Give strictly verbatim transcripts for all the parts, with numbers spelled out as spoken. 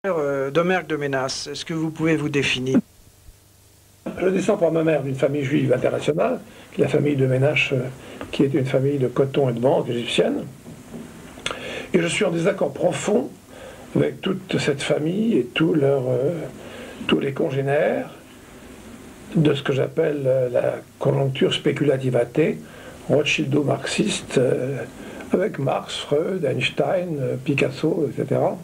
Euh, Domergue de Ménas, est-ce que vous pouvez vous définir? Je descends par ma mère d'une famille juive internationale, la famille de Ménache, euh, qui est une famille de coton et de banque égyptienne. Et je suis en désaccord profond avec toute cette famille et tous, leurs, euh, tous les congénères de ce que j'appelle euh, la conjoncture spéculative athée, rothschildo-marxiste, euh, avec Marx, Freud, Einstein, euh, Picasso, et cetera.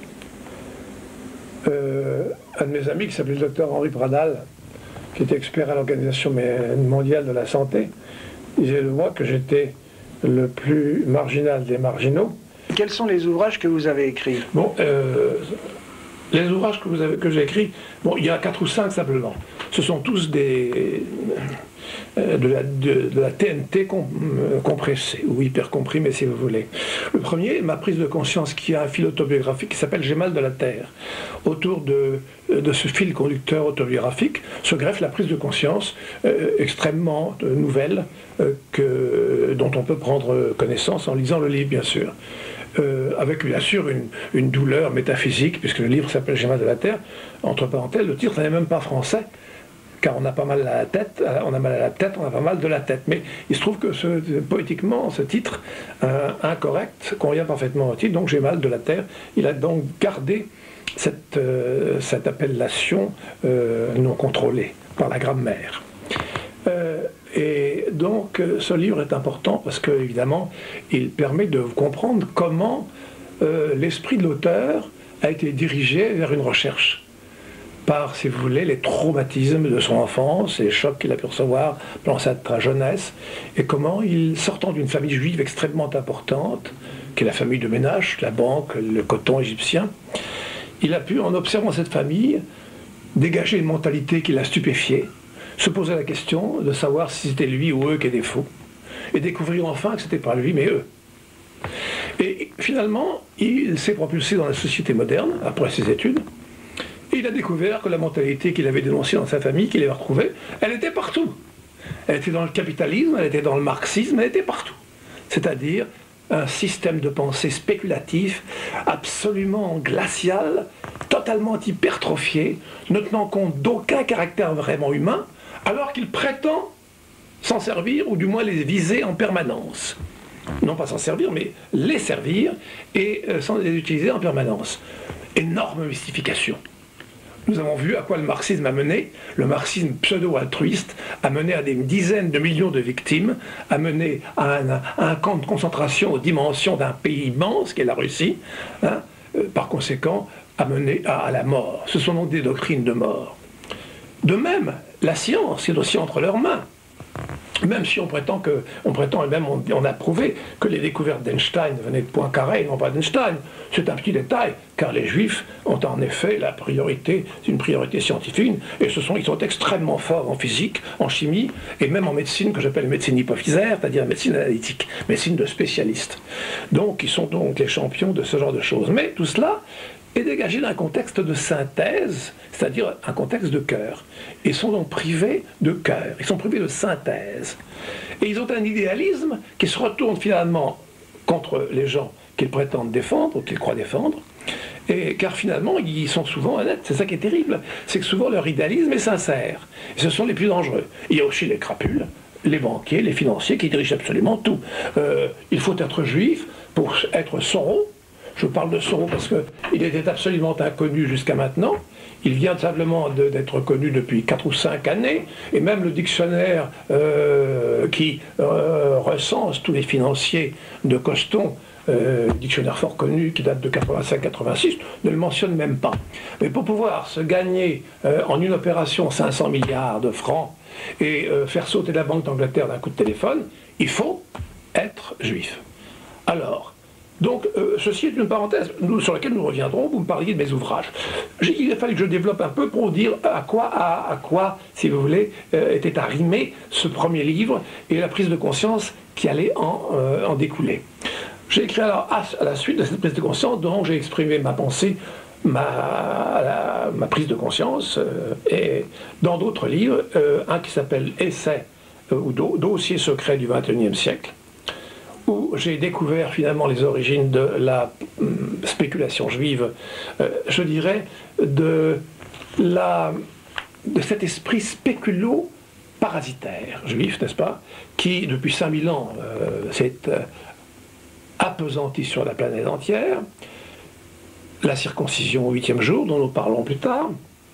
Euh, un de mes amis qui s'appelait le docteur Henri Pradal, qui était expert à l'Organisation mondiale de la santé, disait de moi que j'étais le plus marginal des marginaux. Quels sont les ouvrages que vous avez écrits? Bon, euh, les ouvrages que, vous avez, que j'ai écrits, bon, il y en a quatre ou cinq simplement. Ce sont tous des, euh, de, la, de, de la T N T com, euh, compressée, ou hyper comprimée si vous voulez. Le premier, ma prise de conscience, qui a un fil autobiographique qui s'appelle « J'ai mal de la terre ». Autour de, de ce fil conducteur autobiographique se greffe la prise de conscience euh, extrêmement euh, nouvelle euh, que, dont on peut prendre connaissance en lisant le livre, bien sûr. Euh, avec bien sûr une, une douleur métaphysique, puisque le livre s'appelle « J'ai mal de la terre ». Entre parenthèses, le titre n'est même pas français, car on a pas mal à la tête, on a mal à la tête, on a pas mal de la tête. Mais il se trouve que ce, poétiquement, ce titre euh, incorrect convient parfaitement au titre, donc « J'ai mal de la terre ». Il a donc gardé cette, euh, cette appellation euh, non contrôlée par la grammaire. Euh, et donc ce livre est important parce que évidemment il permet de comprendre comment euh, l'esprit de l'auteur a été dirigé vers une recherche par, si vous voulez, les traumatismes de son enfance, les chocs qu'il a pu recevoir pendant sa jeunesse, et comment il, sortant d'une famille juive extrêmement importante, qui est la famille de Ménache, la banque, le coton égyptien, il a pu, en observant cette famille, dégager une mentalité qui l'a stupéfié, se poser la question de savoir si c'était lui ou eux qui étaient faux, et découvrir enfin que c'était pas lui mais eux. Et finalement, il s'est propulsé dans la société moderne, après ses études, et il a découvert que la mentalité qu'il avait dénoncée dans sa famille, qu'il avait retrouvée, elle était partout. Elle était dans le capitalisme, elle était dans le marxisme, elle était partout. C'est-à-dire un système de pensée spéculatif, absolument glacial, totalement hypertrophié, ne tenant compte d'aucun caractère vraiment humain, alors qu'il prétend s'en servir, ou du moins les viser en permanence. Non pas s'en servir, mais les servir, et euh, sans les utiliser en permanence. Énorme mystification. Nous avons vu à quoi le marxisme a mené. Le marxisme pseudo-altruiste a mené à des dizaines de millions de victimes, a mené à un, à un camp de concentration aux dimensions d'un pays immense, qu'est la Russie, hein, euh, par conséquent, a mené à, à la mort. Ce sont donc des doctrines de mort. De même, la science est aussi entre leurs mains. Même si on prétend que, on prétend et même on, on a prouvé que les découvertes d'Einstein venaient de Poincaré et non pas d'Einstein. C'est un petit détail, car les Juifs ont en effet la priorité, c'est une priorité scientifique, et ce sont, ils sont extrêmement forts en physique, en chimie, et même en médecine, que j'appelle médecine hypophysaire, c'est-à-dire médecine analytique, médecine de spécialistes. Donc, ils sont donc les champions de ce genre de choses. Mais tout cela est dégagé d'un contexte de synthèse, c'est-à-dire un contexte de cœur. Ils sont donc privés de cœur, ils sont privés de synthèse. Et ils ont un idéalisme qui se retourne finalement contre les gens qu'ils prétendent défendre, ou qu'ils croient défendre, et, car finalement ils sont souvent honnêtes. C'est ça qui est terrible, c'est que souvent leur idéalisme est sincère. Et ce sont les plus dangereux. Il y a aussi les crapules, les banquiers, les financiers qui dirigent absolument tout. Euh, il faut être juif pour être Soros. Je parle de Soros parce qu'il était absolument inconnu jusqu'à maintenant. Il vient simplement d'être connu depuis quatre ou cinq années, et même le dictionnaire euh, qui euh, recense tous les financiers de Coston, euh, dictionnaire fort connu qui date de quatre-vingt-cinq quatre-vingt-six, ne le mentionne même pas. Mais pour pouvoir se gagner euh, en une opération cinq cents milliards de francs et euh, faire sauter la Banque d'Angleterre d'un coup de téléphone, il faut être juif. Alors, donc, euh, ceci est une parenthèse nous, sur laquelle nous reviendrons. Vous me parliez de mes ouvrages. Il a fallu que je développe un peu pour vous dire à quoi, à, à quoi si vous voulez, euh, était arrimé ce premier livre et la prise de conscience qui allait en, euh, en découler. J'ai écrit alors à, à la suite de cette prise de conscience, dont j'ai exprimé ma pensée, ma, la, ma prise de conscience, euh, et dans d'autres livres, euh, un qui s'appelle Essai euh, ou do, Dossier secret du vingt et unième siècle, où j'ai découvert finalement les origines de la hum, spéculation juive, euh, je dirais, de, la, de cet esprit spéculo-parasitaire juif, n'est-ce pas, qui depuis cinq mille ans euh, s'est euh, appesanti sur la planète entière, la circoncision au huitième jour, dont nous parlons plus tard,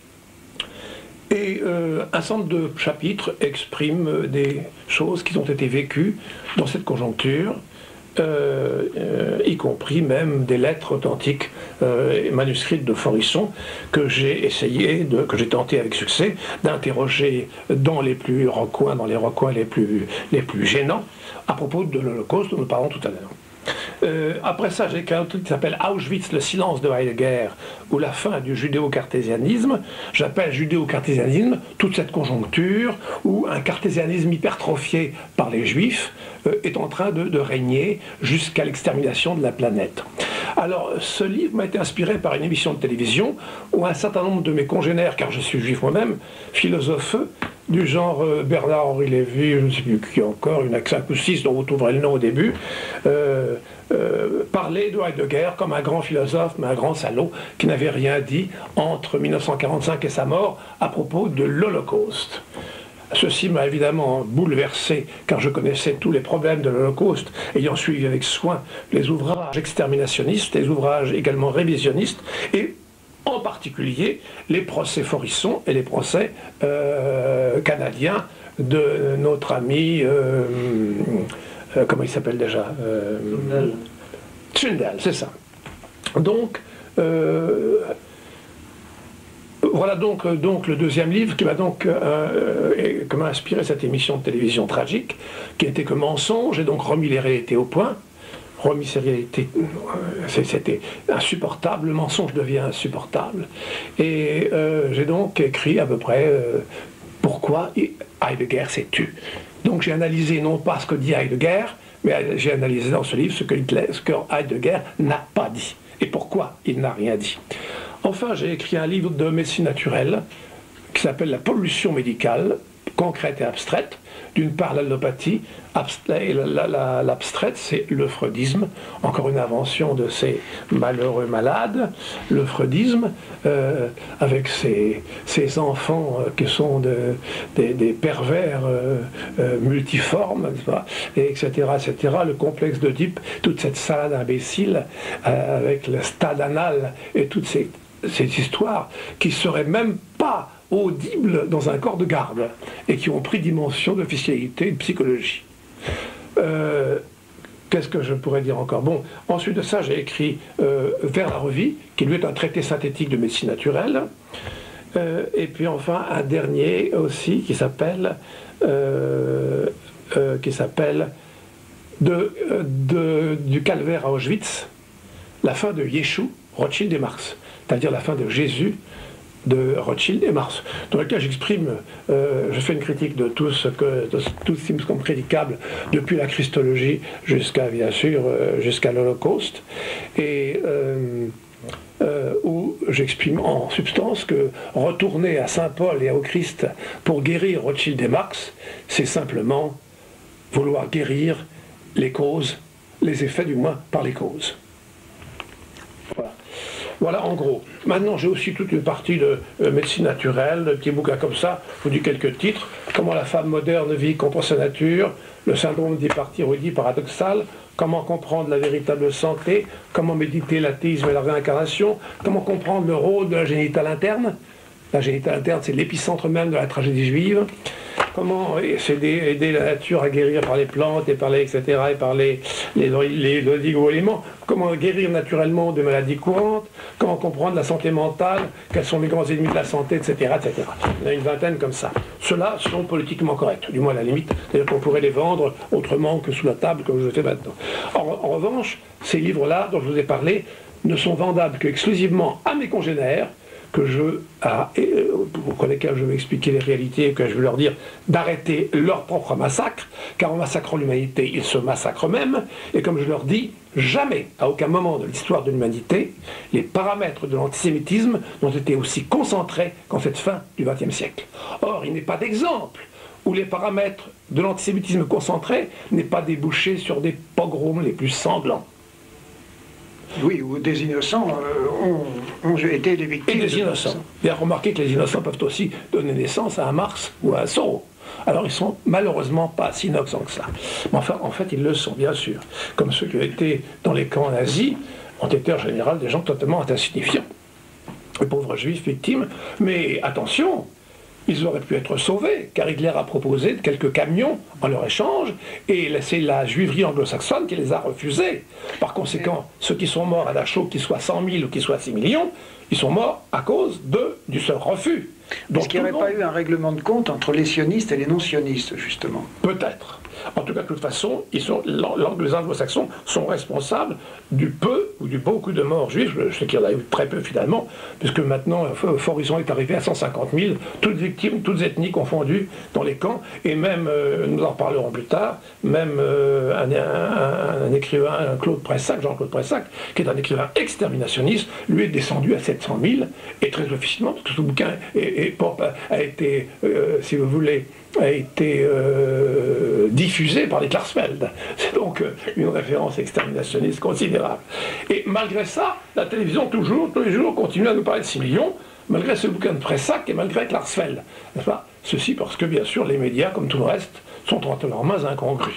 et euh, un certain nombre de chapitres expriment des choses qui ont été vécues dans cette conjoncture, euh, euh, y compris même des lettres authentiques euh, manuscrites de Forisson que j'ai essayé, de, que j'ai tenté avec succès d'interroger dans les plus recoins, dans les recoins les plus, les plus gênants, à propos de l'Holocauste dont nous parlons tout à l'heure. Euh, après ça, j'ai écrit un truc qui s'appelle Auschwitz, le silence de Heidegger, ou la fin du judéo-cartésianisme. J'appelle judéo-cartésianisme toute cette conjoncture où un cartésianisme hypertrophié par les juifs euh, est en train de, de régner jusqu'à l'extermination de la planète. Alors, ce livre m'a été inspiré par une émission de télévision où un certain nombre de mes congénères, car je suis juif moi-même, philosophes du genre euh, Bernard-Henri Lévy, je ne sais plus qui encore, une cinq ou six dont vous trouverez le nom au début, euh, euh, parlaient de Heidegger comme un grand philosophe, mais un grand salaud, qui n'avait rien dit entre mille neuf cent quarante-cinq et sa mort à propos de l'Holocauste. Ceci m'a évidemment bouleversé, car je connaissais tous les problèmes de l'Holocauste, ayant suivi avec soin les ouvrages exterminationnistes, les ouvrages également révisionnistes, et en particulier les procès Forisson et les procès euh, canadiens de notre ami, euh, euh, comment il s'appelle déjà euh, Tyndall, c'est ça. Donc, euh, voilà donc, donc le deuxième livre qui m'a donc euh, qui m'a inspiré cette émission de télévision tragique, qui n'était que mensonge, et donc remis les réalités au point. Remis ces réalités, c'était insupportable, le mensonge devient insupportable. Et euh, j'ai donc écrit à peu près euh, pourquoi Heidegger s'est tu. Donc j'ai analysé non pas ce que dit Heidegger, mais j'ai analysé dans ce livre ce que, Hitler, ce que Heidegger n'a pas dit, et pourquoi il n'a rien dit. Enfin, j'ai écrit un livre de médecine naturelle qui s'appelle La pollution médicale, concrète et abstraite. D'une part, l'allopathie, l'abstraite, c'est le freudisme, encore une invention de ces malheureux malades. Le freudisme, euh, avec ces, ces enfants euh, qui sont de, des, des pervers euh, euh, multiformes, et etc., et cetera, le complexe d'Oedipe, toute cette salade imbécile, euh, avec le stade anal et toutes ces, ces histoires qui ne seraient même pas audibles dans un corps de garde et qui ont pris dimension d'officialité et de psychologie. Euh, Qu'est-ce que je pourrais dire encore? Bon, ensuite de ça, j'ai écrit euh, Vers la revue, qui lui est un traité synthétique de médecine naturelle. Euh, et puis enfin, un dernier aussi qui s'appelle euh, euh, qui s'appelle de, de, du calvaire à Auschwitz, la fin de Yeshua, Rothschild et Marx, c'est-à-dire la fin de Jésus, de Rothschild et Marx, dans lequel j'exprime, euh, je fais une critique de tout ce que, de tout ce qui me semble prédicable depuis la Christologie jusqu'à, bien sûr, euh, jusqu'à l'Holocauste, et euh, euh, où j'exprime en substance que retourner à Saint Paul et au Christ pour guérir Rothschild et Marx, c'est simplement vouloir guérir les causes, les effets du moins par les causes. Voilà. Voilà en gros. Maintenant j'ai aussi toute une partie de euh, médecine naturelle, de petits bouquins comme ça, je vous dis quelques titres. Comment la femme moderne vit contre sa nature, le syndrome d'hyperthyroïdie paradoxale, comment comprendre la véritable santé, comment méditer l'athéisme et la réincarnation, comment comprendre le rôle de la génitale interne. La génitale interne, c'est l'épicentre même de la tragédie juive. Comment aider, aider la nature à guérir par les plantes et par les, et cetera, et par les, les, les, les oligo-éléments. Comment guérir naturellement de maladies courantes. Comment comprendre la santé mentale. Quels sont les grands ennemis de la santé, et cetera, et cetera. Il y en a une vingtaine comme ça. Ceux-là sont politiquement corrects, du moins à la limite. C'est-à-dire qu'on pourrait les vendre autrement que sous la table, comme je le fais maintenant. En, en revanche, ces livres-là, dont je vous ai parlé, ne sont vendables qu'exclusivement à mes congénères, que je, ah, et, pour lesquels je vais expliquer les réalités et que je vais leur dire d'arrêter leur propre massacre, car en massacrant l'humanité, ils se massacrent eux-mêmes, et comme je leur dis, jamais, à aucun moment de l'histoire de l'humanité, les paramètres de l'antisémitisme n'ont été aussi concentrés qu'en cette fin du vingtième siècle. Or, il n'est pas d'exemple où les paramètres de l'antisémitisme concentré n'aient pas débouché sur des pogroms les plus sanglants. Oui, où des innocents euh, ont, ont été des victimes. Et des innocents. Bien remarqué que les innocents peuvent aussi donner naissance à un Marx ou à un Soro. Alors ils sont malheureusement pas si innocents que ça. Mais enfin, en fait, ils le sont, bien sûr. Comme ceux qui ont été dans les camps nazis, ont été en général des gens totalement insignifiants. Les pauvres juifs victimes. Mais attention, ils auraient pu être sauvés, car Hitler a proposé quelques camions en leur échange, et c'est la juiverie anglo-saxonne qui les a refusés. Par conséquent, ceux qui sont morts à Dachau, qu'ils soient cent mille ou qu'ils soient six millions, ils sont morts à cause de, du seul refus. Est-ce qu'il n'y aurait pas eu un règlement de compte entre les sionistes et les non-sionistes, justement? Peut-être. En tout cas, de toute façon, ils sont, les anglo-saxons sont responsables du peu ou du beaucoup de morts juifs. Je sais qu'il y en a eu très peu finalement, puisque maintenant, Forizon est arrivé à cent cinquante mille, toutes victimes, toutes ethnies confondues dans les camps. Et même, euh, nous en reparlerons plus tard, même euh, un, un, un écrivain, un Claude Pressac, Jean-Claude Pressac, qui est un écrivain exterminationniste, lui est descendu à sept cent mille, et très officiellement, parce que ce bouquin est, est, Pop a été, euh, si vous voulez, a été euh, diffusé par les Klarsfeld. C'est donc euh, une référence exterminationniste considérable. Et malgré ça, la télévision, toujours, tous les jours, continue à nous parler de six millions, malgré ce bouquin de Pressac et malgré Klarsfeld. N'est-ce pas? Ceci parce que, bien sûr, les médias, comme tout le reste, sont entre leurs mains incongrues.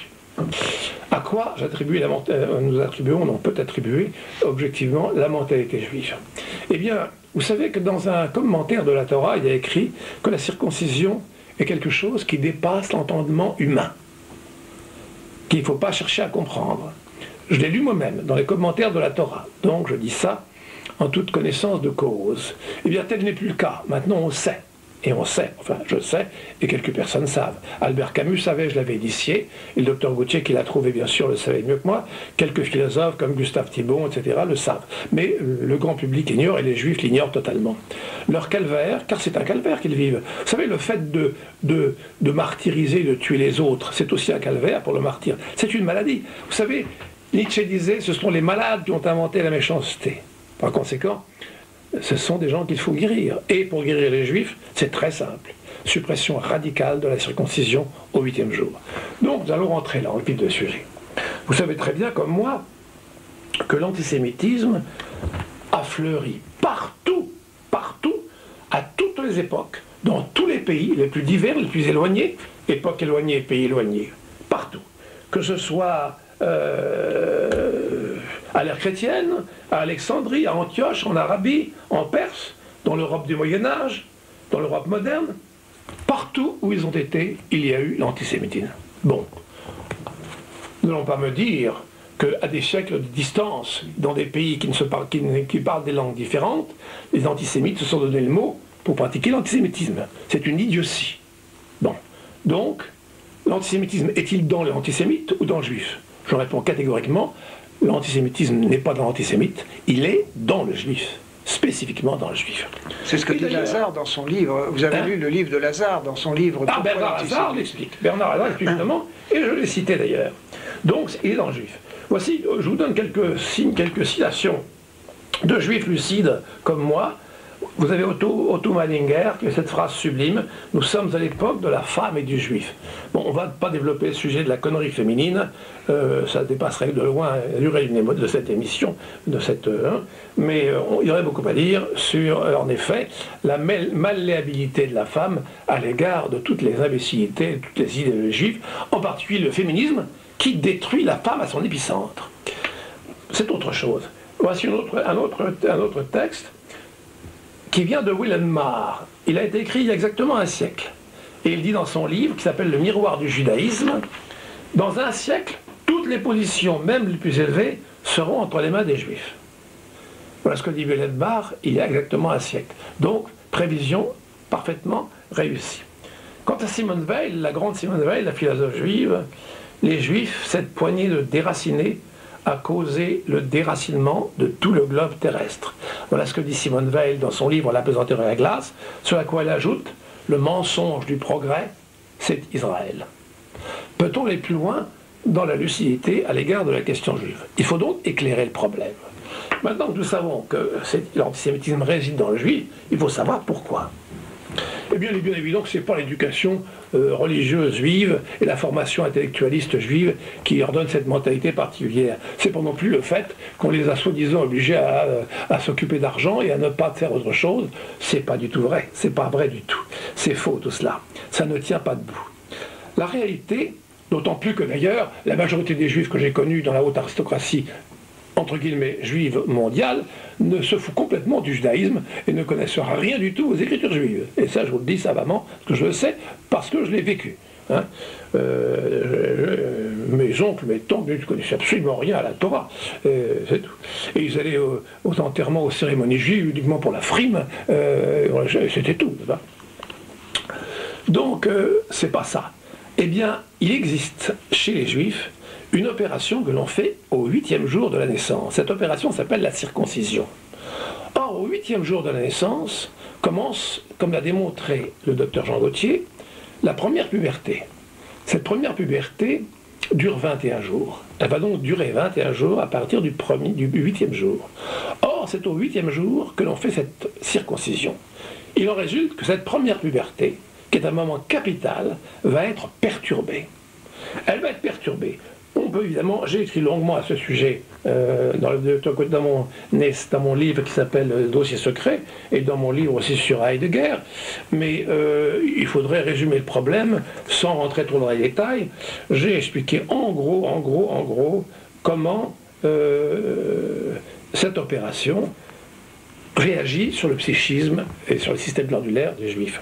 À quoi j'attribue la, euh, nous attribuons, on peut attribuer objectivement la mentalité juive? Eh bien, vous savez que dans un commentaire de la Torah, il y a écrit que la circoncision est quelque chose qui dépasse l'entendement humain, qu'il ne faut pas chercher à comprendre. Je l'ai lu moi-même dans les commentaires de la Torah, donc je dis ça en toute connaissance de cause. Eh bien, tel n'est plus le cas. Maintenant, on sait. Et on sait, enfin je sais, et quelques personnes savent. Albert Camus savait, je l'avais initié, et le docteur Gautier, qui l'a trouvé bien sûr, le savait mieux que moi. Quelques philosophes comme Gustave Thibon, et cetera, le savent. Mais le grand public ignore, et les juifs l'ignorent totalement. Leur calvaire, car c'est un calvaire qu'ils vivent. Vous savez, le fait de, de, de martyriser, de tuer les autres, c'est aussi un calvaire pour le martyr. C'est une maladie. Vous savez, Nietzsche disait, ce sont les malades qui ont inventé la méchanceté. Par conséquent, ce sont des gens qu'il faut guérir. Et pour guérir les juifs, c'est très simple. Suppression radicale de la circoncision au huitième jour. Donc nous allons rentrer là, en vif du sujet. Vous savez très bien, comme moi, que l'antisémitisme a fleuri partout, partout, à toutes les époques, dans tous les pays, les plus divers, les plus éloignés, époques éloignées, pays éloignés, partout. Que ce soit Euh, à l'ère chrétienne, à Alexandrie, à Antioche, en Arabie, en Perse, dans l'Europe du Moyen-Âge, dans l'Europe moderne, partout où ils ont été, il y a eu l'antisémitisme. Bon, nous n'allons pas me dire qu'à des siècles de distance, dans des pays qui, ne se parlent, qui, qui parlent des langues différentes, les antisémites se sont donné le mot pour pratiquer l'antisémitisme. C'est une idiotie. Bon, donc, l'antisémitisme est-il dans l'antisémite ou dans le juif? Je réponds catégoriquement, l'antisémitisme n'est pas dans l'antisémite, il est dans le juif, spécifiquement dans le juif. C'est ce que dit Lazare dans son livre. Vous avez hein? lu le livre de Lazare dans son livre. Ah, Bernard Lazare l'explique. Bernard Lazare l'explique justement, et je l'ai cité d'ailleurs. Donc, il est dans le juif. Voici, je vous donne quelques signes, quelques citations de juifs lucides comme moi. Vous avez Otto, Otto Malinger qui a cette phrase sublime « Nous sommes à l'époque de la femme et du juif ». Bon, on ne va pas développer le sujet de la connerie féminine, euh, ça dépasserait de loin la durée de cette émission, de cette, hein, mais euh, on, il y aurait beaucoup à dire sur, euh, en effet, la malléabilité de la femme à l'égard de toutes les imbécilités, de toutes les idées juives, en particulier le féminisme, qui détruit la femme à son épicentre. C'est autre chose. Voici un autre, un autre, un autre texte qui vient de Wilhelm Marr. Il a été écrit il y a exactement un siècle. Et il dit dans son livre, qui s'appelle « Le miroir du judaïsme », dans un siècle, toutes les positions, même les plus élevées, seront entre les mains des juifs. Voilà ce que dit Wilhelm Marr il y a exactement un siècle. Donc, prévision parfaitement réussie. Quant à Simone Weil, la grande Simone Weil, la philosophe juive, les juifs, cette poignée de déracinés, a causé le déracinement de tout le globe terrestre. Voilà ce que dit Simone Weil dans son livre « La pesanteur et la glace », sur la quoi elle ajoute « Le mensonge du progrès, c'est Israël ». Peut-on aller plus loin dans la lucidité à l'égard de la question juive? Il faut donc éclairer le problème. Maintenant que nous savons que l'antisémitisme réside dans le juif, il faut savoir pourquoi. Eh bien, il est bien évident que ce n'est pas l'éducation euh, religieuse juive et la formation intellectualiste juive qui leur donne cette mentalité particulière. C'est pas non plus le fait qu'on les a soi-disant obligés à, à s'occuper d'argent et à ne pas faire autre chose. C'est pas du tout vrai. C'est pas vrai du tout. C'est faux tout cela. Ça ne tient pas debout. La réalité, d'autant plus que d'ailleurs, la majorité des juifs que j'ai connus dans la haute aristocratie entre guillemets, juive mondiale, ne se fout complètement du judaïsme et ne connaissent rien du tout aux écritures juives. Et ça, je vous le dis savamment, parce que je le sais, parce que je l'ai vécu. Hein. Euh, je, mes oncles, mes tantes ne connaissaient absolument rien à la Torah. Euh, c'est tout. Et ils allaient aux, aux enterrements, aux cérémonies juives, uniquement pour la frime. Euh, C'était tout. Hein. Donc, euh, c'est pas ça. Eh bien, il existe chez les juifs une opération que l'on fait au huitième jour de la naissance. Cette opération s'appelle la circoncision. Or, au huitième jour de la naissance, commence, comme l'a démontré le docteur Jean Gauthier, la première puberté. Cette première puberté dure vingt et un jours. Elle va donc durer vingt et un jours à partir du, premier, du huitième jour. Or, c'est au huitième jour que l'on fait cette circoncision. Il en résulte que cette première puberté, qui est un moment capital, va être perturbée. Elle va être perturbée. On peut évidemment, j'ai écrit longuement à ce sujet euh, dans, le, dans, mon, dans mon livre qui s'appelle Dossier secret et dans mon livre aussi sur Heidegger, mais euh, il faudrait résumer le problème sans rentrer trop dans les détails. J'ai expliqué en gros, en gros, en gros, comment euh, cette opération réagit sur le psychisme et sur le système glandulaire des juifs.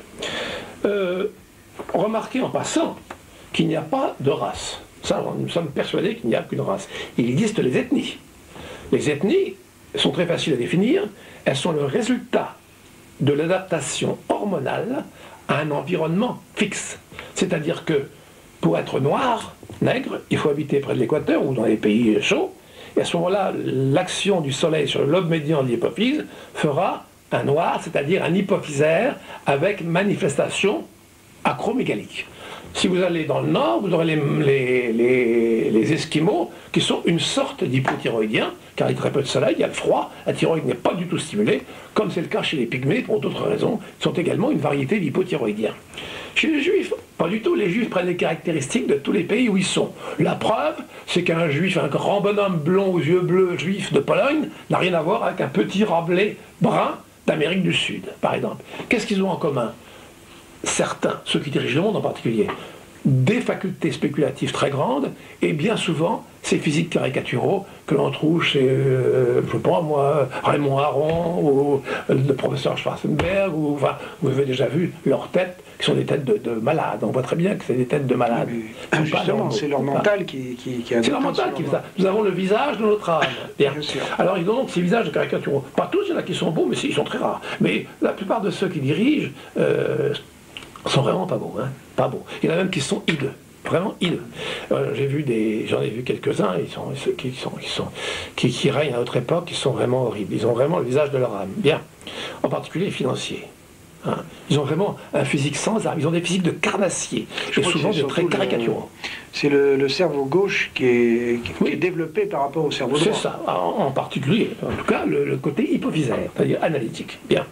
Euh, remarquez en passant qu'il n'y a pas de race. Ça, nous sommes persuadés qu'il n'y a qu'une race. Il existe les ethnies. Les ethnies sont très faciles à définir. Elles sont le résultat de l'adaptation hormonale à un environnement fixe. C'est-à-dire que pour être noir, nègre, il faut habiter près de l'équateur ou dans les pays chauds. Et à ce moment-là, l'action du soleil sur le lobe médian de l'hypophyse fera un noir, c'est-à-dire un hypophysaire avec manifestation acromégalique. Si vous allez dans le nord, vous aurez les, les, les, les Esquimaux qui sont une sorte d'hypothyroïdiens, car il y a très peu de soleil, il y a le froid, la thyroïde n'est pas du tout stimulée, comme c'est le cas chez les Pygmées, pour d'autres raisons, qui sont également une variété d'hypothyroïdiens. Chez les Juifs, pas du tout, les Juifs prennent les caractéristiques de tous les pays où ils sont. La preuve, c'est qu'un Juif, un grand bonhomme blond aux yeux bleus, Juif de Pologne, n'a rien à voir avec un petit Rabelais brun d'Amérique du Sud, par exemple. Qu'est-ce qu'ils ont en commun ? Certains, ceux qui dirigent le monde en particulier, des facultés spéculatives très grandes, et bien souvent, ces physiques caricaturaux que l'on trouve chez, euh, je sais pas moi, Raymond Aron, ou le professeur Schwarzenberg, ou, enfin, vous avez déjà vu leurs têtes, qui sont des têtes de, de malades. On voit très bien que c'est des têtes de malades. Mais, justement, c'est leur mental qui, qui, qui a... C'est leur mental qui fait ça. Nous avons le visage de notre âme. Bien. Bien sûr. Alors, ils ont donc ces visages de caricaturaux. Pas tous, il y en a qui sont beaux, mais ils sont très rares. Mais la plupart de ceux qui dirigent... Euh, sont vraiment pas beaux, hein, pas beaux. Il y en a même qui sont hideux, vraiment hideux. Euh, j'ai vu des, j'en ai vu quelques-uns, ils sont, qui sont, qui sont, qui, qui règnent à notre époque, qui sont vraiment horribles. Ils ont vraiment le visage de leur âme. Bien. En particulier les financiers. Hein. Ils ont vraiment un physique sans âme. Ils ont des physiques de carnassiers. Et souvent des traits caricaturaux. C'est le, le cerveau gauche qui est, qui, oui. qui est développé par rapport au cerveau droit. C'est ça. En, en particulier, en tout cas, le, le côté hypophysaire, c'est-à-dire analytique. Bien.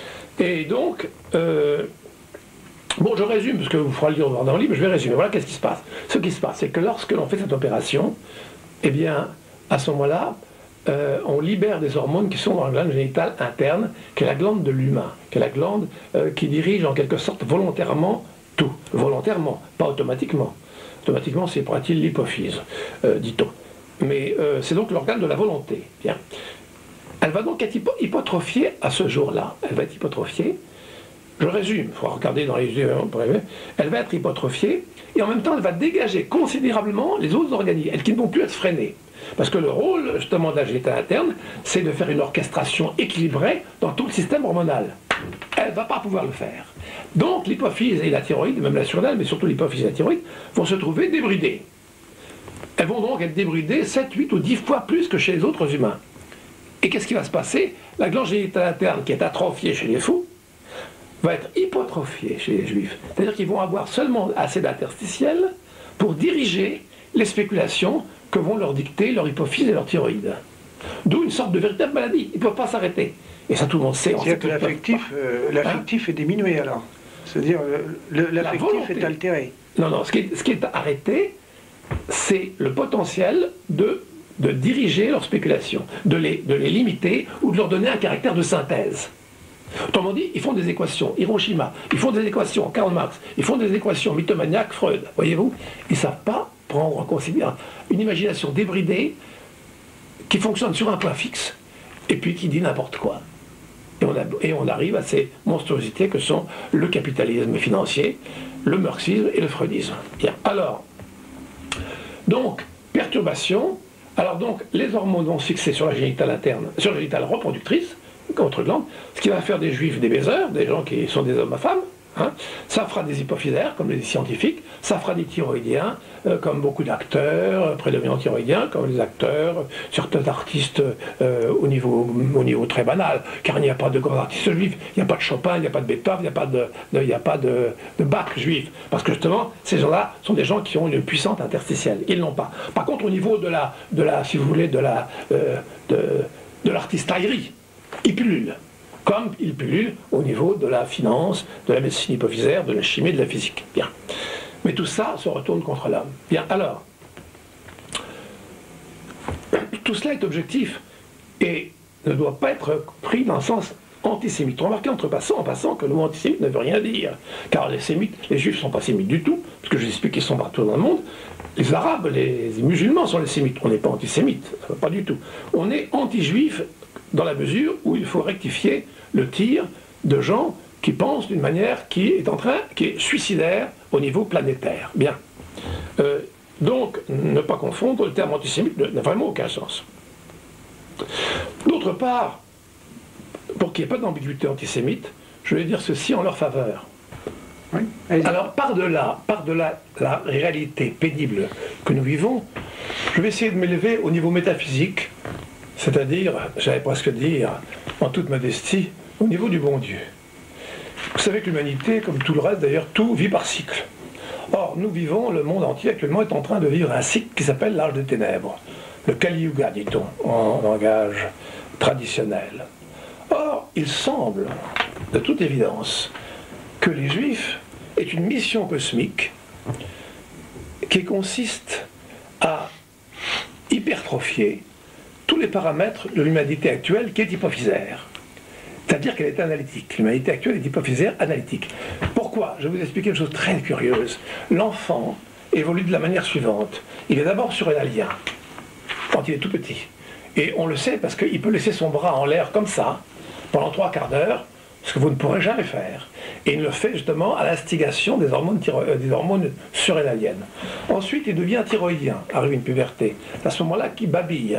Et donc. Euh, Bon, je résume, parce que vous ferez le lire dans le livre, mais je vais résumer. Voilà qu'est-ce qui se passe. Ce qui se passe, c'est que lorsque l'on fait cette opération, eh bien, à ce moment-là, euh, on libère des hormones qui sont dans la glande génitale interne, qui est la glande de l'humain, qui est la glande euh, qui dirige en quelque sorte volontairement tout. Volontairement, pas automatiquement. Automatiquement, c'est pratique l'hypophyse, euh, dit-on. Mais euh, c'est donc l'organe de la volonté. Bien. Elle va donc être hypo hypotrophiée à ce jour-là. Elle va être hypotrophiée. Je résume, il faut regarder dans les yeux, elle va être hypotrophiée, et en même temps, elle va dégager considérablement les autres organismes, elles qui ne vont plus être freinées. Parce que le rôle, justement, de la génitale interne, c'est de faire une orchestration équilibrée dans tout le système hormonal. Elle ne va pas pouvoir le faire. Donc, l'hypophyse et la thyroïde, même la surrénale, mais surtout l'hypophyse et la thyroïde, vont se trouver débridées. Elles vont donc être débridées sept, huit ou dix fois plus que chez les autres humains. Et qu'est-ce qui va se passer? La glande génitale interne, qui est atrophiée chez les fous, va être hypotrophiée chez les juifs. C'est-à-dire qu'ils vont avoir seulement assez d'interstitiels pour diriger les spéculations que vont leur dicter leur hypophyse et leur thyroïde. D'où une sorte de véritable maladie. Ils ne peuvent pas s'arrêter. Et ça, tout le monde sait. C'est-à-dire que l'affectif euh, hein? est diminué alors. C'est-à-dire, l'affectif est altéré. Non, non, ce qui est, ce qui est arrêté, c'est le potentiel de, de diriger leurs spéculations, de les, de les limiter ou de leur donner un caractère de synthèse. Autrement dit, ils font des équations, Hiroshima, ils font des équations, Karl Marx, ils font des équations, mythomaniaques, Freud, voyez-vous, ils ne savent pas prendre en considération une imagination débridée qui fonctionne sur un point fixe et puis qui dit n'importe quoi. Et on, a, et on arrive à ces monstruosités que sont le capitalisme financier, le marxisme et le freudisme. Bien, alors, donc, perturbation, alors donc, les hormones vont se fixer sur la génitale interne, sur la génitale reproductrice, contre glande, ce qui va faire des juifs des baiseurs, des gens qui sont des hommes à femmes. Hein. Ça fera des hypophysaires, comme les scientifiques, ça fera des thyroïdiens, euh, comme beaucoup d'acteurs, euh, prédominants thyroïdiens, comme les acteurs, euh, certains artistes euh, au, niveau, au niveau très banal, car il n'y a pas de grands artistes juifs, il n'y a pas de Chopin, il n'y a pas de Beethoven, il n'y a pas, de, de, il n'y a pas de, de Bach juif, parce que justement, ces gens-là sont des gens qui ont une puissance interstitielle, ils ne l'ont pas. Par contre, au niveau de la, de la si vous voulez, de la, euh, de, de l'artistaillerie, il pullule, comme il pullule au niveau de la finance, de la médecine hypophysaire, de la chimie, de la physique. Bien. Mais tout ça se retourne contre l'homme. Bien, alors, tout cela est objectif et ne doit pas être pris dans le sens antisémite. Remarquez entre passants, en passant que le mot antisémite ne veut rien dire, car les sémites, les juifs ne sont pas sémites du tout, parce que je vous explique qu'ils sont partout dans le monde. Les arabes, les musulmans sont les sémites. On n'est pas antisémites, pas du tout. On est anti-juif dans la mesure où il faut rectifier le tir de gens qui pensent d'une manière qui est en train, qui est suicidaire au niveau planétaire. Bien. Euh, donc, ne pas confondre, le terme antisémite n'a vraiment aucun sens. D'autre part, pour qu'il n'y ait pas d'ambiguïté antisémite, je vais dire ceci en leur faveur. Oui. Alors, par-delà, par-delà la réalité pénible que nous vivons, je vais essayer de m'élever au niveau métaphysique, c'est-à-dire, j'allais presque dire, en toute modestie, au niveau du bon Dieu. Vous savez que l'humanité, comme tout le reste d'ailleurs, tout vit par cycle. Or, nous vivons, le monde entier actuellement est en train de vivre un cycle qui s'appelle l'âge des ténèbres. Le Kali Yuga, dit-on, en langage traditionnel. Or, il semble, de toute évidence, que les Juifs aient une mission cosmique qui consiste à hypertrophier tous les paramètres de l'humanité actuelle qui est hypophysaire. C'est-à-dire qu'elle est analytique. L'humanité actuelle est hypophysaire analytique. Pourquoi? Je vais vous expliquer une chose très curieuse. L'enfant évolue de la manière suivante. Il est d'abord surrénalien, quand il est tout petit. Et on le sait parce qu'il peut laisser son bras en l'air comme ça, pendant trois quarts d'heure, ce que vous ne pourrez jamais faire. Et il le fait justement à l'instigation des hormones, des hormones surrénaliennes. Ensuite, il devient thyroïdien, arrive une puberté. C'est à ce moment-là qu'il babille.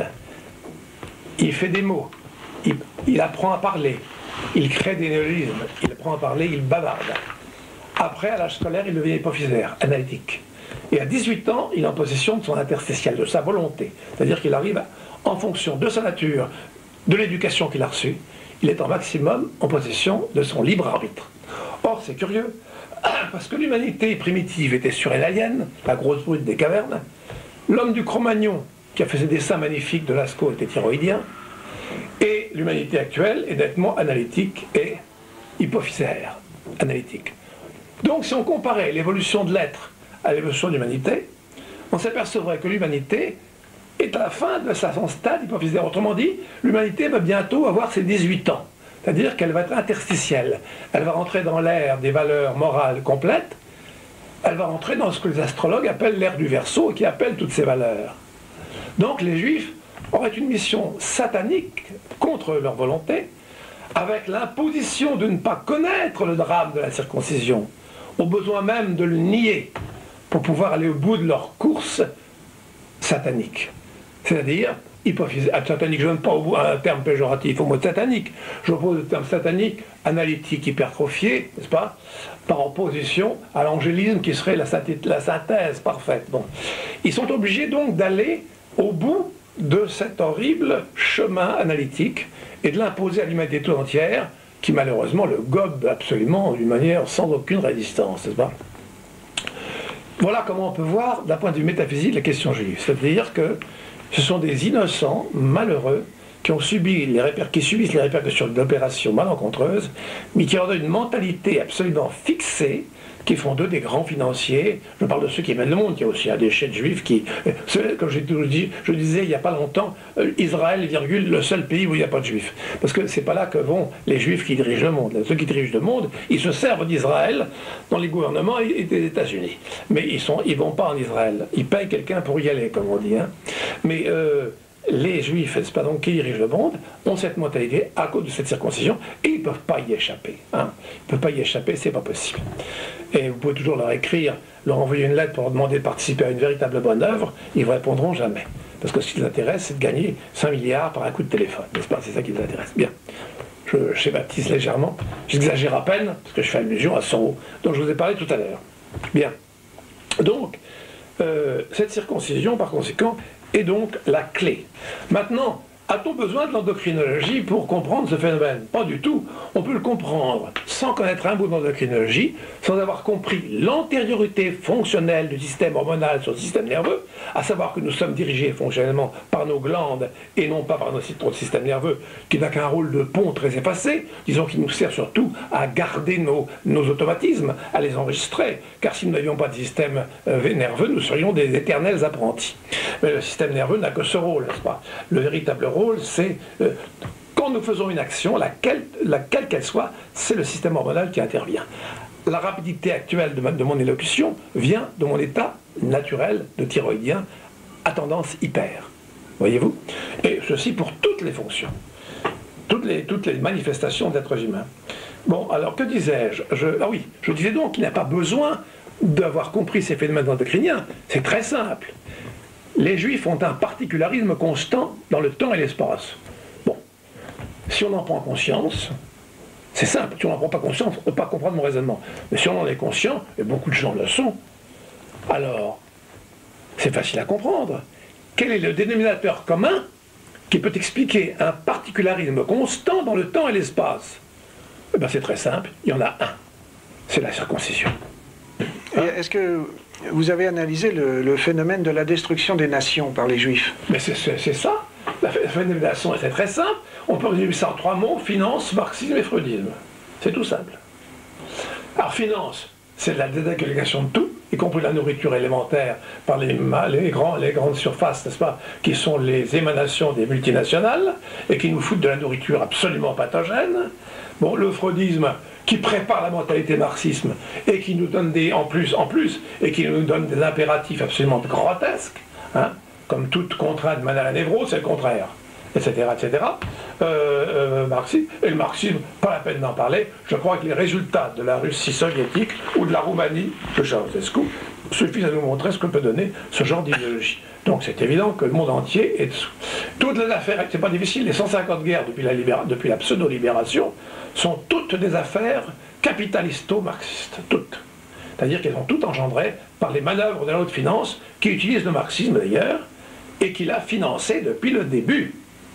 Il fait des mots. Il, il apprend à parler. Il crée des néologismes. Il apprend à parler, il bavarde. Après, à l'âge scolaire, il devient hypophysaire, analytique. Et à dix-huit ans, il est en possession de son interstitiel, de sa volonté. C'est-à-dire qu'il arrive, à, en fonction de sa nature, de l'éducation qu'il a reçue, il est en maximum en possession de son libre arbitre. Or, c'est curieux, parce que l'humanité primitive était surrénalienne, la grosse brute des cavernes. L'homme du Cro-Magnon, qui a fait ses dessins magnifiques de Lascaux, était thyroïdien. Et l'humanité actuelle est nettement analytique et hypophysaire, analytique. Donc, si on comparait l'évolution de l'être à l'évolution de l'humanité, on s'apercevrait que l'humanité est à la fin de son stade hypophysaire. Autrement dit, l'humanité va bientôt avoir ses dix-huit ans. C'est-à-dire qu'elle va être interstitielle. Elle va rentrer dans l'ère des valeurs morales complètes. Elle va rentrer dans ce que les astrologues appellent l'ère du Verseau, qui appelle toutes ces valeurs. Donc les Juifs auraient une mission satanique contre leur volonté, avec l'imposition de ne pas connaître le drame de la circoncision, au besoin même de le nier, pour pouvoir aller au bout de leur course satanique. C'est-à-dire, hypophysaire, satanique, je ne donne pas au bout un terme péjoratif au mot satanique, j'oppose le terme satanique, analytique, hypertrophié, n'est-ce pas, par opposition à l'angélisme qui serait la, la synthèse parfaite. Bon. Ils sont obligés donc d'aller au bout de cet horrible chemin analytique et de l'imposer à l'humanité tout entière, qui malheureusement le gobe absolument d'une manière sans aucune résistance, n'est-ce pas? Voilà comment on peut voir, d'un point de vue métaphysique, la question juive. C'est-à-dire que ce sont des innocents, malheureux, qui, ont subi les réper... qui subissent les répercussions de l'opération malencontreuse, mais qui ont une mentalité absolument fixée, qui font d'eux des grands financiers. Je parle de ceux qui mènent le monde. Il y a aussi un déchet de juifs qui... Comme je, dit, je disais il n'y a pas longtemps, Israël, virgule, le seul pays où il n'y a pas de juifs. Parce que c'est pas là que vont les juifs qui dirigent le monde. Ceux qui dirigent le monde, ils se servent d'Israël dans les gouvernements et des États-Unis. Mais ils ne ils vont pas en Israël. Ils payent quelqu'un pour y aller, comme on dit. Hein. Mais... Euh, les juifs, c'est pas donc qui dirigent le monde, ont cette mentalité à cause de cette circoncision et ils ne peuvent pas y échapper. Hein. Ils ne peuvent pas y échapper, c'est pas possible. Et vous pouvez toujours leur écrire, leur envoyer une lettre pour leur demander de participer à une véritable bonne œuvre, ils ne vous répondront jamais. Parce que ce qui les intéresse, c'est de gagner cinq milliards par un coup de téléphone, n'est-ce pas? C'est ça qui les intéresse. Bien. Je schématise légèrement, j'exagère à peine, parce que je fais allusion à Soro, dont je vous ai parlé tout à l'heure. Bien. Donc, euh, cette circoncision, par conséquent, est donc la clé. Maintenant, a-t-on besoin de l'endocrinologie pour comprendre ce phénomène? Pas du tout. On peut le comprendre sans connaître un bout d'endocrinologie, sans avoir compris l'antériorité fonctionnelle du système hormonal sur le système nerveux, à savoir que nous sommes dirigés fonctionnellement par nos glandes et non pas par notre système nerveux, qui n'a qu'un rôle de pont très effacé, disons qu'il nous sert surtout à garder nos, nos automatismes, à les enregistrer, car si nous n'avions pas de système euh, nerveux, nous serions des éternels apprentis. Mais le système nerveux n'a que ce rôle, n'est-ce pas? Le véritable rôle, c'est euh, quand nous faisons une action, laquelle laquelle qu'elle soit, c'est le système hormonal qui intervient. La rapidité actuelle de, ma, de mon élocution vient de mon état naturel de thyroïdien à tendance hyper. Voyez-vous? Et ceci pour toutes les fonctions, toutes les, toutes les manifestations d'êtres humains. Bon, alors que disais-je? je, Ah oui, je disais donc qu'il n'y a pas besoin d'avoir compris ces phénomènes endocriniens. C'est très simple. Les juifs ont un particularisme constant dans le temps et l'espace. Bon, si on en prend conscience, c'est simple, si on n'en prend pas conscience, on ne peut pas comprendre mon raisonnement. Mais si on en est conscient, et beaucoup de gens le sont, alors c'est facile à comprendre. Quel est le dénominateur commun qui peut expliquer un particularisme constant dans le temps et l'espace? Eh bien c'est très simple, il y en a un, c'est la circoncision. Hein? Est-ce que vous avez analysé le, le phénomène de la destruction des nations par les Juifs? Mais c'est ça. Le phénomène des nations est très simple. On peut résumer ça en trois mots: finance, marxisme et freudisme. C'est tout simple. Alors finance, c'est la désagrégation de tout, y compris la nourriture élémentaire par les, les, grands, les grandes surfaces, n'est-ce pas, qui sont les émanations des multinationales et qui nous foutent de la nourriture absolument pathogène. Bon, le freudisme qui prépare la mentalité marxisme et qui nous donne des, en plus, en plus, et qui nous donne des impératifs absolument grotesques, hein, comme toute contrainte mène à la névrose, c'est le contraire, et cetera, et cetera. Euh, euh, marxisme, et le marxisme, pas la peine d'en parler. Je crois que les résultats de la Russie soviétique ou de la Roumanie de Ceausescu suffisent à nous montrer ce que peut donner ce genre d'idéologie. Donc c'est évident que le monde entier est dessous. Toutes les affaires, c'est pas difficile, les cent cinquante guerres depuis la, depuis la pseudo-libération sont toutes des affaires capitalisto-marxistes, toutes. C'est-à-dire qu'elles sont toutes engendrées par les manœuvres de la haute finance qui utilisent le marxisme d'ailleurs et qui l'a financé depuis le début.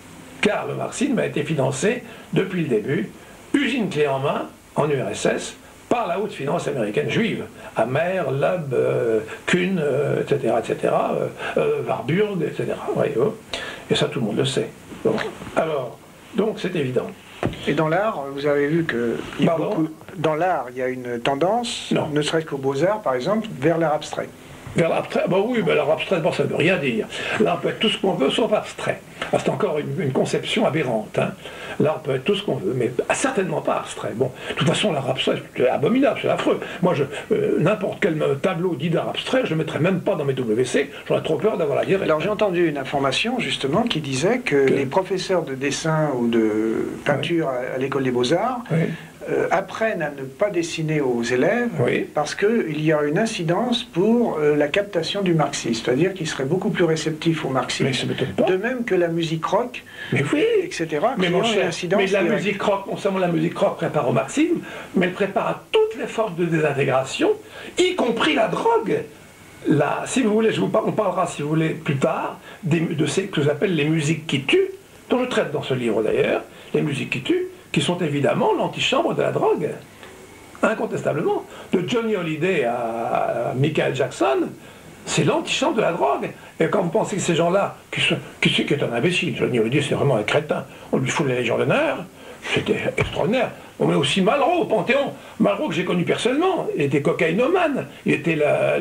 Car le marxisme a été financé depuis le début, usine clé en main, en U R S S, par la haute finance américaine juive, Amer, Lubb, euh, Kuhn, euh, et cetera, et cetera, euh, euh, Warburg, et cetera. Voyez-vous. Et ça, tout le monde le sait. Bon. Alors, donc c'est évident. Et dans l'art, vous avez vu que il y a beaucoup... dans l'art, il y a une tendance, non. ne serait-ce qu'aux Beaux-Arts, par exemple, vers l'art abstrait. Vers l'abstrait, bah oui, ben l'art abstrait, bon, ça ne veut rien dire. L'art peut être tout ce qu'on veut, sauf abstrait. Ah, c'est encore une, une conception aberrante. Hein. L'art peut être tout ce qu'on veut, mais certainement pas abstrait. Bon, de toute façon, l'art abstrait, c'est abominable, c'est affreux. Moi, je, euh, n'importe quel tableau dit d'art abstrait, je ne le mettrais même pas dans mes W C, j'aurais trop peur d'avoir la guerre. Alors, j'ai entendu une information, justement, qui disait que, que... les professeurs de dessin ou de peinture oui. à, à l'école des Beaux-Arts oui. Euh, apprennent à ne pas dessiner aux élèves oui. parce qu'il y a une incidence pour euh, la captation du marxisme, c'est-à-dire qu'ils seraient beaucoup plus réceptifs au marxisme. De même que la musique rock, mais oui. et cetera. Mais, mon cher, mais la directe. musique rock, non seulement la musique rock prépare au marxisme, mais elle prépare à toutes les formes de désintégration, y compris la drogue. Là, si vous voulez, je vous par on parlera, si vous voulez, plus tard, des, de ce que j'appelle les musiques qui tuent, dont je traite dans ce livre d'ailleurs, les musiques qui tuent, qui sont évidemment l'antichambre de la drogue, incontestablement. De Johnny Hallyday à, à Michael Jackson, c'est l'antichambre de la drogue. Et quand vous pensez que ces gens-là, qui, sont, qui, qui est un imbécile, je veux dire, c'est vraiment un crétin, on lui fout la Légion d'honneur, c'était extraordinaire. On met aussi Malraux au Panthéon. Malraux que j'ai connu personnellement, il était cocaïnomane, il était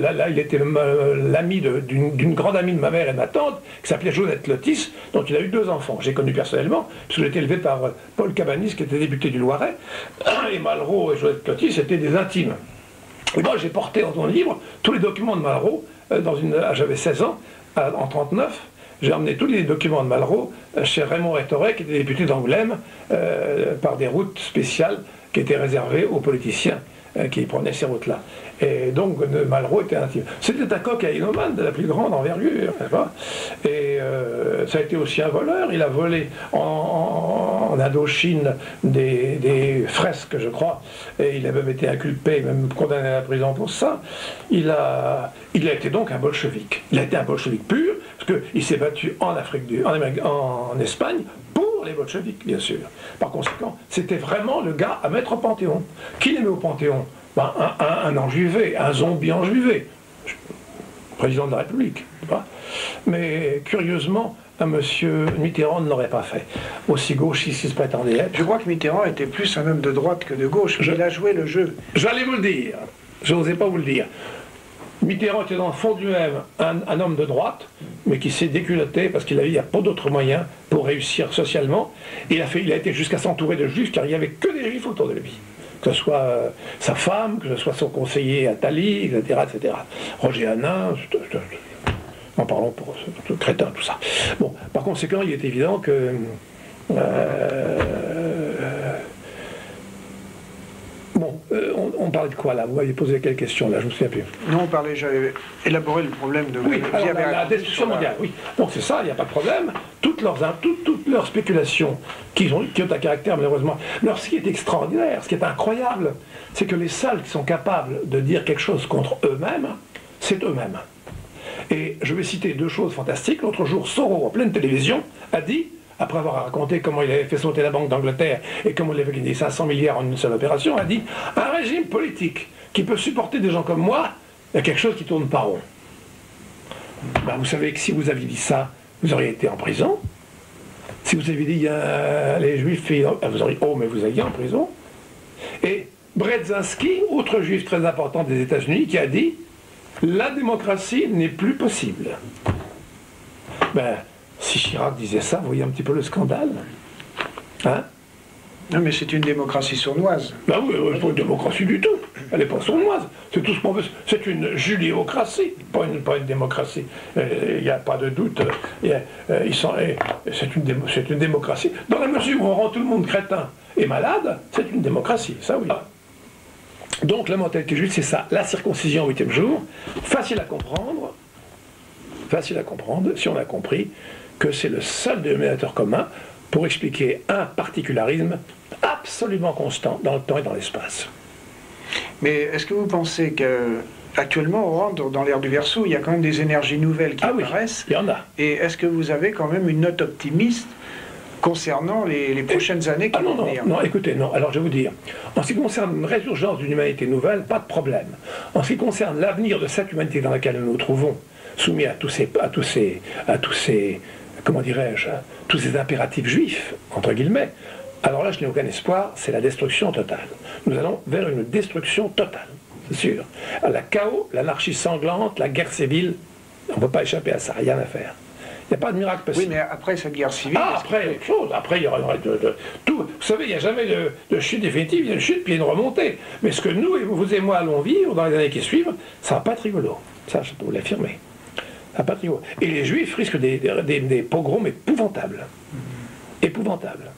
l'ami d'une grande amie de ma mère et de ma tante, qui s'appelait Josette Lotis, dont il a eu deux enfants. J'ai connu personnellement, parce que j'ai été élevé par Paul Cabanis, qui était député du Loiret, et Malraux et Josette Lotis étaient des intimes. Et moi j'ai porté dans mon livre tous les documents de Malraux, dans une, j'avais seize ans, en trente-neuf, j'ai emmené tous les documents de Malraux chez Raymond Rétoré, qui était député d'Angoulême, euh, par des routes spéciales qui étaient réservées aux politiciens euh, qui prenaient ces routes-là. Et donc Malraux était intime. C'était un cocaïnomane de la plus grande envergure, n'est-ce pas? Et euh, ça a été aussi un voleur. Il a volé en, en, en Indochine des, des fresques, je crois, et il a même été inculpé, même condamné à la prison pour ça. Il a, il a été donc un bolchevique. Il a été un bolchevique pur, parce qu'il s'est battu en Afrique du, en, Amérique, en, en Espagne pour les bolcheviques, bien sûr. Par conséquent, c'était vraiment le gars à mettre au Panthéon. Qui les met au Panthéon? Ben, un, un, un enjuivé, un zombie enjuivé, président de la République. Pas. Mais curieusement, un monsieur Mitterrand ne l'aurait pas fait. Aussi gauchiste qu'il se prétendait être. Je crois que Mitterrand était plus un homme de droite que de gauche, mais je, il a joué le jeu. J'allais vous le dire, je n'osais pas vous le dire. Mitterrand était dans le fond du même un, un homme de droite, mais qui s'est déculotté parce qu'il n'y a pas d'autres moyens pour réussir socialement. Il a, fait, il a été jusqu'à s'entourer de juifs, car il n'y avait que des juifs autour de lui. Que ce soit euh, sa femme, que ce soit son conseiller Attali, et cetera, et cetera. Roger Hanin, en parlons pour ce crétin, tout ça. Bon, par conséquent, il est évident que euh, bon, euh, on, on parlait de quoi là? Vous m'avez posé quelle question là? Je me souviens plus. Non, on parlait, j'avais élaboré le problème de... Oui, alors, la, la destruction mondiale, la... oui. Donc c'est ça, il n'y a pas de problème. Toutes leurs, toutes, toutes leurs spéculations, qui ont, qui ont un caractère malheureusement... Alors ce qui est extraordinaire, ce qui est incroyable, c'est que les seuls qui sont capables de dire quelque chose contre eux-mêmes, c'est eux-mêmes. Et je vais citer deux choses fantastiques. L'autre jour, Soros, en pleine télévision, a dit, après avoir raconté comment il avait fait sauter la Banque d'Angleterre et comment il avait gagné cinq cents milliards en une seule opération, a dit « Un régime politique qui peut supporter des gens comme moi, il y a quelque chose qui tourne pas rond. » Ben, vous savez que si vous aviez dit ça, vous auriez été en prison. Si vous aviez dit euh, les juifs, vous auriez oh mais vous alliez en prison. Et Brzezinski, autre juif très important des États-Unis, qui a dit la démocratie n'est plus possible. Ben, si Chirac disait ça, vous voyez un petit peu le scandale. Hein? Non, mais c'est une démocratie sournoise. Ben oui, pas une démocratie du tout. Elle n'est pas sournoise. C'est tout ce qu'on veut. C'est une juliocratie, pas une, pas une démocratie. Il n'y a pas de doute. C'est une, démo, une démocratie. Dans la mesure où on rend tout le monde crétin et malade, c'est une démocratie. Ça, oui. Donc, la mentalité juive, c'est ça. La circoncision au huitième jour, facile à comprendre. Facile à comprendre, si on a compris que c'est le seul dénominateur commun pour expliquer un particularisme absolument constant dans le temps et dans l'espace. Mais est-ce que vous pensez qu'actuellement, on rentre dans l'ère du Verseau, il y a quand même des énergies nouvelles qui ah apparaissent? Oui, il y en a. Et est-ce que vous avez quand même une note optimiste concernant les, les prochaines et, années qui ah non, vont venir? Non, non, écoutez, non. Alors je vais vous dire, en ce qui concerne une résurgence d'une humanité nouvelle, pas de problème. En ce qui concerne l'avenir de cette humanité dans laquelle nous nous trouvons, soumis à tous ces, à tous ces, à tous ces, comment dirais-je, tous ces impératifs juifs, entre guillemets, alors là je n'ai aucun espoir, c'est la destruction totale. Nous allons vers une destruction totale, c'est sûr. La chaos, l'anarchie sanglante, la guerre civile, on ne peut pas échapper à ça, rien à faire. Il n'y a pas de miracle possible. Oui, mais après cette guerre civile... Ah, après, autre chose. Après, il y aura de, de, tout. Vous savez, il n'y a jamais de, de chute définitive, il y a une chute puis une remontée. Mais ce que nous, et vous et moi, allons vivre dans les années qui suivent, ça ne va pas être rigolo. Ça, je peux vous l'affirmer. Ça va pas être rigolo. Et les Juifs risquent des, des, des, des pogroms épouvantables. Mmh. Épouvantables.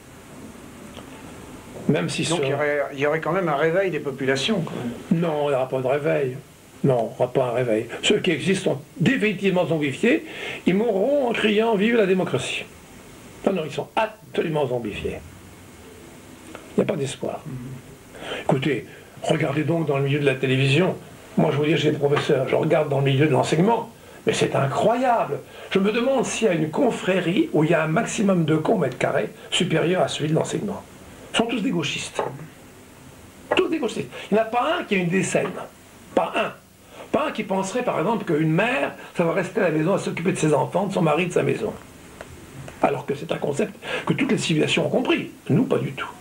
Même si... Donc, sur... il, y aurait, il y aurait quand même un réveil des populations, quoi. Non, il n'y aura pas de réveil. Non, il n'y aura pas un réveil. Ceux qui existent sont définitivement zombifiés. Ils mourront en criant « Vive la démocratie ». Non, non, ils sont absolument zombifiés. Il n'y a pas d'espoir. Mmh. Écoutez, regardez donc dans le milieu de la télévision. Moi, je vous dis, j'ai des professeurs, je regarde dans le milieu de l'enseignement. Mais c'est incroyable. Je me demande s'il y a une confrérie où il y a un maximum de cons mètre carré supérieur à celui de l'enseignement. Ils sont tous des gauchistes. Tous des gauchistes. Il n'y en a pas un qui a une décenne. Pas un. Pas un qui penserait, par exemple, qu'une mère, ça va rester à la maison à s'occuper de ses enfants, de son mari, de sa maison. Alors que c'est un concept que toutes les civilisations ont compris. Nous, pas du tout.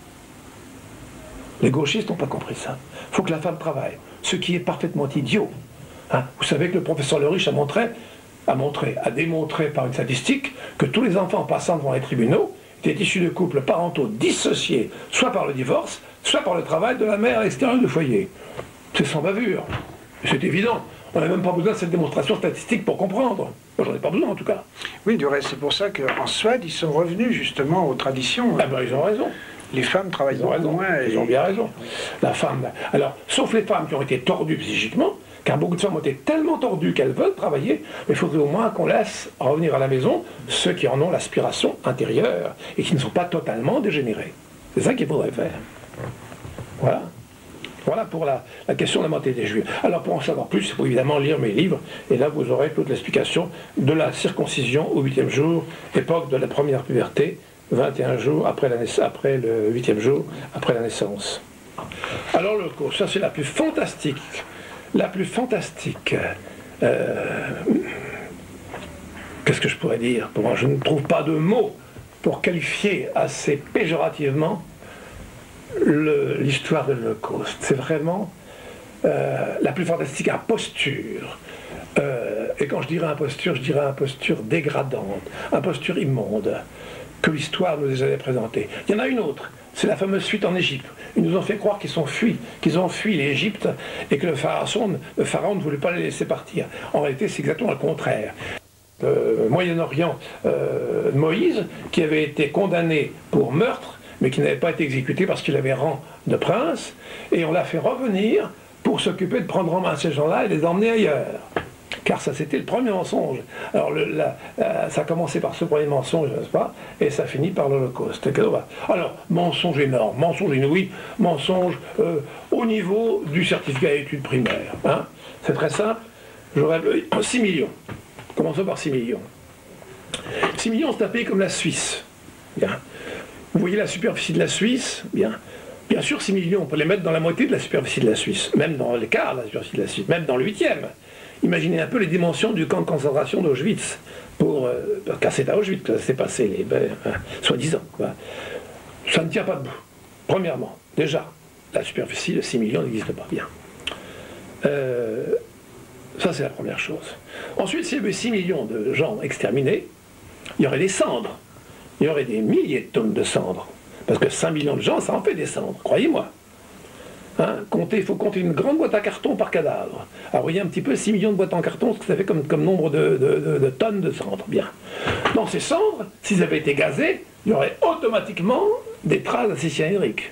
Les gauchistes n'ont pas compris ça. Il faut que la femme travaille, ce qui est parfaitement idiot. Hein, vous savez que le professeur Le Riche a montré, a montré, a démontré par une statistique que tous les enfants passant devant les tribunaux étaient issus de couples parentaux dissociés, soit par le divorce, soit par le travail de la mère à l'extérieur du foyer. C'est sans bavure. C'est évident. On n'a même pas besoin de cette démonstration statistique pour comprendre. Moi, j'en ai pas besoin, en tout cas. Oui, du reste, c'est pour ça qu'en Suède, ils sont revenus justement aux traditions. Ah ben, ils ont raison. Les femmes travaillent ils ont raison. moins. Ils et... ont bien raison. La femme... Alors, sauf les femmes qui ont été tordues psychiquement, car beaucoup de femmes ont été tellement tordues qu'elles veulent travailler, mais il faudrait au moins qu'on laisse revenir à la maison ceux qui en ont l'aspiration intérieure et qui ne sont pas totalement dégénérés. C'est ça qu'il faudrait faire. Voilà. Voilà pour la, la question de la mentalité des Juifs. Alors pour en savoir plus, il faut évidemment lire mes livres, et là vous aurez toute l'explication de la circoncision au huitième jour, époque de la première puberté, vingt et un jours après, la après le huitième jour, après la naissance. Alors le cours, ça c'est la plus fantastique, la plus fantastique. Euh, Qu'est-ce que je pourrais dire? Pour moi, je ne trouve pas de mots pour qualifier assez péjorativement l'histoire de l'Holocauste. C'est vraiment euh, la plus fantastique imposture. Euh, et quand je dirais imposture, je dirais imposture dégradante, imposture immonde, que l'histoire nous a jamais présentée. Il y en a une autre, c'est la fameuse fuite en Égypte. Ils nous ont fait croire qu'ils sont fui, qu'ils ont fui l'Égypte et que le pharaon, le pharaon ne voulait pas les laisser partir. En réalité, c'est exactement le contraire. Euh, Moyen-Orient, euh, Moïse, qui avait été condamné pour meurtre, mais qui n'avait pas été exécuté parce qu'il avait rang de prince, et on l'a fait revenir pour s'occuper de prendre en main ces gens-là et les emmener ailleurs. Car ça, c'était le premier mensonge. Alors, le, la, euh, ça a commencé par ce premier mensonge, n'est-ce pas, et ça finit par l'Holocauste. Alors, mensonge énorme, mensonge inouï, mensonge euh, au niveau du certificat d'études primaires. Hein. C'est très simple, j'aurais six millions. Commençons par six millions. six millions, c'est un pays comme la Suisse. Bien. Vous voyez la superficie de la Suisse, bien. Bien sûr, six millions, on peut les mettre dans la moitié de la superficie de la Suisse, même dans les quarts de la superficie de la Suisse, même dans le huitième. Imaginez un peu les dimensions du camp de concentration d'Auschwitz, pour, euh, car c'est à Auschwitz que ça s'est passé, les, ben, hein, soi-disant. Quoi. Ça ne tient pas debout. Premièrement, déjà, la superficie de six millions n'existe pas bien. Euh, ça, c'est la première chose. Ensuite, s'il y avait six millions de gens exterminés, il y aurait des cendres. Il y aurait des milliers de tonnes de cendres. Parce que cinq millions de gens, ça en fait des cendres, croyez-moi. Hein, comptez, il faut compter une grande boîte à carton par cadavre. Alors, vous voyez un petit peu six millions de boîtes en carton, ce que ça fait comme, comme nombre de, de, de, de tonnes de cendres. Bien. Dans ces cendres, s'ils avaient été gazés, il y aurait automatiquement des traces d'acide cyanhydrique.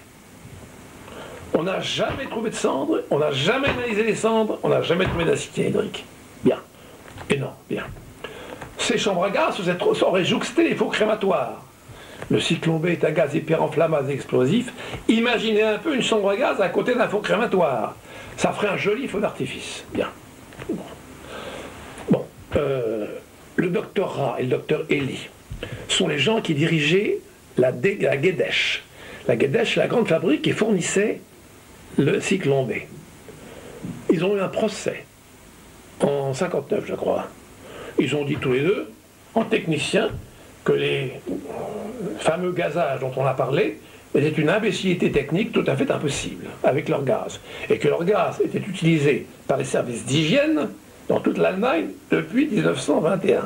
On n'a jamais trouvé de cendres, on n'a jamais analysé les cendres, on n'a jamais trouvé d'acide cyanhydrique. Bien. Et non, bien. Ces chambres à gaz auraient jouxté les faux crématoires. Le cyclone B est un gaz hyper inflammable et explosif. Imaginez un peu une chambre à gaz à côté d'un faux crématoire. Ça ferait un joli feu d'artifice. Bien. Bon. Bon. Euh, le docteur Ra et le docteur Eli sont les gens qui dirigeaient la, la Guédèche. La Guédèche, c'est la grande fabrique qui fournissait le cyclone B. Ils ont eu un procès en cinquante-neuf, je crois. Ils ont dit tous les deux, en technicien, que les fameux gazages dont on a parlé étaient une imbécilité technique tout à fait impossible avec leur gaz. Et que leur gaz était utilisé par les services d'hygiène dans toute l'Allemagne depuis mille neuf cent vingt et un.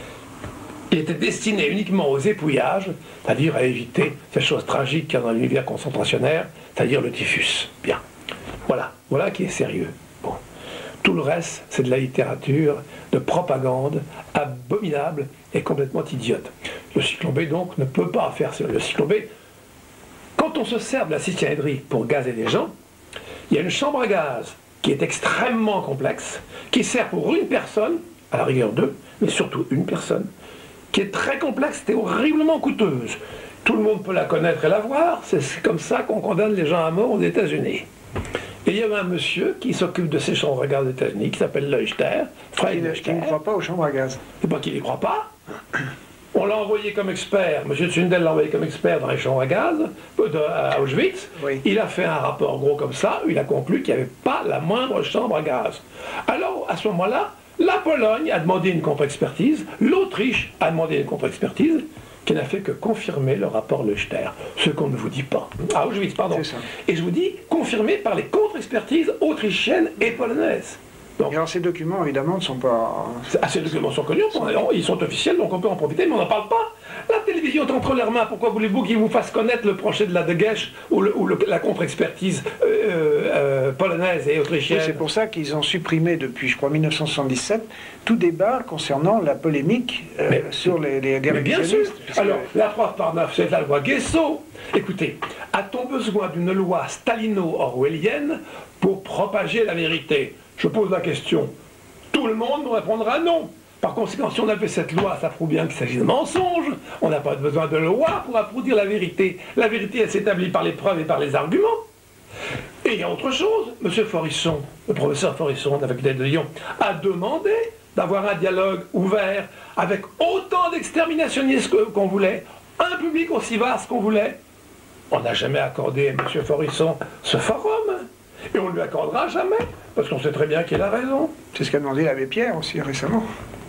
Il était destiné uniquement aux épouillages, c'est-à-dire à éviter ces choses tragiques qu'il y a dans l'univers concentrationnaire, c'est-à-dire le typhus. Bien. Voilà. Voilà qui est sérieux. Bon. Tout le reste, c'est de la littérature de propagande abominable et complètement idiote. Le cyclone B, donc, ne peut pas faire ça. Le cyclone B, quand on se sert de l'acide cyanhydrique pour gazer des gens, il y a une chambre à gaz qui est extrêmement complexe, qui sert pour une personne, à la rigueur deux, mais surtout une personne, qui est très complexe et horriblement coûteuse. Tout le monde peut la connaître et la voir, c'est comme ça qu'on condamne les gens à mort aux États-Unis. Et il y avait un monsieur qui s'occupe de ces chambres à gaz aux États-Unis, qui s'appelle Leuchter, Fred Leuchter. Il ne croit pas aux chambres à gaz. C'est pas qu'il n'y croit pas. On l'a envoyé comme expert, M. Zundel l'a envoyé comme expert dans les chambres à gaz, de, à Auschwitz. Oui. Il a fait un rapport gros comme ça, il a conclu qu'il n'y avait pas la moindre chambre à gaz. Alors, à ce moment-là, la Pologne a demandé une contre-expertise, l'Autriche a demandé une contre-expertise, qui n'a fait que confirmer le rapport Leuchter, ce qu'on ne vous dit pas. À Auschwitz, pardon. Et je vous dis, confirmé par les contre-expertises autrichiennes et polonaises. Donc, et alors ces documents, évidemment, ne sont pas... Ah, ces documents sont connus, ils sont officiels, donc on peut en profiter, mais on n'en parle pas. La télévision est entre leurs mains, pourquoi voulez-vous qu'ils vous fassent connaître le procès de la Degesch ou, le, ou le, la contre-expertise euh, euh, polonaise et autrichienne? Oui, c'est pour ça qu'ils ont supprimé depuis, je crois, mille neuf cent soixante-dix-sept, tout débat concernant la polémique euh, mais, sur les, les guerres. Mais bien sûr. Alors, la preuve par neuf, c'est la loi Guesso. Écoutez, a-t-on besoin d'une loi stalino-orwellienne pour propager la vérité? Je pose la question. Tout le monde nous répondra non. Par conséquent, si on a fait cette loi, ça prouve bien qu'il s'agit de mensonges. On n'a pas besoin de loi pour approfondir la vérité. La vérité, elle s'établit par les preuves et par les arguments. Et il y a autre chose. M. Forisson, le professeur Forisson de la faculté de Lyon, a demandé d'avoir un dialogue ouvert avec autant d'exterminationnistes qu'on voulait, un public aussi vaste qu'on voulait. On n'a jamais accordé à M. Forisson ce forum. Et on ne lui accordera jamais, parce qu'on sait très bien qu'il a raison. C'est ce qu'a demandé l'abbé Pierre aussi récemment.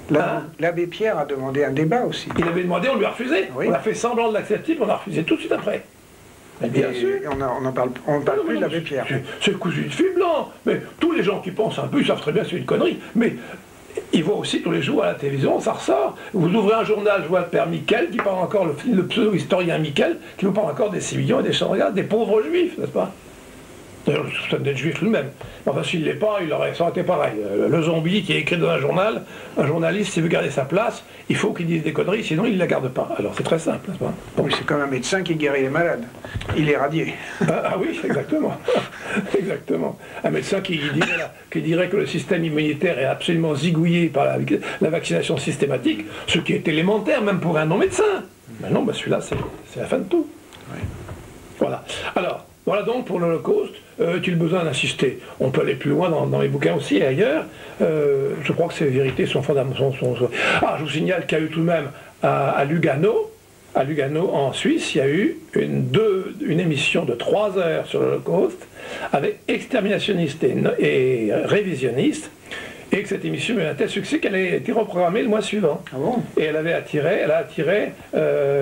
L'abbé hein? Pierre a demandé un débat aussi. Il avait demandé, on lui a refusé. Oui. On a fait semblant de l'accepter, puis on a refusé tout de suite après. Mais bien et, sûr. Et on n'en parle, on parle non, plus de l'abbé Pierre. C'est le cousu de fil blanc. Mais tous les gens qui pensent un peu, ils savent très bien que c'est une connerie. Mais ils voient aussi tous les jours à la télévision, ça ressort. Vous ouvrez un journal, je vois le père Miquel, qui parle encore, le, le pseudo-historien Miquel, qui vous parle encore des civiliens et des chambres, des pauvres juifs, n'est-ce pas? D'ailleurs, je soupçonne d'être juif lui-même. Enfin, s'il ne l'est pas, il aurait, ça aurait été pareil. Le zombie qui est écrit dans un journal, un journaliste, s'il veut garder sa place, il faut qu'il dise des conneries, sinon il ne la garde pas. Alors c'est très simple, n'est-ce pas? Bon. Oui, c'est comme un médecin qui guérit les malades. Il est radié. Ah, ah oui, exactement. Exactement. Un médecin qui dirait, là, qui dirait que le système immunitaire est absolument zigouillé par la, la vaccination systématique, ce qui est élémentaire, même pour un non-médecin. Mais non, ben celui-là, c'est la fin de tout. Oui. Voilà. Alors, voilà donc pour l'Holocauste. Euh, Est-il besoin d'insister? On peut aller plus loin dans, dans les bouquins aussi et ailleurs. Euh, je crois que ces vérités sont fondamentales. Sont, sont... Ah, je vous signale qu'il y a eu tout de même à, à Lugano, à Lugano en Suisse, il y a eu une, deux, une émission de trois heures sur l'Holocauste avec exterminationnistes et, et révisionnistes. Et que cette émission a eu un tel succès qu'elle a été reprogrammée le mois suivant. Ah bon? Et elle avait attiré, elle a attiré euh,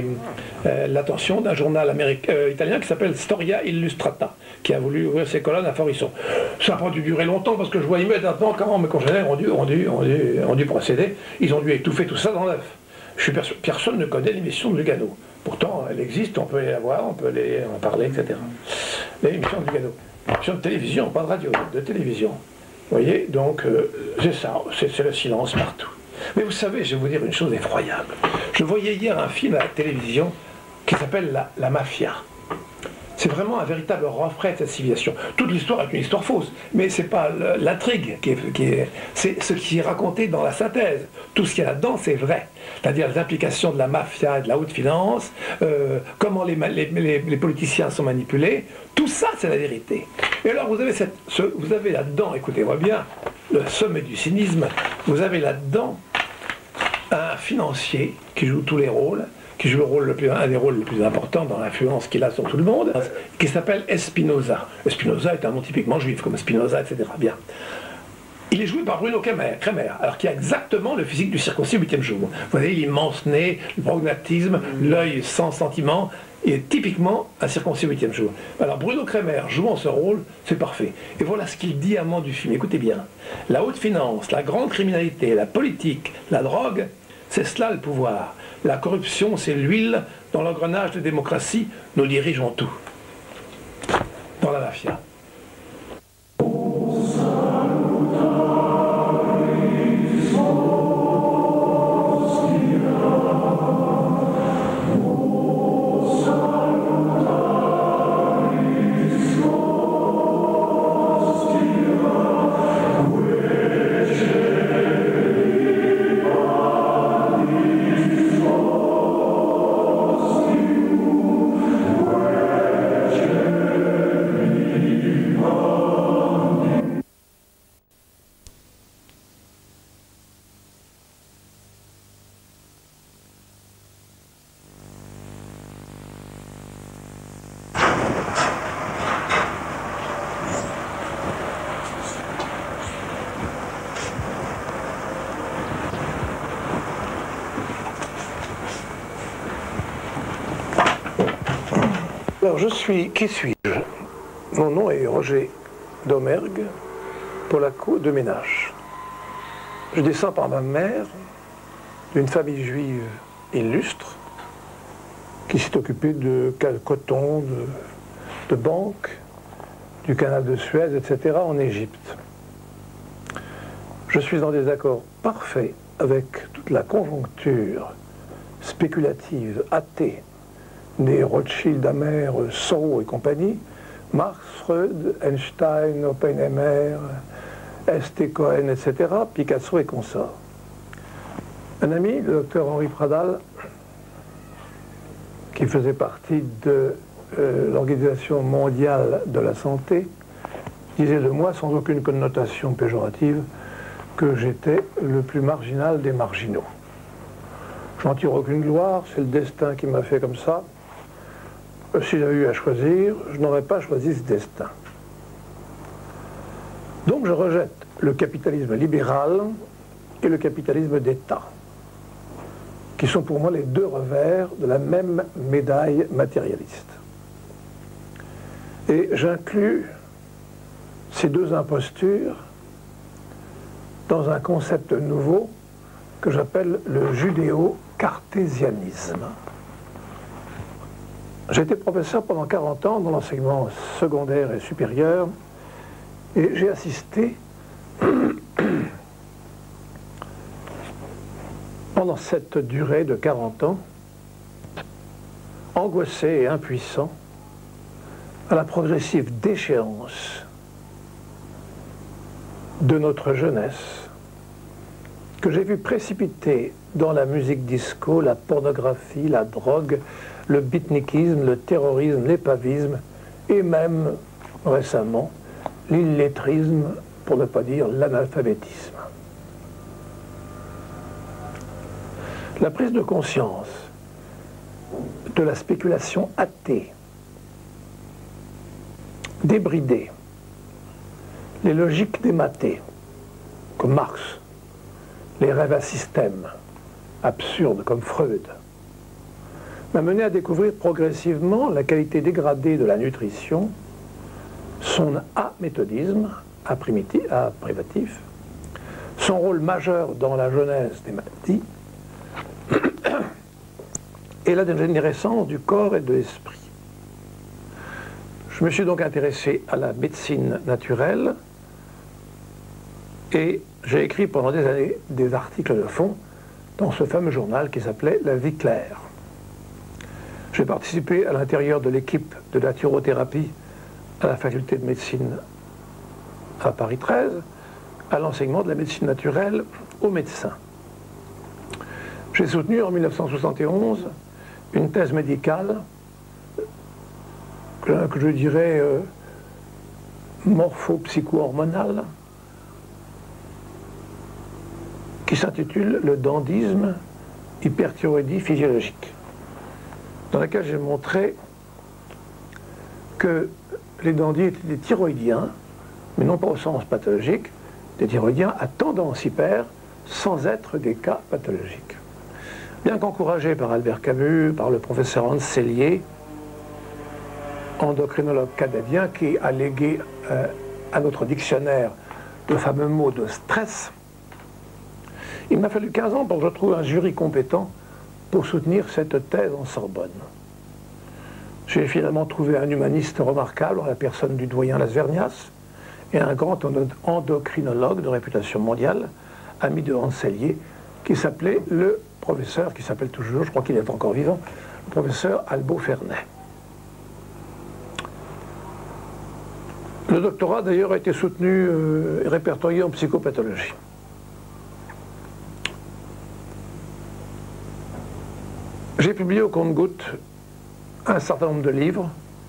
euh, l'attention d'un journal américain, euh, italien qui s'appelle Storia Illustrata, qui a voulu ouvrir ses colonnes à Forisson. Ça n'a pas dû durer longtemps parce que je vois immédiatement comment mes congénères ont dû, ont, dû, ont, dû, ont dû procéder. Ils ont dû étouffer tout ça dans l'œuf. Je suis perso personne ne connaît l'émission de Lugano. Pourtant, elle existe, on peut les voir, on peut les, en parler, et cetera. L'émission de Lugano. L'émission de télévision, pas de radio, de télévision. Vous voyez, donc euh, c'est ça, c'est le silence partout. Mais vous savez, je vais vous dire une chose effroyable. Je voyais hier un film à la télévision qui s'appelle la, la Mafia. C'est vraiment un véritable reflet de cette civilisation. Toute l'histoire est une histoire fausse, mais c'est pas l'intrigue qui est, qui est c'est ce qui est raconté dans la synthèse. Tout ce qu'il y a là-dedans, c'est vrai. C'est-à-dire les implications de la mafia et de la haute finance, euh, comment les, les, les, les politiciens sont manipulés, tout ça, c'est la vérité. Et alors, vous avez, cette, ce, vous avez là-dedans, écoutez-moi bien, le sommet du cynisme, vous avez là-dedans un financier qui joue tous les rôles, qui joue le rôle le plus, un des rôles les plus importants dans l'influence qu'il a sur tout le monde, qui s'appelle Espinoza. Espinoza est un nom typiquement juif, comme Spinoza, et cetera. Bien. Il est joué par Bruno Kremer, Kremer, alors qui a exactement le physique du circoncis huitième jour. Vous voyez, l'immense nez, le pragmatisme, mmh. l'œil sans sentiment, et typiquement un circoncis huitième jour. Alors Bruno Kremer jouant ce rôle, c'est parfait. Et voilà ce qu'il dit à moment du film. Écoutez bien. La haute finance, la grande criminalité, la politique, la drogue, c'est cela le pouvoir. La corruption, c'est l'huile dans l'engrenage de démocratie. Nous dirigeons tout. Dans la mafia. Alors je suis, qui suis-je? Mon nom est Roger Domergue, Polaco de Ménage. Je descends par ma mère d'une famille juive illustre qui s'est occupée de coton, de, de banque, du canal de Suez, et cetera en Égypte. Je suis en désaccord parfait avec toute la conjoncture spéculative, athée, des Rothschild, Amer, Soros et compagnie, Marx, Freud, Einstein, Oppenheimer, S T Cohen, et cetera, Picasso et consorts. Un ami, le docteur Henri Pradal, qui faisait partie de euh, l'Organisation mondiale de la santé, disait de moi, sans aucune connotation péjorative, que j'étais le plus marginal des marginaux. Je n'en tire aucune gloire, c'est le destin qui m'a fait comme ça. Si j'avais eu à choisir, je n'aurais pas choisi ce destin. Donc je rejette le capitalisme libéral et le capitalisme d'État, qui sont pour moi les deux revers de la même médaille matérialiste. Et j'inclus ces deux impostures dans un concept nouveau que j'appelle le judéo-cartésianisme. J'ai été professeur pendant quarante ans dans l'enseignement secondaire et supérieur, et j'ai assisté pendant cette durée de quarante ans, angoissé et impuissant, à la progressive déchéance de notre jeunesse, que j'ai vu précipiter dans la musique disco, la pornographie, la drogue, le beatnikisme, le terrorisme, l'épavisme, et même, récemment, l'illettrisme, pour ne pas dire l'analphabétisme. La prise de conscience de la spéculation athée, débridée, les logiques dématées, comme Marx, les rêves à système, absurdes comme Freud, m'a mené à découvrir progressivement la qualité dégradée de la nutrition, son améthodisme, privatif, son rôle majeur dans la genèse des maladies, et la dégénérescence du corps et de l'esprit. Je me suis donc intéressé à la médecine naturelle et j'ai écrit pendant des années des articles de fond dans ce fameux journal qui s'appelait La Vie claire. J'ai participé à l'intérieur de l'équipe de naturothérapie à la faculté de médecine à Paris treize, à l'enseignement de la médecine naturelle aux médecins. J'ai soutenu en mille neuf cent soixante et onze une thèse médicale que, que je dirais euh, morpho-psycho-hormonale qui s'intitule « Le dandisme, hyperthyroïdie physiologique », dans laquelle j'ai montré que les dandys étaient des thyroïdiens, mais non pas au sens pathologique, des thyroïdiens à tendance hyper, sans être des cas pathologiques. Bien qu'encouragé par Albert Camus, par le professeur Hans Selye, endocrinologue canadien, qui a légué euh, à notre dictionnaire le fameux mot de stress, il m'a fallu quinze ans pour que je trouve un jury compétent pour soutenir cette thèse en Sorbonne. J'ai finalement trouvé un humaniste remarquable en la personne du doyen Lasvernias et un grand endocrinologue de réputation mondiale, ami de Hans Selye, qui s'appelait le professeur, qui s'appelle toujours, je crois qu'il est encore vivant, le professeur Albo Fernet. Le doctorat d'ailleurs a été soutenu euh, et répertorié en psychopathologie. J'ai publié au compte-gouttes un certain nombre de livres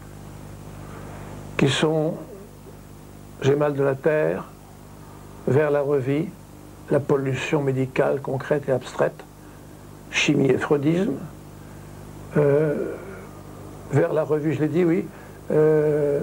qui sont J'ai mal de la terre, Vers la revie, La pollution médicale concrète et abstraite, Chimie et freudisme, euh, Vers la revue, je l'ai dit, oui, euh,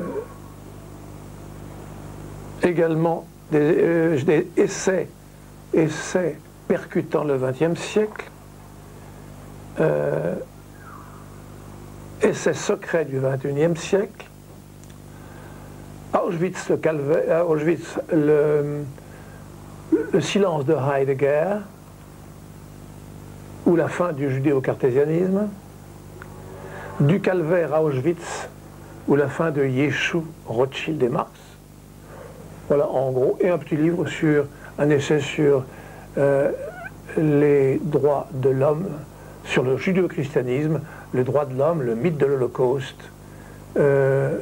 également des, euh, des essais, essais percutant le vingtième siècle, euh, Essai secret du vingt et unième siècle, Auschwitz, le, calvaire, Auschwitz, le, le silence de Heidegger, ou la fin du judéo-cartésianisme, du calvaire à Auschwitz, ou la fin de Yeshua, Rothschild et Marx. Voilà, en gros, et un petit livre sur, un essai sur euh, les droits de l'homme, sur le judéo-christianisme, le droit de l'homme, le mythe de l'Holocauste. Euh,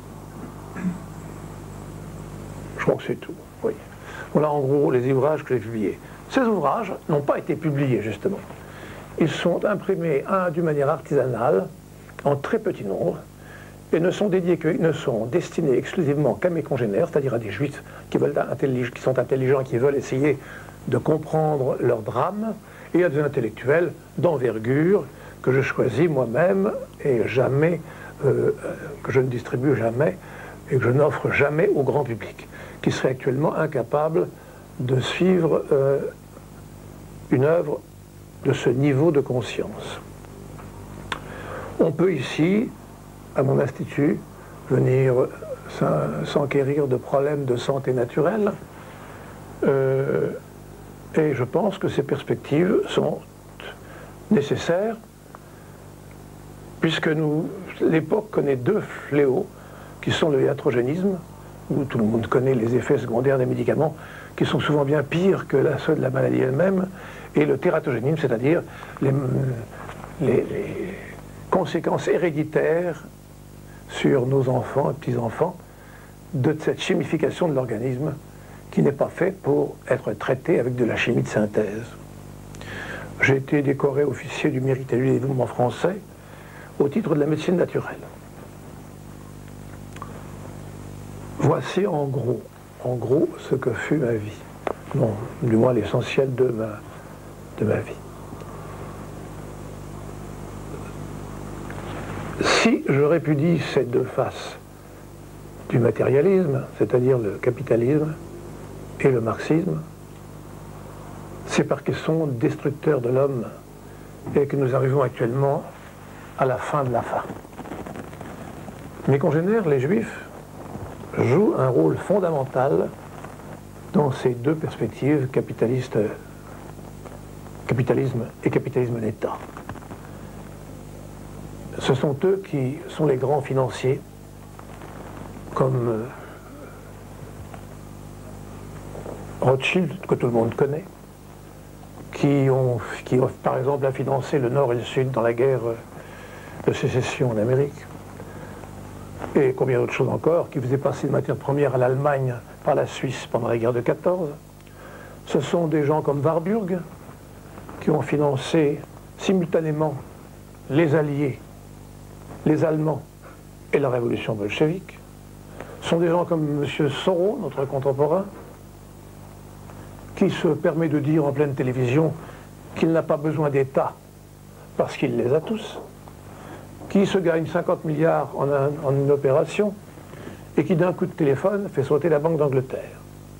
je crois que c'est tout, oui. Voilà en gros les ouvrages que j'ai publiés. Ces ouvrages n'ont pas été publiés, justement. Ils sont imprimés d'une manière artisanale, en très petit nombre, et ne sont dédiés que, ne sont destinés exclusivement qu'à mes congénères, c'est-à-dire à des juifs qui, veulent qui sont intelligents, qui veulent essayer de comprendre leur drame, et à des intellectuels d'envergure que je choisis moi-même et jamais, euh, que je ne distribue jamais et que je n'offre jamais au grand public, qui serait actuellement incapable de suivre euh, une œuvre de ce niveau de conscience. On peut ici, à mon institut, venir s'enquérir de problèmes de santé naturelle, euh, et je pense que ces perspectives sont nécessaires, puisque l'époque connaît deux fléaux, qui sont le iatrogénisme, où tout le monde connaît les effets secondaires des médicaments, qui sont souvent bien pires que la, ceux de la maladie elle-même, et le tératogénisme, c'est-à-dire les, les, les conséquences héréditaires sur nos enfants et petits-enfants de cette chimification de l'organisme qui n'est pas fait pour être traité avec de la chimie de synthèse. J'ai été décoré officier du mérite et du dévouement français au titre de la médecine naturelle. Voici en gros, en gros ce que fut ma vie, non, du moins l'essentiel de ma, de ma vie. Si je répudie ces deux faces du matérialisme, c'est-à-dire le capitalisme et le marxisme, c'est parce qu'ils sont destructeurs de l'homme et que nous arrivons actuellement à la fin de la fin. Mes congénères, les juifs, jouent un rôle fondamental dans ces deux perspectives, capitaliste, capitalisme et capitalisme d'État. Ce sont eux qui sont les grands financiers, comme Rothschild, que tout le monde connaît, qui ont, qui ont par exemple a financé le Nord et le Sud dans la guerre de sécession en Amérique, et combien d'autres choses encore, qui faisaient passer de matières premières à l'Allemagne par la Suisse pendant la guerre de quatorze. Ce sont des gens comme Warburg, qui ont financé simultanément les Alliés, les Allemands et la révolution bolchevique. Ce sont des gens comme M. Soro, notre contemporain, qui se permet de dire en pleine télévision qu'il n'a pas besoin d'État parce qu'il les a tous, qui se gagne cinquante milliards en, un, en une opération et qui d'un coup de téléphone fait sauter la Banque d'Angleterre.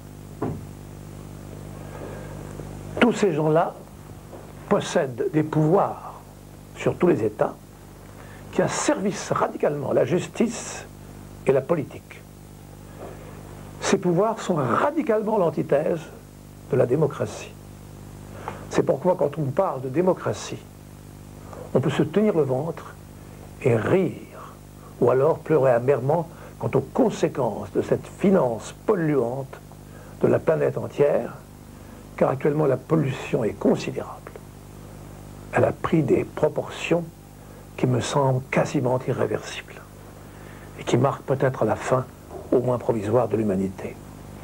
Tous ces gens-là possèdent des pouvoirs sur tous les États qui asservissent radicalement la justice et la politique. Ces pouvoirs sont radicalement l'antithèse de la démocratie. C'est pourquoi quand on parle de démocratie, on peut se tenir le ventre et rire, ou alors pleurer amèrement quant aux conséquences de cette finance polluante de la planète entière, car actuellement la pollution est considérable. Elle a pris des proportions qui me semblent quasiment irréversibles et qui marquent peut-être la fin, au moins provisoire, de l'humanité.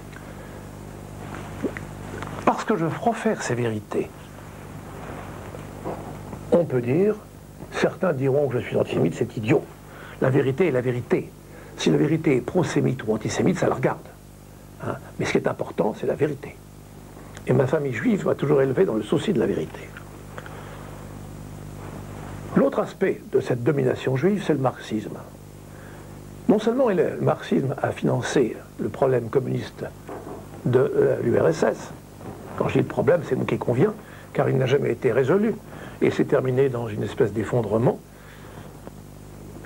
Parce que je profère ces vérités, on peut dire, certains diront que je suis antisémite, c'est idiot. La vérité est la vérité. Si la vérité est prosémite ou antisémite, ça la regarde. Hein? Mais ce qui est important, c'est la vérité. Et ma famille juive m'a toujours élevé dans le souci de la vérité. L'autre aspect de cette domination juive, c'est le marxisme. Non seulement le marxisme a financé le problème communiste de l'U R S S, quand je dis le problème, c'est moi qui convient, car il n'a jamais été résolu, et s'est terminé dans une espèce d'effondrement.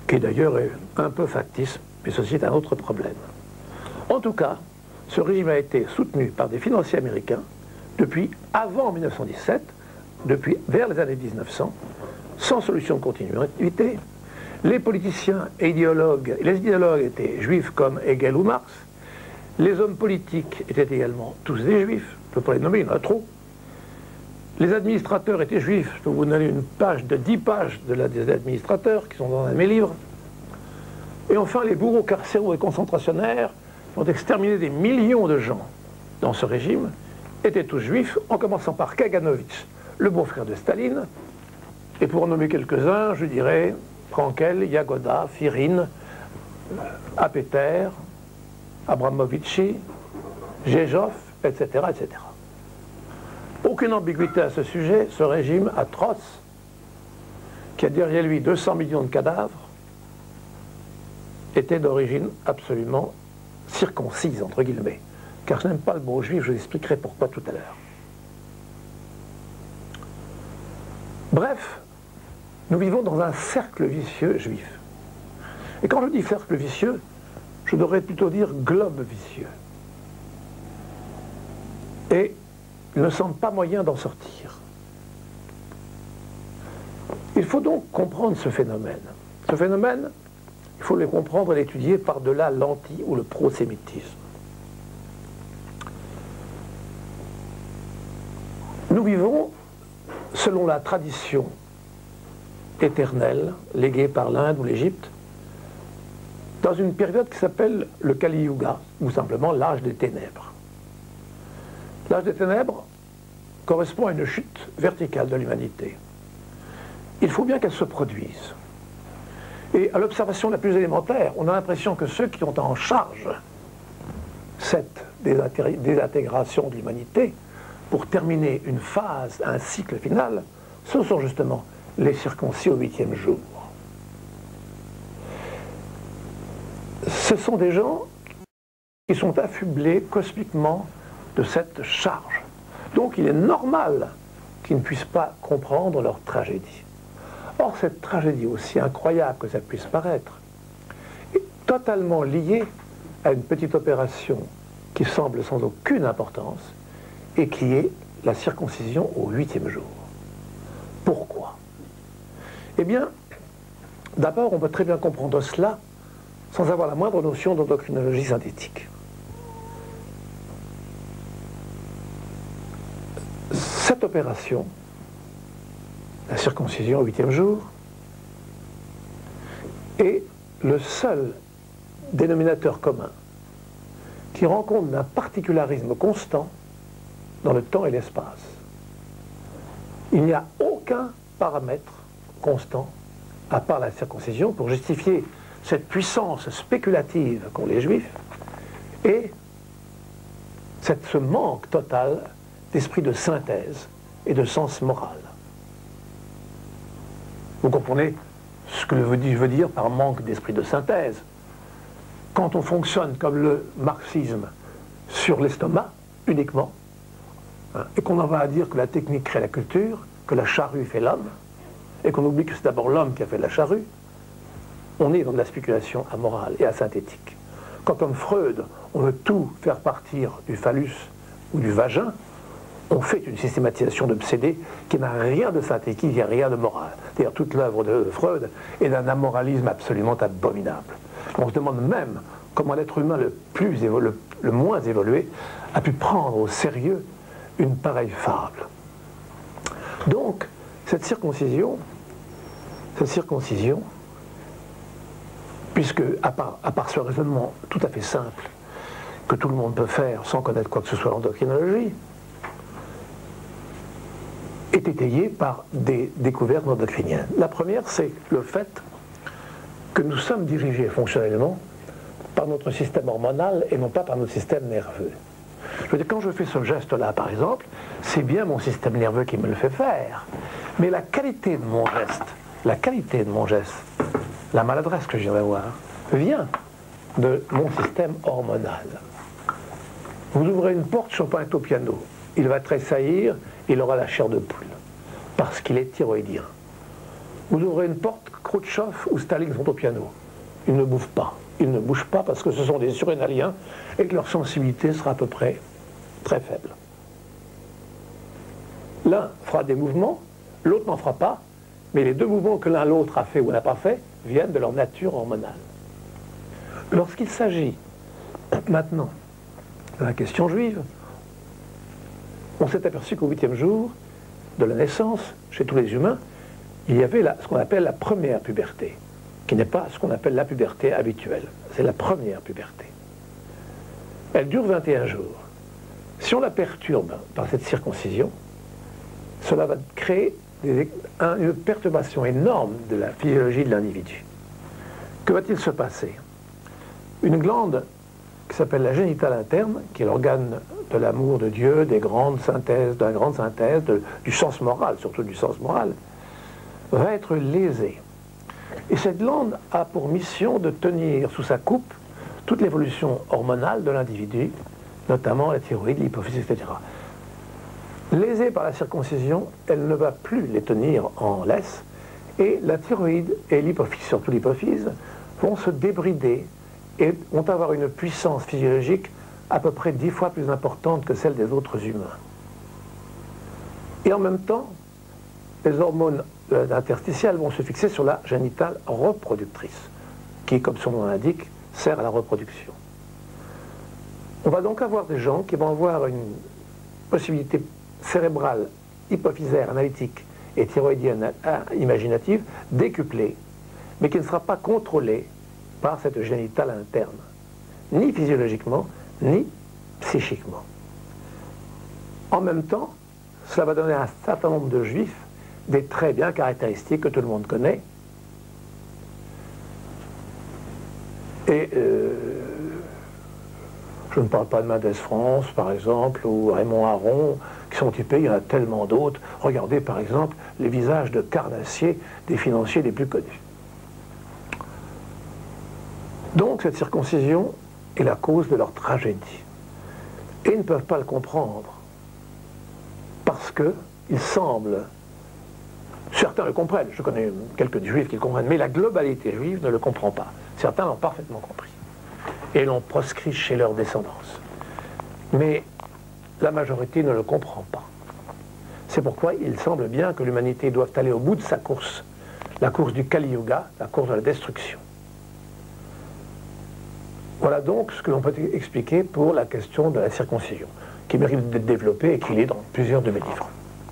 qui d'ailleurs est un peu factice, mais ceci est un autre problème. En tout cas, ce régime a été soutenu par des financiers américains depuis avant mille neuf cent dix-sept, depuis vers les années mille neuf cents, sans solution de continuité. Les politiciens et idéologues, les idéologues étaient juifs comme Hegel ou Marx. Les hommes politiques étaient également tous des juifs. Je ne peux pas les nommer, il y en a trop. Les administrateurs étaient juifs. Je peux vous donner une page de dix pages de la, des administrateurs qui sont dans un de mes livres. Et enfin, les bourreaux carcéraux et concentrationnaires ont exterminé des millions de gens dans ce régime, étaient tous juifs, en commençant par Kaganovitch, le beau-frère de Staline. Et pour en nommer quelques-uns, je dirais Frankel, Yagoda, Firin, Apeter, Abramovici, Jejov, et cetera, et cetera. Aucune ambiguïté à ce sujet, ce régime atroce, qui a derrière lui deux cents millions de cadavres, était d'origine absolument circoncise, entre guillemets. Car je n'aime pas le mot juif, je vous expliquerai pourquoi tout à l'heure. Bref, nous vivons dans un cercle vicieux juif. Et quand je dis cercle vicieux, je devrais plutôt dire globe vicieux. Et il ne semble pas moyen d'en sortir. Il faut donc comprendre ce phénomène. Ce phénomène, il faut le comprendre et l'étudier par-delà l'anti- ou le prosémitisme. Nous vivons, selon la tradition éternelle, léguée par l'Inde ou l'Égypte, dans une période qui s'appelle le Kali Yuga, ou simplement l'âge des ténèbres. L'âge des ténèbres correspond à une chute verticale de l'humanité. Il faut bien qu'elle se produise. Et à l'observation la plus élémentaire, on a l'impression que ceux qui ont en charge cette désintégration de l'humanité, pour terminer une phase, un cycle final, ce sont justement les circoncis au huitième jour. Ce sont des gens qui sont affublés cosmiquement de cette charge. Donc il est normal qu'ils ne puissent pas comprendre leur tragédie. Or cette tragédie, aussi incroyable que ça puisse paraître, est totalement liée à une petite opération qui semble sans aucune importance et qui est la circoncision au huitième jour. Pourquoi? Eh bien, d'abord on peut très bien comprendre cela sans avoir la moindre notion d'endocrinologie synthétique. Cette opération, la circoncision au huitième jour, est le seul dénominateur commun qui rend compte d'un particularisme constant dans le temps et l'espace. Il n'y a aucun paramètre constant, à part la circoncision, pour justifier cette puissance spéculative qu'ont les Juifs et cette, ce manque total d'esprit de synthèse et de sens moral. Vous comprenez ce que je veux dire par manque d'esprit de synthèse? Quand on fonctionne comme le marxisme sur l'estomac uniquement, hein, et qu'on en va à dire que la technique crée la culture, que la charrue fait l'homme, et qu'on oublie que c'est d'abord l'homme qui a fait la charrue, on est dans de la spéculation amorale et asynthétique. Quand, comme Freud, on veut tout faire partir du phallus ou du vagin, on fait une systématisation d'obsédés qui n'a rien de synthétique et rien de moral. C'est-à-dire toute l'œuvre de Freud est d'un amoralisme absolument abominable. On se demande même comment l'être humain le, plus évolu, le moins évolué a pu prendre au sérieux une pareille fable. Donc, cette circoncision, cette circoncision, puisque, à part, à part ce raisonnement tout à fait simple, que tout le monde peut faire sans connaître quoi que ce soit en endocrinologie, est étayée par des découvertes endocriniennes. La première, c'est le fait que nous sommes dirigés fonctionnellement par notre système hormonal et non pas par notre système nerveux. Je veux dire, quand je fais ce geste-là, par exemple, c'est bien mon système nerveux qui me le fait faire. Mais la qualité de mon geste, la qualité de mon geste, la maladresse que je viens d'avoir, vient de mon système hormonal. Vous ouvrez une porte, Chopin est au piano. Il va tressaillir, il aura la chair de poule, parce qu'il est thyroïdien. Vous ouvrez une porte, Khrouchtchev ou Staline sont au piano. Ils ne bougent pas. Ils ne bougent pas parce que ce sont des Surrénaliens et que leur sensibilité sera à peu près très faible. L'un fera des mouvements, l'autre n'en fera pas, mais les deux mouvements que l'un l'autre a fait ou n'a pas fait viennent de leur nature hormonale. Lorsqu'il s'agit maintenant de la question juive, on s'est aperçu qu'au huitième jour de la naissance, chez tous les humains, il y avait la, ce qu'on appelle la première puberté, qui n'est pas ce qu'on appelle la puberté habituelle. C'est la première puberté. Elle dure vingt et un jours. Si on la perturbe par cette circoncision, cela va créer des, un, une perturbation énorme de la physiologie de l'individu. Que va-t-il se passer? Une glande qui s'appelle la génitale interne, qui est l'organe de l'amour de Dieu, des grandes synthèses, de la grande synthèse, de, du sens moral, surtout du sens moral, va être lésée. Et cette glande a pour mission de tenir sous sa coupe toute l'évolution hormonale de l'individu, notamment la thyroïde, l'hypophyse, et cetera. Lésée par la circoncision, elle ne va plus les tenir en laisse, et la thyroïde et l'hypophyse, surtout l'hypophyse, vont se débrider et vont avoir une puissance physiologique à peu près dix fois plus importante que celle des autres humains. Et en même temps, les hormones interstitielles vont se fixer sur la génitale reproductrice, qui, comme son nom l'indique, sert à la reproduction. On va donc avoir des gens qui vont avoir une possibilité cérébrale, hypophysaire, analytique et thyroïdienne imaginative décuplée, mais qui ne sera pas contrôlée par cette génitale interne, ni physiologiquement, ni psychiquement. En même temps, cela va donner à un certain nombre de juifs des traits bien caractéristiques que tout le monde connaît. Et euh, je ne parle pas de Mendès France, par exemple, ou Raymond Aron, qui sont typés, il y en a tellement d'autres. Regardez, par exemple, les visages de carnassiers des financiers les plus connus. Donc, cette circoncision est la cause de leur tragédie. Et ils ne peuvent pas le comprendre, parce qu'il semble, certains le comprennent, je connais quelques juifs qui le comprennent, mais la globalité juive ne le comprend pas. Certains l'ont parfaitement compris, et l'ont proscrit chez leur descendance. Mais la majorité ne le comprend pas. C'est pourquoi il semble bien que l'humanité doive aller au bout de sa course, la course du Kali Yuga, la course de la destruction. Voilà donc ce que l'on peut expliquer pour la question de la circoncision, qui mérite d'être développée et qui est dans plusieurs de mes livres.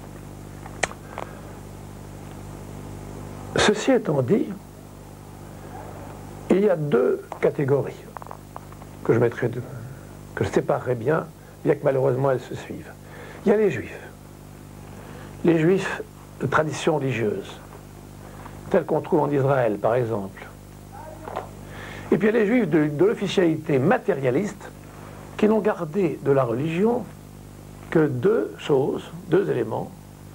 Ceci étant dit, il y a deux catégories que je mettrai, de, que je séparerai bien, bien que malheureusement elles se suivent. Il y a les juifs, les juifs de tradition religieuse, tels qu'on trouve en Israël par exemple. Et puis il y a les juifs de, de l'officialité matérialiste qui n'ont gardé de la religion que deux choses, deux éléments.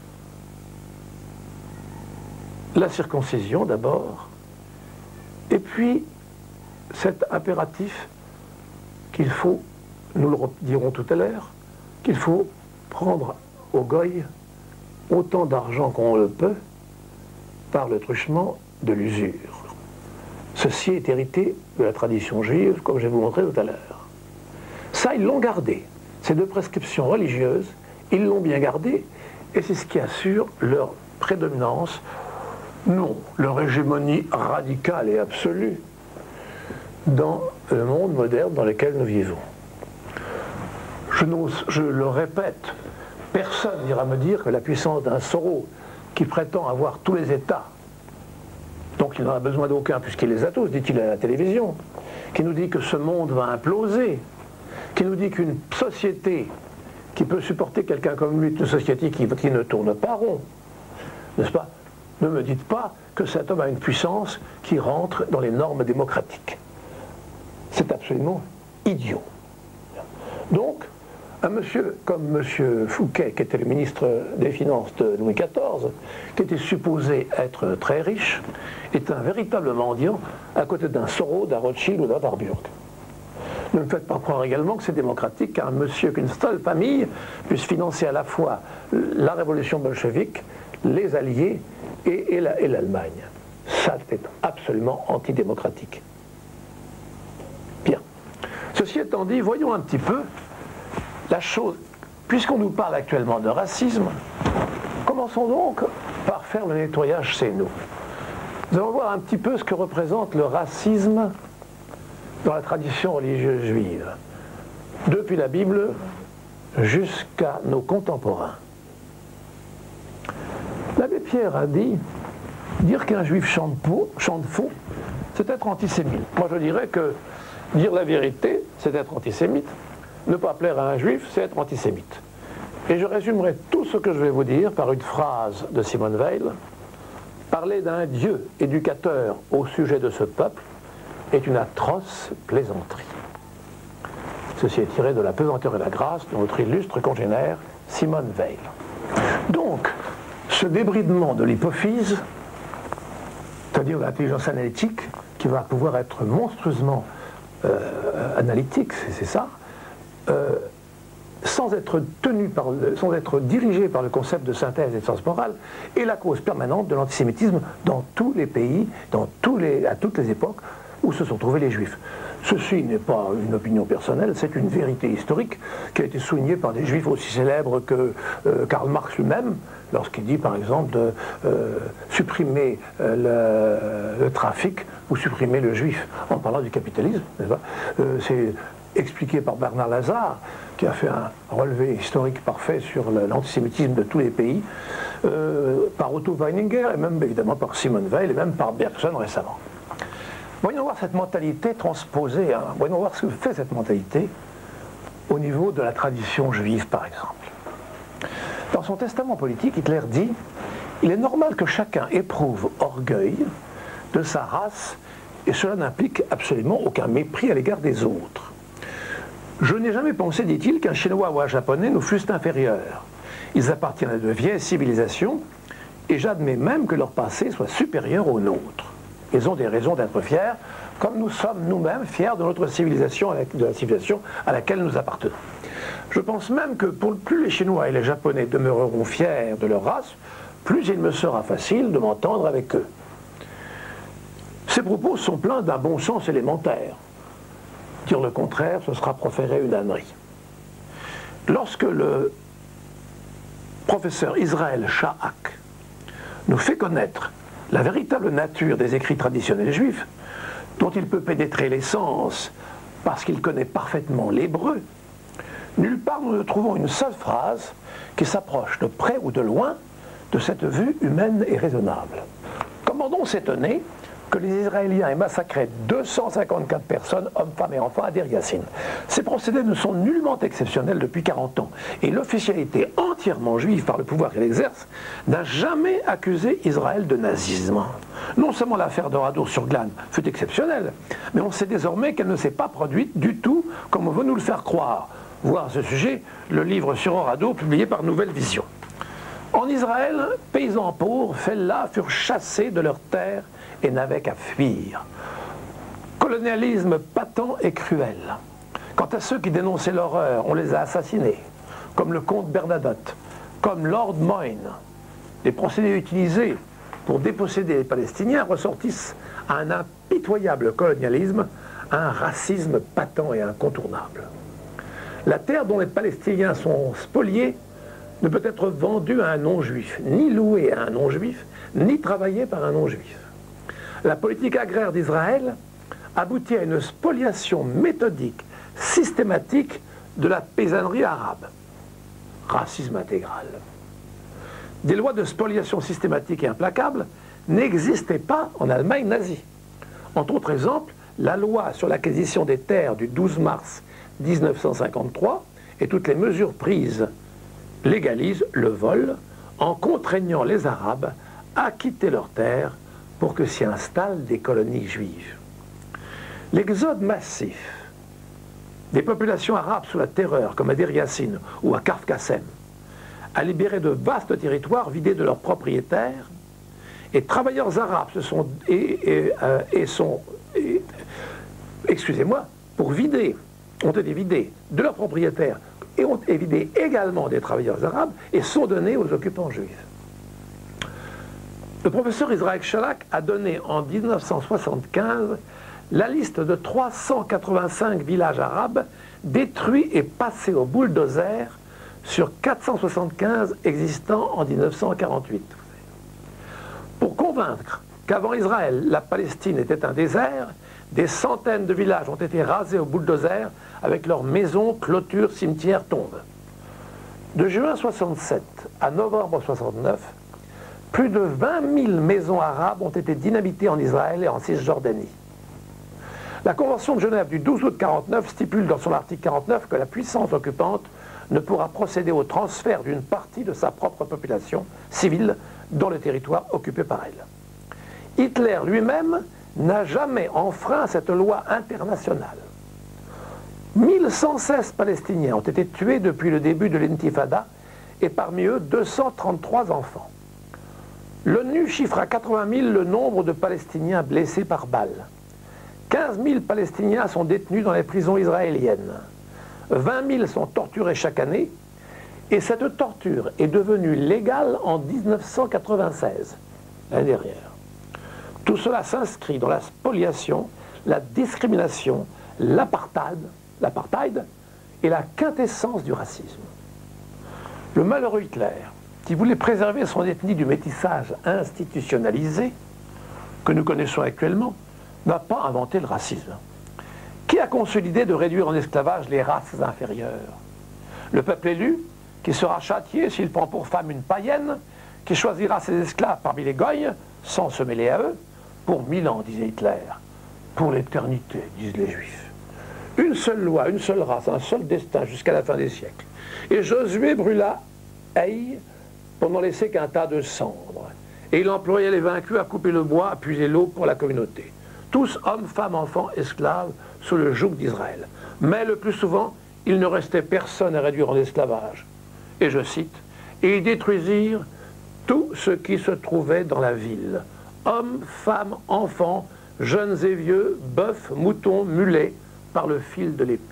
La circoncision d'abord, et puis cet impératif qu'il faut, nous le dirons tout à l'heure, qu'il faut prendre au goy autant d'argent qu'on le peut par le truchement de l'usure. Ceci est hérité de la tradition juive, comme je vais vous montrer tout à l'heure. Ça, ils l'ont gardé. Ces deux prescriptions religieuses, ils l'ont bien gardé, et c'est ce qui assure leur prédominance, non, leur hégémonie radicale et absolue dans le monde moderne dans lequel nous vivons. Je, n'ose, je le répète, personne n'ira me dire que la puissance d'un Soros qui prétend avoir tous les États, donc il n'en a besoin d'aucun puisqu'il les a tous, dit-il à la télévision, qui nous dit que ce monde va imploser, qui nous dit qu'une société qui peut supporter quelqu'un comme lui, une société qui, qui ne tourne pas rond, n'est-ce pas? Ne me dites pas que cet homme a une puissance qui rentre dans les normes démocratiques. C'est absolument idiot. Donc, un monsieur comme monsieur Fouquet, qui était le ministre des Finances de Louis quatorze, qui était supposé être très riche, est un véritable mendiant à côté d'un Soros, d'un Rothschild ou d'un Warburg. Ne me faites pas croire également que c'est démocratique qu'un monsieur, qu'une seule famille puisse financer à la fois la révolution bolchevique, les Alliés et, et l'Allemagne. Ça, c'est absolument antidémocratique. Bien. Ceci étant dit, voyons un petit peu la chose. Puisqu'on nous parle actuellement de racisme, commençons donc par faire le nettoyage chez nous. Nous allons voir un petit peu ce que représente le racisme dans la tradition religieuse juive, depuis la Bible jusqu'à nos contemporains. L'abbé Pierre a dit, dire qu'un juif chante, pour, chante faux, c'est être antisémite. Moi je dirais que dire la vérité, c'est être antisémite. Ne pas plaire à un juif, c'est être antisémite. Et je résumerai tout ce que je vais vous dire par une phrase de Simone Weil. Parler d'un Dieu éducateur au sujet de ce peuple est une atroce plaisanterie. Ceci est tiré de La pesanteur et la grâce de notre illustre congénère Simone Weil. Donc, ce débridement de l'hypophyse, c'est-à-dire l'intelligence analytique, qui va pouvoir être monstrueusement euh, analytique, c'est ça, euh, sans être tenu par le, sans être dirigé par le concept de synthèse et de sens moral, est la cause permanente de l'antisémitisme dans tous les pays, dans tous les, à toutes les époques où se sont trouvés les juifs. Ceci n'est pas une opinion personnelle, c'est une vérité historique qui a été soulignée par des juifs aussi célèbres que euh, Karl Marx lui-même, lorsqu'il dit par exemple de euh, supprimer euh, le, le trafic ou supprimer le juif en parlant du capitalisme, n'est-ce pas ? euh, C'est expliqué par Bernard Lazare, qui a fait un relevé historique parfait sur l'antisémitisme de tous les pays, euh, par Otto Weininger, et même évidemment par Simone Weil, et même par Bergson récemment. Voyons voir cette mentalité transposée, hein. Voyons voir ce que fait cette mentalité au niveau de la tradition juive, par exemple. Dans son testament politique, Hitler dit « Il est normal que chacun éprouve orgueil de sa race, et cela n'implique absolument aucun mépris à l'égard des autres. Je n'ai jamais pensé, dit-il, qu'un Chinois ou un Japonais nous fussent inférieurs. Ils appartiennent à de vieilles civilisations, et j'admets même que leur passé soit supérieur au nôtre. Ils ont des raisons d'être fiers, comme nous sommes nous-mêmes fiers de notre civilisation, de la civilisation à laquelle nous appartenons. Je pense même que pour plus les Chinois et les Japonais demeureront fiers de leur race, plus il me sera facile de m'entendre avec eux. » Ces propos sont pleins d'un bon sens élémentaire. Dire le contraire, ce sera proférer une ânerie. Lorsque le professeur Israël Shahak nous fait connaître la véritable nature des écrits traditionnels juifs, dont il peut pénétrer l'essence parce qu'il connaît parfaitement l'hébreu, nulle part nous ne trouvons une seule phrase qui s'approche de près ou de loin de cette vue humaine et raisonnable. Comment donc s'étonner que les Israéliens aient massacré deux cent cinquante-quatre personnes, hommes, femmes et enfants, à Deir Yassin. Ces procédés ne sont nullement exceptionnels depuis quarante ans, et l'officialité entièrement juive par le pouvoir qu'elle exerce n'a jamais accusé Israël de nazisme. Non seulement l'affaire de Oradour-sur-Glane fut exceptionnelle, mais on sait désormais qu'elle ne s'est pas produite du tout comme on veut nous le faire croire. Voir à ce sujet le livre sur Oradour publié par Nouvelle Vision. En Israël, paysans pauvres, fellahs furent chassés de leurs terres et n'avaient qu'à fuir. Colonialisme patent et cruel. Quant à ceux qui dénonçaient l'horreur, on les a assassinés, comme le comte Bernadotte, comme Lord Moyne. Les procédés utilisés pour déposséder les Palestiniens ressortissent à un impitoyable colonialisme, à un racisme patent et incontournable. La terre dont les Palestiniens sont spoliés ne peut être vendue à un non-juif, ni louée à un non-juif, ni travaillée par un non-juif. La politique agraire d'Israël aboutit à une spoliation méthodique, systématique de la paysannerie arabe. Racisme intégral. Des lois de spoliation systématique et implacable n'existaient pas en Allemagne nazie. Entre autres exemples, la loi sur l'acquisition des terres du douze mars mille neuf cent cinquante-trois et toutes les mesures prises légalisent le vol en contraignant les Arabes à quitter leurs terres pour que s'y installent des colonies juives. L'exode massif des populations arabes sous la terreur, comme à Deir Yassin ou à Kfar Qassem, a libéré de vastes territoires vidés de leurs propriétaires, et travailleurs arabes se sont et, et, euh, et sont et, excusez-moi, pour vider, ont été vidés de leurs propriétaires et ont évidé également des travailleurs arabes et sont donnés aux occupants juifs. Le professeur Israël Shalak a donné en mille neuf cent soixante-quinze la liste de trois cent quatre-vingt-cinq villages arabes détruits et passés au bulldozer sur quatre cent soixante-quinze existants en mille neuf cent quarante-huit. Pour convaincre qu'avant Israël, la Palestine était un désert, des centaines de villages ont été rasés au bulldozer avec leurs maisons, clôtures, cimetières, tombes. De juin soixante-sept à novembre soixante-neuf, plus de vingt mille maisons arabes ont été dynamitées en Israël et en Cisjordanie. La Convention de Genève du douze août quarante-neuf stipule dans son article quarante-neuf que la puissance occupante ne pourra procéder au transfert d'une partie de sa propre population civile dans le territoire occupé par elle. Hitler lui-même n'a jamais enfreint cette loi internationale. mille cent seize Palestiniens ont été tués depuis le début de l'intifada et parmi eux deux cent trente-trois enfants. L'ONU chiffre à quatre-vingt mille le nombre de Palestiniens blessés par balle. quinze mille Palestiniens sont détenus dans les prisons israéliennes. vingt mille sont torturés chaque année et cette torture est devenue légale en mille neuf cent quatre-vingt-seize, l'année dernière. Tout cela s'inscrit dans la spoliation, la discrimination, l'apartheid, l'apartheid et la quintessence du racisme. Le malheureux Hitler, qui voulait préserver son ethnie du métissage institutionnalisé que nous connaissons actuellement, n'a pas inventé le racisme. Qui a conçu l'idée de réduire en esclavage les races inférieures? Le peuple élu, qui sera châtié s'il prend pour femme une païenne, qui choisira ses esclaves parmi les goyes, sans se mêler à eux, pour mille ans, disait Hitler. Pour l'éternité, disent les Juifs. Une seule loi, une seule race, un seul destin jusqu'à la fin des siècles. Et Josué brûla Haï pendant laisser qu'un tas de cendres. Et il employait les vaincus à couper le bois, à puiser l'eau pour la communauté. Tous hommes, femmes, enfants, esclaves, sous le joug d'Israël. Mais le plus souvent, il ne restait personne à réduire en esclavage. Et je cite, « Et ils détruisirent tout ce qui se trouvait dans la ville. Hommes, femmes, enfants, jeunes et vieux, bœufs, moutons, mulets, par le fil de l'épée. »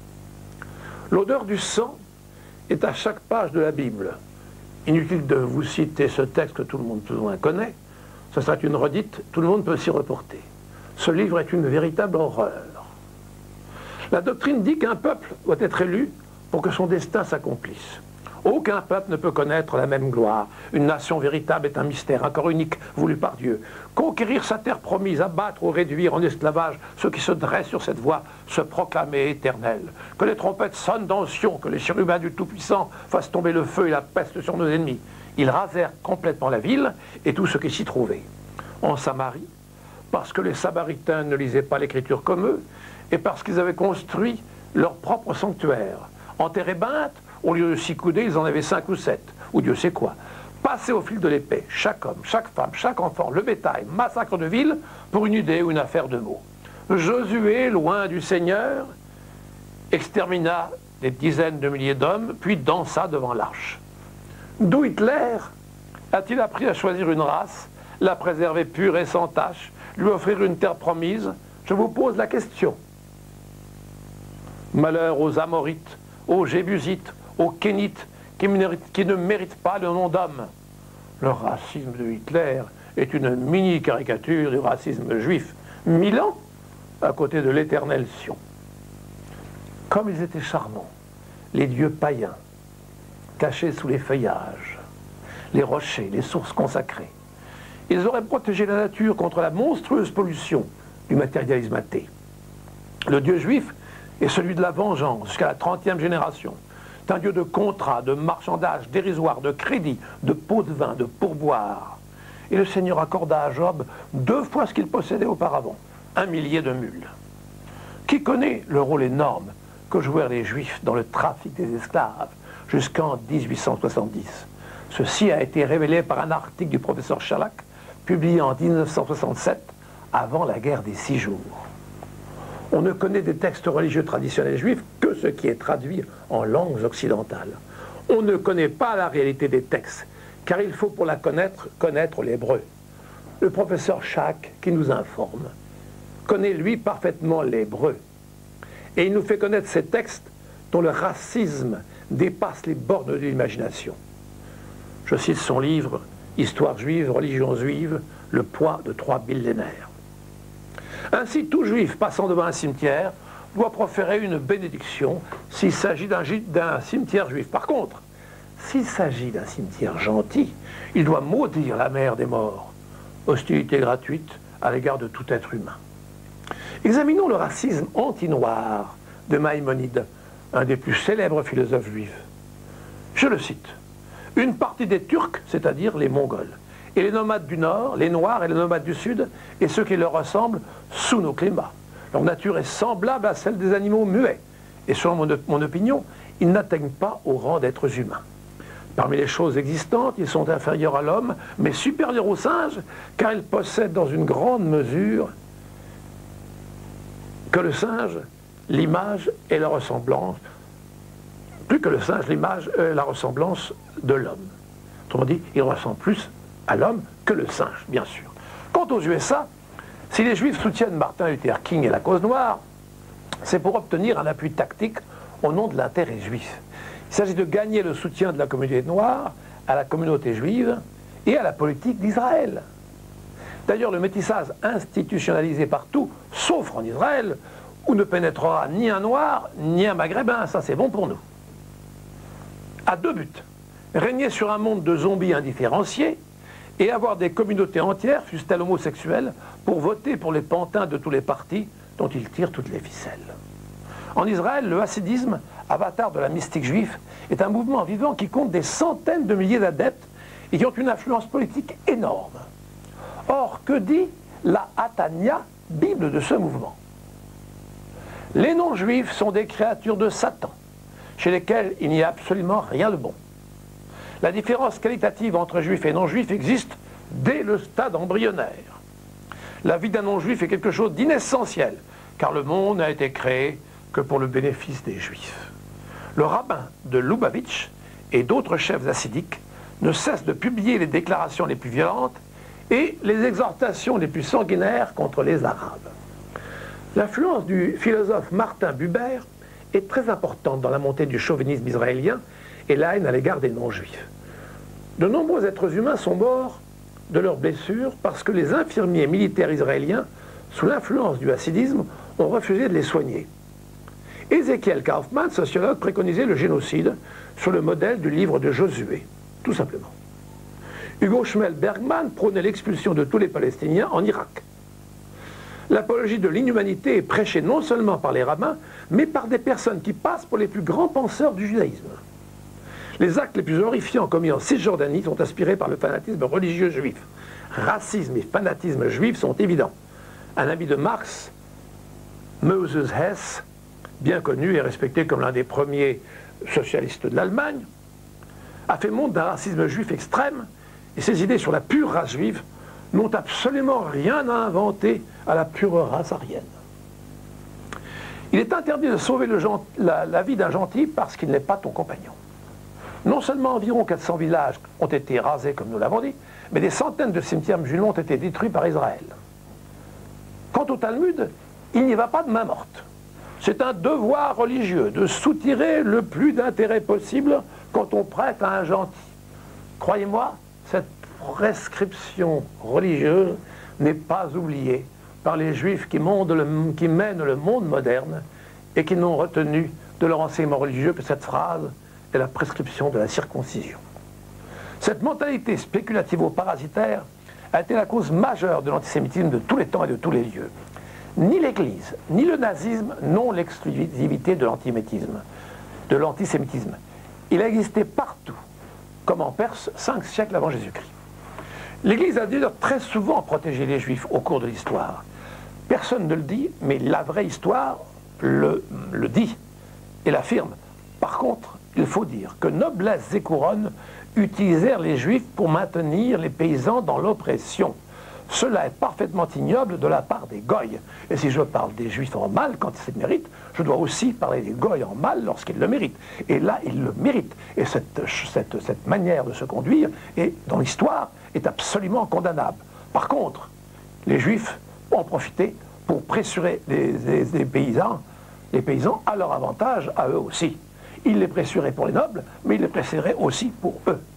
L'odeur du sang est à chaque page de la Bible. Inutile de vous citer ce texte que tout le monde plus ou moins connaît. Ce serait une redite, tout le monde peut s'y reporter. Ce livre est une véritable horreur. La doctrine dit qu'un peuple doit être élu pour que son destin s'accomplisse. Aucun peuple ne peut connaître la même gloire. Une nation véritable est un mystère, un corps unique voulu par Dieu. Conquérir sa terre promise, abattre ou réduire en esclavage ceux qui se dressent sur cette voie, se proclamer éternel. Que les trompettes sonnent dans Sion, que les chérubins du Tout-Puissant fassent tomber le feu et la peste sur nos ennemis. Ils rasèrent complètement la ville et tout ce qui s'y trouvait. En Samarie, parce que les Samaritains ne lisaient pas l'écriture comme eux, et parce qu'ils avaient construit leur propre sanctuaire. En Térébinthe, au lieu de six coudées, ils en avaient cinq ou sept, ou Dieu sait quoi. Passer au fil de l'épée, chaque homme, chaque femme, chaque enfant, le bétail, massacre de ville, pour une idée ou une affaire de mots. Josué, loin du Seigneur, extermina des dizaines de milliers d'hommes, puis dansa devant l'arche. D'où Hitler a-t-il appris à choisir une race, la préserver pure et sans tache, lui offrir une terre promise? Je vous pose la question. Malheur aux Amorites, aux Jébusites, aux Kénites, qui, qui ne méritent pas le nom d'homme. Le racisme de Hitler est une mini-caricature du racisme juif. Mille ans à côté de l'éternel Sion. Comme ils étaient charmants, les dieux païens, cachés sous les feuillages, les rochers, les sources consacrées. Ils auraient protégé la nature contre la monstrueuse pollution du matérialisme athée. Le Dieu juif est celui de la vengeance jusqu'à la trentième génération. C'est un Dieu de contrat, de marchandage dérisoire, de crédit, de pots de vin, de pourboire. Et le Seigneur accorda à Job deux fois ce qu'il possédait auparavant, un millier de mules. Qui connaît le rôle énorme que jouèrent les Juifs dans le trafic des esclaves jusqu'en mille huit cent soixante-dix? Ceci a été révélé par un article du professeur Shalak, publié en mille neuf cent soixante-sept, avant la guerre des six jours. On ne connaît des textes religieux traditionnels juifs que ce qui est traduit en langues occidentales. On ne connaît pas la réalité des textes, car il faut pour la connaître, connaître l'hébreu. Le professeur Shalak, qui nous informe, connaît lui parfaitement l'hébreu. Et il nous fait connaître ces textes dont le racisme dépasse les bornes de l'imagination. Je cite son livre histoire juive, religion juive, le poids de trois millénaires. Ainsi, tout juif passant devant un cimetière doit proférer une bénédiction s'il s'agit d'un cimetière juif. Par contre, s'il s'agit d'un cimetière gentil, il doit maudire la mère des morts, hostilité gratuite à l'égard de tout être humain. Examinons le racisme anti-noir de Maïmonide, un des plus célèbres philosophes juifs. Je le cite. « Une partie des Turcs, c'est-à-dire les Mongols, et les nomades du Nord, les Noirs et les nomades du Sud, et ceux qui leur ressemblent sous nos climats. Leur nature est semblable à celle des animaux muets, et selon mon, mon opinion, ils n'atteignent pas au rang d'êtres humains. Parmi les choses existantes, ils sont inférieurs à l'homme, mais supérieurs aux singes, car ils possèdent dans une grande mesure que le singe, l'image et la ressemblance, plus que le singe, l'image et la ressemblance de l'homme. Autrement dit, ils ressemblent plus à l'homme que le singe, bien sûr. Quant aux U S A, si les Juifs soutiennent Martin Luther King et la cause noire, c'est pour obtenir un appui tactique au nom de l'intérêt juif. Il s'agit de gagner le soutien de la communauté noire à la communauté juive et à la politique d'Israël. D'ailleurs, le métissage institutionnalisé partout, sauf en Israël, où ne pénétrera ni un noir, ni un maghrébin, ça c'est bon pour nous. À deux buts, régner sur un monde de zombies indifférenciés et avoir des communautés entières, fussent-elles homosexuelles, pour voter pour les pantins de tous les partis dont ils tirent toutes les ficelles. En Israël, le hassidisme, avatar de la mystique juive, est un mouvement vivant qui compte des centaines de milliers d'adeptes et qui ont une influence politique énorme. Or, que dit la Hatania, Bible de ce mouvement? Les non-juifs sont des créatures de Satan, chez lesquelles il n'y a absolument rien de bon. La différence qualitative entre juifs et non-juifs existe dès le stade embryonnaire. La vie d'un non-juif est quelque chose d'inessentiel, car le monde n'a été créé que pour le bénéfice des juifs. Le rabbin de Lubavitch et d'autres chefs hassidiques ne cessent de publier les déclarations les plus violentes et les exhortations les plus sanguinaires contre les Arabes. L'influence du philosophe Martin Buber est très importante dans la montée du chauvinisme israélien et la haine à l'égard des non-juifs. De nombreux êtres humains sont morts de leurs blessures parce que les infirmiers militaires israéliens, sous l'influence du hassidisme, ont refusé de les soigner. Ezekiel Kaufman, sociologue, préconisait le génocide sur le modèle du livre de Josué, tout simplement. Hugo Schmel Bergman prônait l'expulsion de tous les Palestiniens en Irak. L'apologie de l'inhumanité est prêchée non seulement par les rabbins, mais par des personnes qui passent pour les plus grands penseurs du judaïsme. Les actes les plus horrifiants commis en Cisjordanie sont inspirés par le fanatisme religieux juif. Racisme et fanatisme juif sont évidents. Un ami de Marx, Moses Hess, bien connu et respecté comme l'un des premiers socialistes de l'Allemagne, a fait montre d'un racisme juif extrême, et ses idées sur la pure race juive n'ont absolument rien à inventer à la pure race aryenne. Il est interdit de sauver le gent, la, la vie d'un gentil parce qu'il n'est pas ton compagnon. Non seulement environ quatre cents villages ont été rasés, comme nous l'avons dit, mais des centaines de cimetières musulmans ont été détruits par Israël. Quant au Talmud, il n'y va pas de main morte. C'est un devoir religieux de soutirer le plus d'intérêt possible quand on prête à un gentil. Croyez-moi, cette prescription religieuse n'est pas oubliée par les juifs qui, le, qui mènent le monde moderne et qui n'ont retenu de leur enseignement religieux que cette phrase est la prescription de la circoncision. Cette mentalité spéculativo-parasitaire a été la cause majeure de l'antisémitisme de tous les temps et de tous les lieux. Ni l'Église, ni le nazisme n'ont l'exclusivité de l'antisémitisme. De l'antisémitisme. Il a existé partout, comme en Perse, cinq siècles avant Jésus-Christ. L'Église a d'ailleurs très souvent protégé les Juifs au cours de l'histoire. Personne ne le dit, mais la vraie histoire le, le dit et l'affirme. Par contre, il faut dire que noblesse et couronne utilisèrent les Juifs pour maintenir les paysans dans l'oppression. Cela est parfaitement ignoble de la part des Goïs. Et si je parle des Juifs en mal quand ils le méritent, je dois aussi parler des Goïs en mal lorsqu'ils le méritent. Et là, ils le méritent. Et cette, cette, cette manière de se conduire, est, dans l'histoire, est absolument condamnable. Par contre, les Juifs ont profité pour pressurer les, les, les paysans, les paysans à leur avantage, à eux aussi. Ils les pressuraient pour les nobles, mais ils les pressuraient aussi pour eux.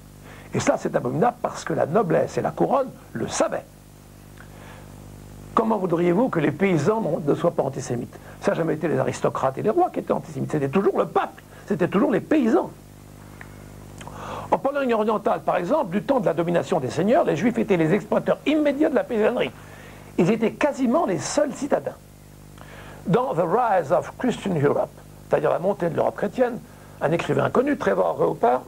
Et ça, c'est abominable parce que la noblesse et la couronne le savaient. Comment voudriez-vous que les paysans ne soient pas antisémites? Ça n'a jamais été les aristocrates et les rois qui étaient antisémites, c'était toujours le peuple, c'était toujours les paysans. En Pologne orientale, par exemple, du temps de la domination des seigneurs, les Juifs étaient les exploiteurs immédiats de la paysannerie. Ils étaient quasiment les seuls citadins. Dans The Rise of Christian Europe, c'est-à-dire la montée de l'Europe chrétienne, un écrivain connu, Trevor Roper,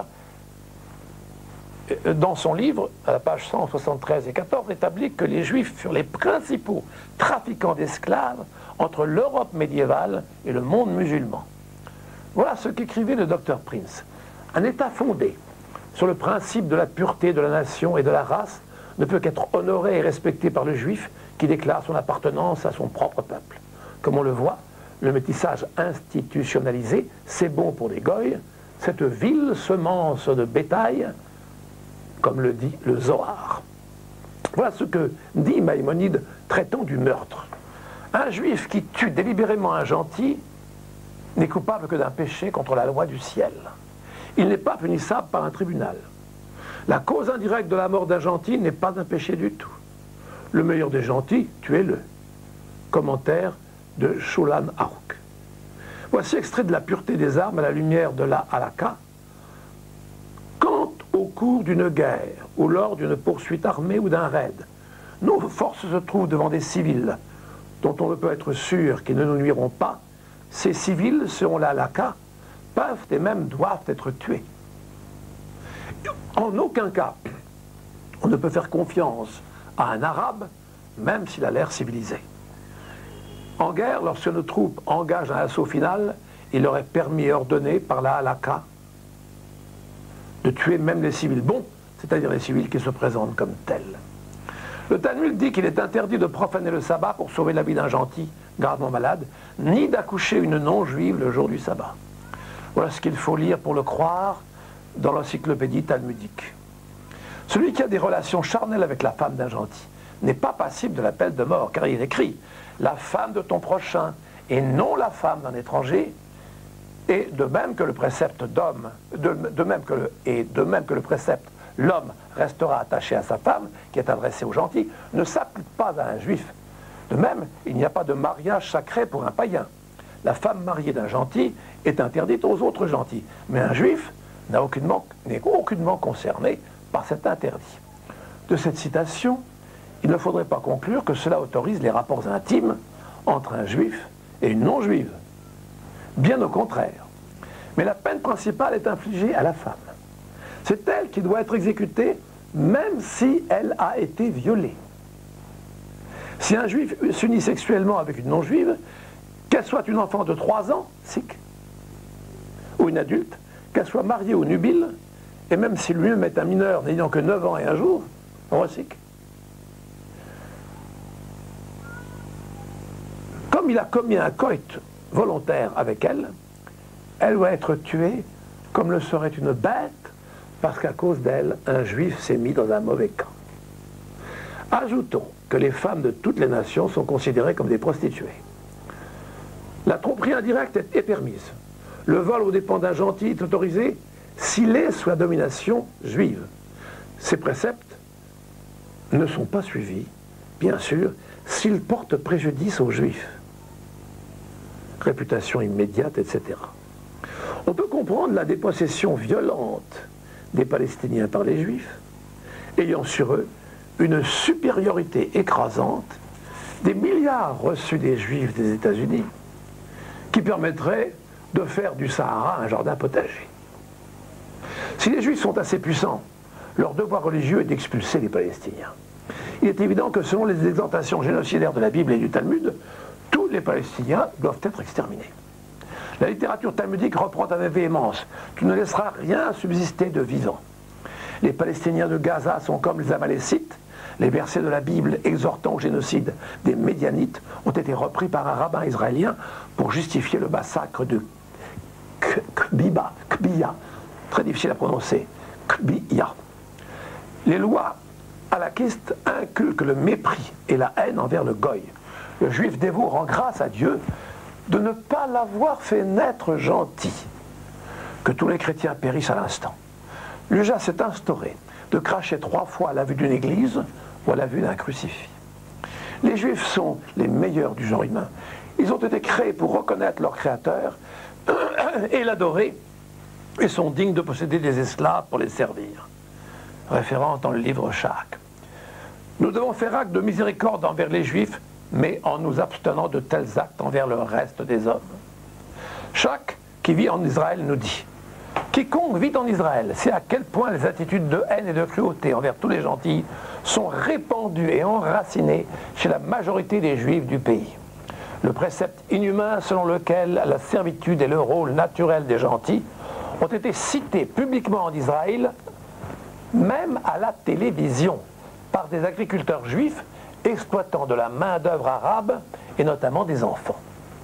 dans son livre, à la page cent soixante-treize et quatorze, établit que les Juifs furent les principaux trafiquants d'esclaves entre l'Europe médiévale et le monde musulman. Voilà ce qu'écrivait le docteur Prince. Un État fondé sur le principe de la pureté de la nation et de la race ne peut qu'être honoré et respecté par le Juif qui déclare son appartenance à son propre peuple. Comme on le voit, le métissage institutionnalisé, c'est bon pour les goïs, cette vile semence de bétail, comme le dit le Zohar. Voilà ce que dit Maïmonide traitant du meurtre. Un juif qui tue délibérément un gentil n'est coupable que d'un péché contre la loi du ciel. Il n'est pas punissable par un tribunal. La cause indirecte de la mort d'un gentil n'est pas un péché du tout. Le meilleur des gentils, tuez-le. Commentaire de Shulan Aruch. Voici extrait de La pureté des armes à la lumière de la halakha. Quand, au cours d'une guerre ou lors d'une poursuite armée ou d'un raid, nos forces se trouvent devant des civils dont on ne peut être sûr qu'ils ne nous nuiront pas, ces civils, selon la halakha, peuvent et même doivent être tués. En aucun cas, on ne peut faire confiance à un arabe, même s'il a l'air civilisé. En guerre, lorsque nos troupes engagent un assaut final, il leur est permis et ordonné par la halakha de tuer même les civils bons, c'est-à-dire les civils qui se présentent comme tels. Le Talmud dit qu'il est interdit de profaner le sabbat pour sauver la vie d'un gentil gravement malade, ni d'accoucher une non-juive le jour du sabbat. Voilà ce qu'il faut lire pour le croire dans l'encyclopédie talmudique. Celui qui a des relations charnelles avec la femme d'un gentil n'est pas passible de la peine de mort, car il écrit « la femme de ton prochain et non la femme d'un étranger », et de même que le précepte d'homme, de, de même que le, et de même que le précepte « l'homme restera attaché à sa femme », qui est adressé aux gentils, ne s'applique pas à un juif. De même, il n'y a pas de mariage sacré pour un païen. La femme mariée d'un gentil est interdite aux autres gentils, mais un juif n'est aucunement, n'est aucunement concerné par cet interdit. De cette citation, il ne faudrait pas conclure que cela autorise les rapports intimes entre un juif et une non-juive. Bien au contraire. Mais la peine principale est infligée à la femme. C'est elle qui doit être exécutée, même si elle a été violée. Si un juif s'unit sexuellement avec une non-juive, qu'elle soit une enfant de trois ans, sikh, ou une adulte, qu'elle soit mariée ou nubile, et même si lui-même est un mineur n'ayant que neuf ans et un jour, sikh. Comme il a commis un coït volontaire avec elle, elle doit être tuée comme le serait une bête, parce qu'à cause d'elle, un juif s'est mis dans un mauvais camp. Ajoutons que les femmes de toutes les nations sont considérées comme des prostituées. La tromperie indirecte est, est permise. Le vol aux dépens d'un gentil est autorisé s'il est sous la domination juive. Ces préceptes ne sont pas suivis, bien sûr, s'ils portent préjudice aux juifs. Réputation immédiate, et cetera. On peut comprendre la dépossession violente des Palestiniens par les Juifs, ayant sur eux une supériorité écrasante, des milliards reçus des Juifs des États-Unis, qui permettraient de faire du Sahara un jardin potager. Si les Juifs sont assez puissants, leur devoir religieux est d'expulser les Palestiniens. Il est évident que selon les exhortations génocidaires de la Bible et du Talmud, tous les Palestiniens doivent être exterminés. La littérature talmudique reprend avec véhémence « Tu ne laisseras rien subsister de vivant ». Les Palestiniens de Gaza sont comme les Amalécites. Les versets de la Bible exhortant au génocide des Médianites ont été repris par un rabbin israélien pour justifier le massacre de Kbiba, Kbiya, très difficile à prononcer, Kbiya. Les lois halakhistes inculquent le mépris et la haine envers le goy. Le juif dévot rend grâce à Dieu de ne pas l'avoir fait naître gentil. Que tous les chrétiens périssent à l'instant. L'usage s'est instauré de cracher trois fois à la vue d'une église ou à la vue d'un crucifix. Les Juifs sont les meilleurs du genre humain. Ils ont été créés pour reconnaître leur Créateur et l'adorer, et sont dignes de posséder des esclaves pour les servir. Référence dans le livre Chaque. Nous devons faire acte de miséricorde envers les Juifs, mais en nous abstenant de tels actes envers le reste des hommes. Chaque qui vit en Israël nous dit: quiconque vit en Israël sait à quel point les attitudes de haine et de cruauté envers tous les gentils sont répandues et enracinées chez la majorité des Juifs du pays. Le précepte inhumain selon lequel la servitude et le rôle naturel des gentils ont été cités publiquement en Israël, même à la télévision, par des agriculteurs juifs exploitant de la main-d'œuvre arabe et notamment des enfants.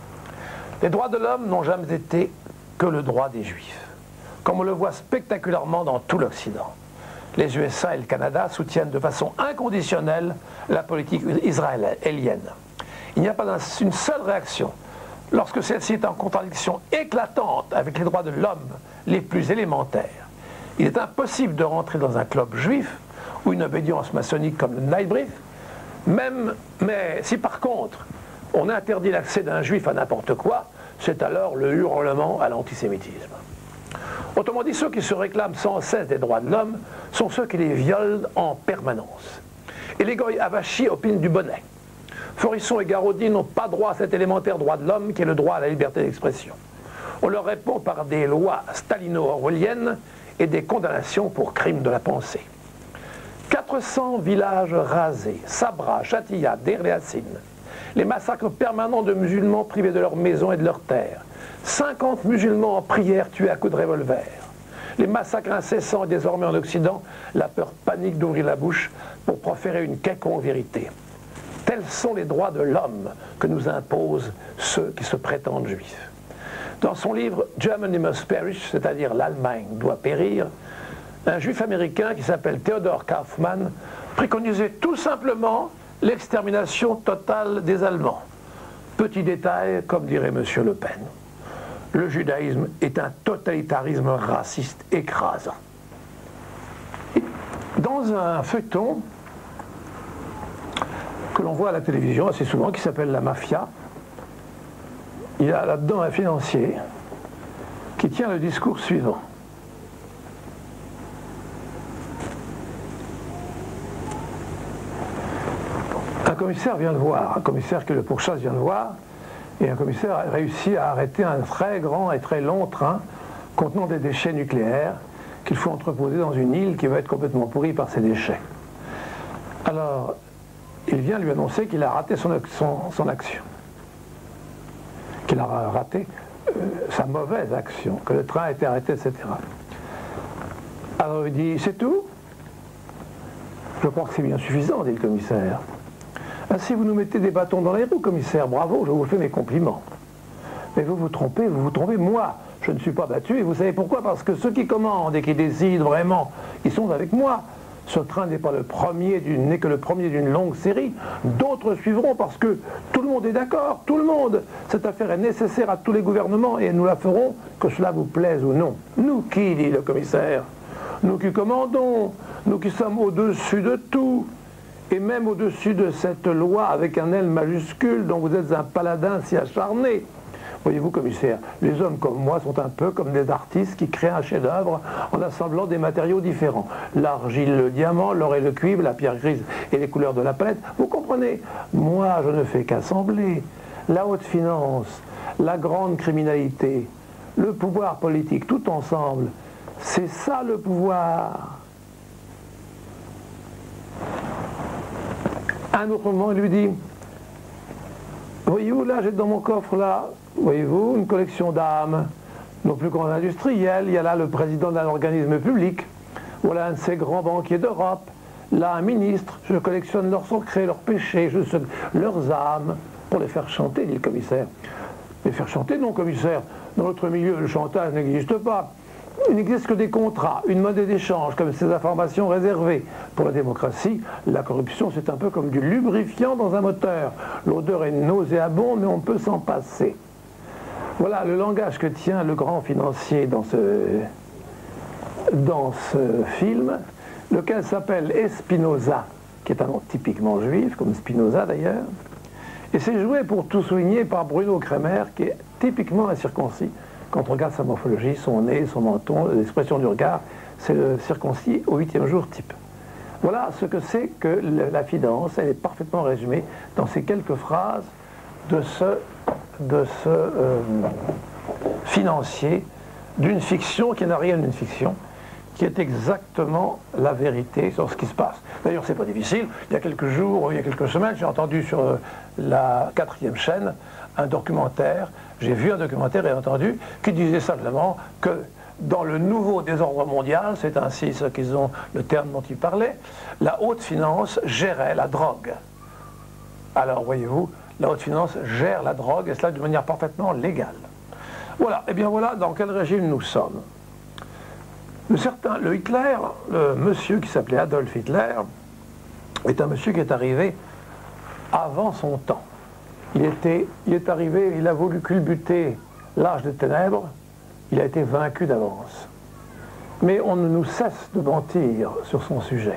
Les droits de l'homme n'ont jamais été que le droit des Juifs, comme on le voit spectaculairement dans tout l'Occident. Les U S A et le Canada soutiennent de façon inconditionnelle la politique israélienne. Il n'y a pas une seule réaction lorsque celle-ci est en contradiction éclatante avec les droits de l'homme les plus élémentaires. Il est impossible de rentrer dans un club juif ou une obédience maçonnique comme le Nightbrief, même, mais si par contre on interdit l'accès d'un juif à n'importe quoi, c'est alors le hurlement à l'antisémitisme. Autrement dit, ceux qui se réclament sans cesse des droits de l'homme sont ceux qui les violent en permanence. Et les goy avachis opinent du bonnet. Forisson et Garaudy n'ont pas droit à cet élémentaire droit de l'homme qui est le droit à la liberté d'expression. On leur répond par des lois stalino-orwelliennes et des condamnations pour crimes de la pensée. quatre cents villages rasés, Sabra, Chatia, Deir et les massacres permanents de musulmans privés de leurs maisons et de leurs terres, cinquante musulmans en prière tués à coups de revolver, les massacres incessants et désormais en Occident, la peur panique d'ouvrir la bouche pour proférer une quelconque vérité. Tels sont les droits de l'homme que nous imposent ceux qui se prétendent juifs. Dans son livre « Germany must perish », c'est-à-dire « L'Allemagne doit périr », un juif américain qui s'appelle Theodor Kaufmann préconisait tout simplement l'extermination totale des Allemands. Petit détail, comme dirait M. Le Pen, le judaïsme est un totalitarisme raciste écrasant. Dans un feuilleton que l'on voit à la télévision assez souvent, qui s'appelle La Mafia, il y a là-dedans un financier qui tient le discours suivant. Un commissaire vient de voir, un commissaire que le pourchasse vient de voir, et un commissaire a réussi à arrêter un très grand et très long train contenant des déchets nucléaires qu'il faut entreposer dans une île qui va être complètement pourrie par ces déchets. Alors, il vient lui annoncer qu'il a raté son, son, son action, qu'il a raté euh, sa mauvaise action, que le train a été arrêté, et cetera. Alors il dit, c'est tout? Je crois que c'est bien suffisant, dit le commissaire. Si vous nous mettez des bâtons dans les roues, commissaire, bravo, je vous fais mes compliments. Mais vous vous trompez, vous vous trompez, moi, je ne suis pas battu, et vous savez pourquoi? Parce que ceux qui commandent et qui décident vraiment, ils sont avec moi. Ce train n'est pas le premier, n'est que le premier d'une longue série. D'autres suivront parce que tout le monde est d'accord, tout le monde. Cette affaire est nécessaire à tous les gouvernements et nous la ferons, que cela vous plaise ou non. Nous qui, dit le commissaire? Nous qui commandons, nous qui sommes au-dessus de tout. Et même au-dessus de cette loi avec un L majuscule dont vous êtes un paladin si acharné. Voyez-vous, commissaire, les hommes comme moi sont un peu comme des artistes qui créent un chef-d'œuvre en assemblant des matériaux différents. L'argile, le diamant, l'or et le cuivre, la pierre grise et les couleurs de la palette. Vous comprenez? Moi, je ne fais qu'assembler la haute finance, la grande criminalité, le pouvoir politique, tout ensemble. C'est ça le pouvoir. À un autre moment, il lui dit, voyez-vous, là, j'ai dans mon coffre, là, voyez-vous, une collection d'âmes, nos plus grands industriels, il y a là le président d'un organisme public, voilà un de ces grands banquiers d'Europe, là un ministre, je collectionne leurs secrets, leurs péchés, je sais, leurs âmes, pour les faire chanter, dit le commissaire. Les faire chanter, non, commissaire, dans notre milieu, le chantage n'existe pas. Il n'existe que des contrats, une monnaie d'échange, comme ces informations réservées. Pour la démocratie, la corruption, c'est un peu comme du lubrifiant dans un moteur. L'odeur est nauséabonde, mais on peut s'en passer. Voilà le langage que tient le grand financier dans ce, dans ce film, lequel s'appelle Espinoza, qui est un nom typiquement juif, comme Spinoza d'ailleurs, et c'est joué pour tout souligner par Bruno Kremer, qui est typiquement un circoncis. Quand on regarde sa morphologie, son nez, son menton, l'expression du regard, c'est le circoncis au huitième jour type. Voilà ce que c'est que la finance. Elle est parfaitement résumée dans ces quelques phrases de ce, de ce euh, financier, d'une fiction qui n'a rien d'une fiction, qui est exactement la vérité sur ce qui se passe. D'ailleurs, c'est pas difficile. Il y a quelques jours, il y a quelques semaines, j'ai entendu sur la quatrième chaîne un documentaire, j'ai vu un documentaire et entendu, qui disait simplement que dans le nouveau désordre mondial, c'est ainsi ce qu'ils ont, le terme dont ils parlaient, la haute finance gérait la drogue. Alors, voyez-vous, la haute finance gère la drogue, et cela de manière parfaitement légale. Voilà, et bien voilà dans quel régime nous sommes. Le, certain, le Hitler, le monsieur qui s'appelait Adolf Hitler, est un monsieur qui est arrivé avant son temps. Il, était, il est arrivé, il a voulu culbuter l'âge des ténèbres, il a été vaincu d'avance. Mais on ne nous cesse de mentir sur son sujet.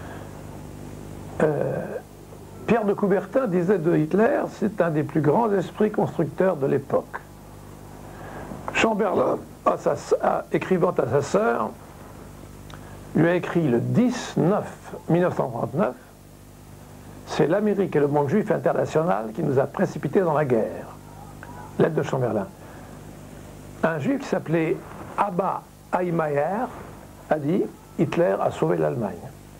Euh, Pierre de Coubertin disait de Hitler, c'est un des plus grands esprits constructeurs de l'époque. Chamberlain, à sa, à, écrivant à sa sœur, lui a écrit le dix neuf mille neuf cent trente-neuf, c'est l'Amérique et le monde juif international qui nous a précipités dans la guerre. Lettre de Chamberlain. Un juif qui s'appelait Abba Heimayer a dit Hitler a sauvé l'Allemagne.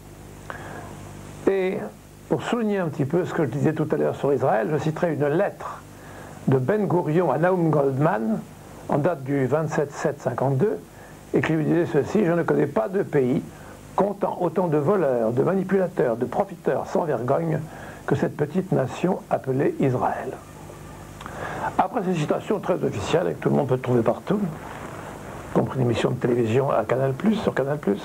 Et pour souligner un petit peu ce que je disais tout à l'heure sur Israël, je citerai une lettre de Ben Gurion à Naum Goldman en date du vingt-sept sept cinquante-deux, et qui lui disait ceci: je ne connais pas de pays comptant autant de voleurs, de manipulateurs, de profiteurs sans vergogne que cette petite nation appelée Israël. Après ces citations très officielles, et que tout le monde peut trouver partout, y compris une émission de télévision à Canal plus, sur Canal plus,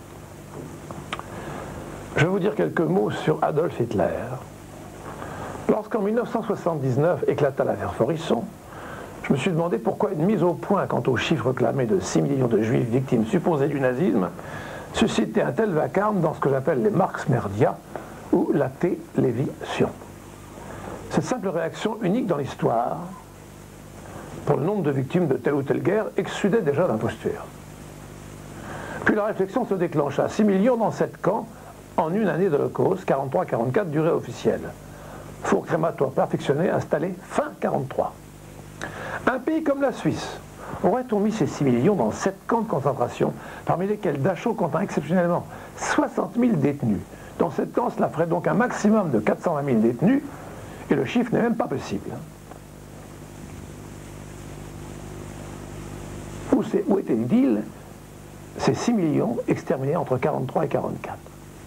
je vais vous dire quelques mots sur Adolf Hitler. Lorsqu'en mille neuf cent soixante-dix-neuf éclata l'affaire Forisson, je me suis demandé pourquoi une mise au point quant aux chiffres clamés de six millions de juifs victimes supposées du nazisme suscitait un tel vacarme dans ce que j'appelle les Marx Merdia ou la télévision. Cette simple réaction unique dans l'histoire, pour le nombre de victimes de telle ou telle guerre, exsudait déjà d'imposture. Puis la réflexion se déclencha. six millions dans sept camps en une année d'Holocauste, quarante-trois quarante-quatre, durée officielle. Four crématoire perfectionné, installé fin quarante-trois. Un pays comme la Suisse, aurait-on mis ces six millions dans sept camps de concentration, parmi lesquels Dachau compte exceptionnellement soixante mille détenus? Dans sept camps, cela ferait donc un maximum de quatre cent vingt mille détenus, et le chiffre n'est même pas possible. Où, où était le deal? Ces six millions exterminés entre quarante-trois et quarante-quatre.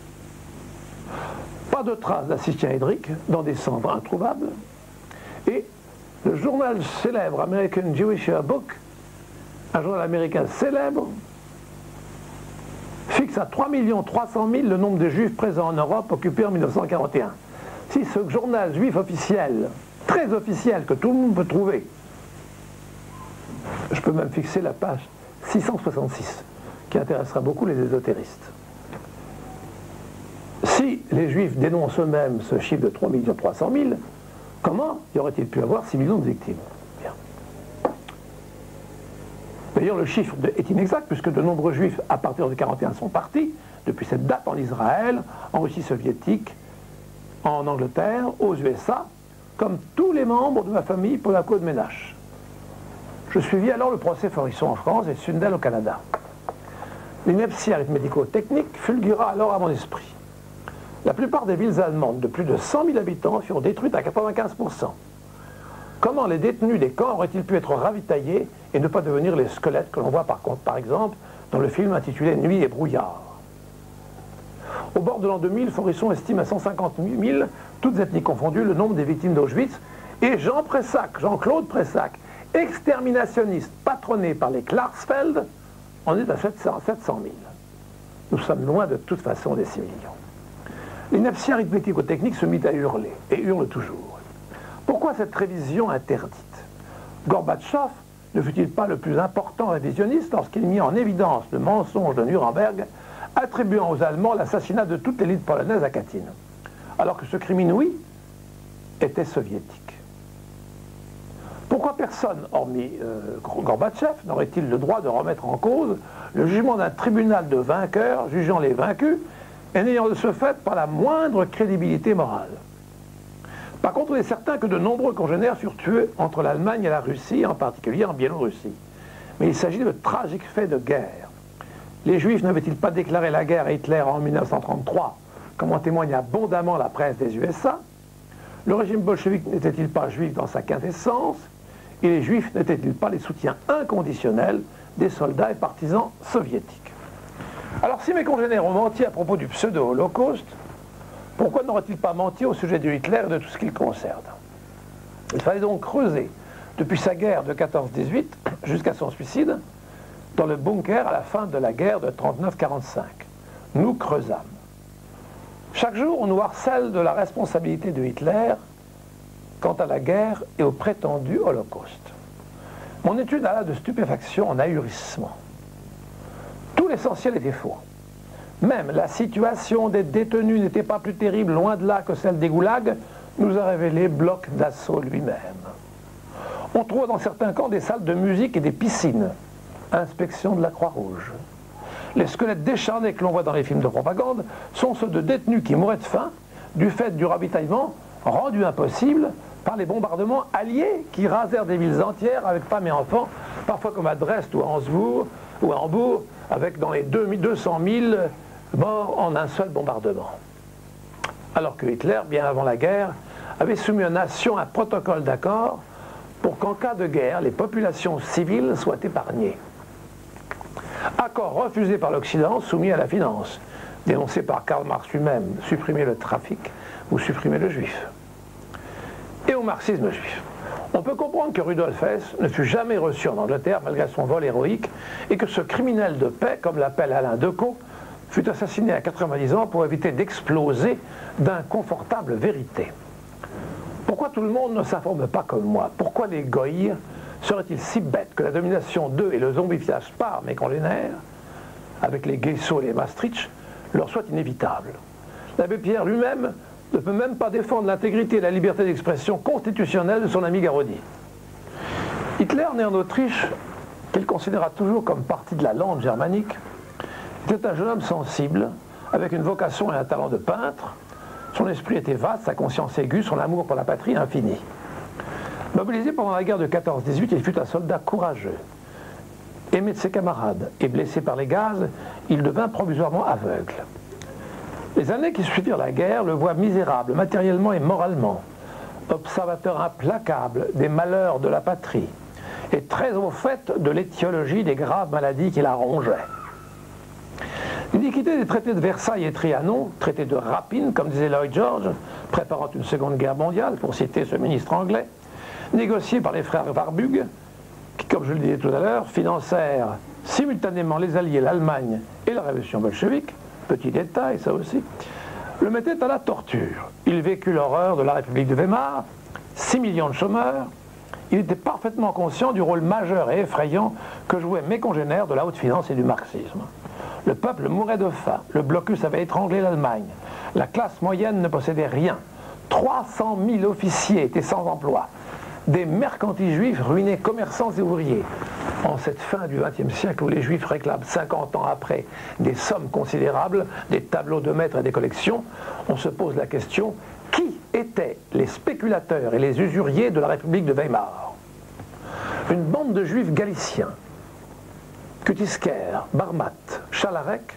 Pas de traces d'assistien hydrique dans des cendres introuvables, et le journal célèbre American Jewish Yearbook, un journal américain célèbre, fixe à trois millions trois cent mille le nombre de juifs présents en Europe occupés en mille neuf cent quarante et un. Si ce journal juif officiel, très officiel, que tout le monde peut trouver, je peux même fixer la page six cent soixante-six, qui intéressera beaucoup les ésotéristes. Si les juifs dénoncent eux-mêmes ce chiffre de trois millions trois cent mille, comment y aurait-il pu avoir six millions de victimes? Bien. D'ailleurs, le chiffre est inexact, puisque de nombreux juifs, à partir de mille neuf cent quarante et un, sont partis, depuis cette date, en Israël, en Russie soviétique, en Angleterre, aux U S A, comme tous les membres de ma famille Polako de Ménache. Je suivis alors le procès Forisson en France et Sundel au Canada. L'ineptie arithmético-technique fulgura alors à mon esprit. La plupart des villes allemandes de plus de cent mille habitants furent détruites à quatre-vingt-quinze pour cent. Comment les détenus des camps auraient-ils pu être ravitaillés et ne pas devenir les squelettes que l'on voit par, contre, par exemple dans le film intitulé Nuit et brouillard? Au bord de l'an deux mille, Forisson estime à cent cinquante mille, toutes ethnies confondues, le nombre des victimes d'Auschwitz, et Jean Pressac, Jean-Claude Pressac, exterminationniste patronné par les Klarsfeld, en est à sept cent mille. Nous sommes loin de toute façon des six millions. L'ineptie arithmético-technique se mit à hurler, et hurle toujours. Pourquoi cette révision interdite? Gorbatchev ne fut-il pas le plus important révisionniste lorsqu'il mit en évidence le mensonge de Nuremberg, attribuant aux Allemands l'assassinat de toute l'élite polonaise à Katyn, alors que ce crime inouï était soviétique? Pourquoi personne, hormis euh, Gorbatchev, n'aurait-il le droit de remettre en cause le jugement d'un tribunal de vainqueurs jugeant les vaincus et n'ayant de ce fait pas la moindre crédibilité morale? Par contre, il est certain que de nombreux congénères furent tués entre l'Allemagne et la Russie, en particulier en Biélorussie. Mais il s'agit de tragiques faits de guerre. Les Juifs n'avaient-ils pas déclaré la guerre à Hitler en mille neuf cent trente-trois, comme en témoigne abondamment la presse des U S A? Le régime bolchevique n'était-il pas juif dans sa quintessence? Et les Juifs n'étaient-ils pas les soutiens inconditionnels des soldats et partisans soviétiques? Alors si mes congénères ont menti à propos du pseudo-holocauste, pourquoi n'auraient-ils pas menti au sujet de Hitler et de tout ce qui le concerne? Il fallait donc creuser, depuis sa guerre de quatorze dix-huit jusqu'à son suicide, dans le bunker à la fin de la guerre de trente-neuf quarante-cinq. Nous creusâmes. Chaque jour, on nous harcèle de la responsabilité de Hitler quant à la guerre et au prétendu holocauste. Mon étude alla de stupéfaction en ahurissement. Tout l'essentiel était faux. Même la situation des détenus n'était pas plus terrible, loin de là, que celle des goulags, nous a révélé Bloch Dassault lui-même. On trouve dans certains camps des salles de musique et des piscines. Inspection de la Croix-Rouge. Les squelettes décharnés que l'on voit dans les films de propagande sont ceux de détenus qui mouraient de faim du fait du ravitaillement rendu impossible par les bombardements alliés qui rasèrent des villes entières avec femmes et enfants, parfois comme à Dresde ou à Hambourg, ou à Hambourg avec dans les deux cent mille morts en un seul bombardement. Alors que Hitler, bien avant la guerre, avait soumis aux nations un protocole d'accord pour qu'en cas de guerre, les populations civiles soient épargnées. Accord refusé par l'Occident, soumis à la finance, dénoncé par Karl Marx lui-même, supprimer le trafic ou supprimer le juif. Et au marxisme juif. On peut comprendre que Rudolf Hess ne fut jamais reçu en Angleterre malgré son vol héroïque et que ce criminel de paix, comme l'appelle Alain Decaux, fut assassiné à quatre-vingt-dix ans pour éviter d'exploser d'inconfortables vérités. Pourquoi tout le monde ne s'informe pas comme moi? Pourquoi les goïs seraient-ils si bêtes que la domination d'eux et le zombifiage par mes congénères, avec les Guesso et les Maastricht, leur soit inévitable? L'abbé Pierre lui-même ne peut même pas défendre l'intégrité et la liberté d'expression constitutionnelle de son ami Garodi. Hitler, né en Autriche, qu'il considéra toujours comme partie de la lande germanique, était un jeune homme sensible, avec une vocation et un talent de peintre. Son esprit était vaste, sa conscience aiguë, son amour pour la patrie infini. Mobilisé pendant la guerre de quatorze dix-huit, il fut un soldat courageux. Aimé de ses camarades et blessé par les gaz, il devint provisoirement aveugle. Les années qui suivirent la guerre le voient misérable, matériellement et moralement, observateur implacable des malheurs de la patrie, et très au fait de l'étiologie des graves maladies qui la rongeaient. L'iniquité des traités de Versailles et Trianon, traités de rapine, comme disait Lloyd George, préparant une seconde guerre mondiale, pour citer ce ministre anglais, négociés par les frères Warburg, qui, comme je le disais tout à l'heure, financèrent simultanément les Alliés, l'Allemagne et la révolution bolchevique, petit détail ça aussi, le mettait à la torture. Il vécut l'horreur de la République de Weimar, six millions de chômeurs. Il était parfaitement conscient du rôle majeur et effrayant que jouaient mes congénères de la haute finance et du marxisme. Le peuple mourait de faim, le blocus avait étranglé l'Allemagne, la classe moyenne ne possédait rien, trois cent mille officiers étaient sans emploi, des mercantiles juifs ruinaient commerçants et ouvriers. En cette fin du vingtième siècle où les juifs réclament cinquante ans après des sommes considérables, des tableaux de maîtres et des collections, on se pose la question: qui étaient les spéculateurs et les usuriers de la République de Weimar? Une bande de juifs galiciens, Kutisker, Barmat, Chalarek,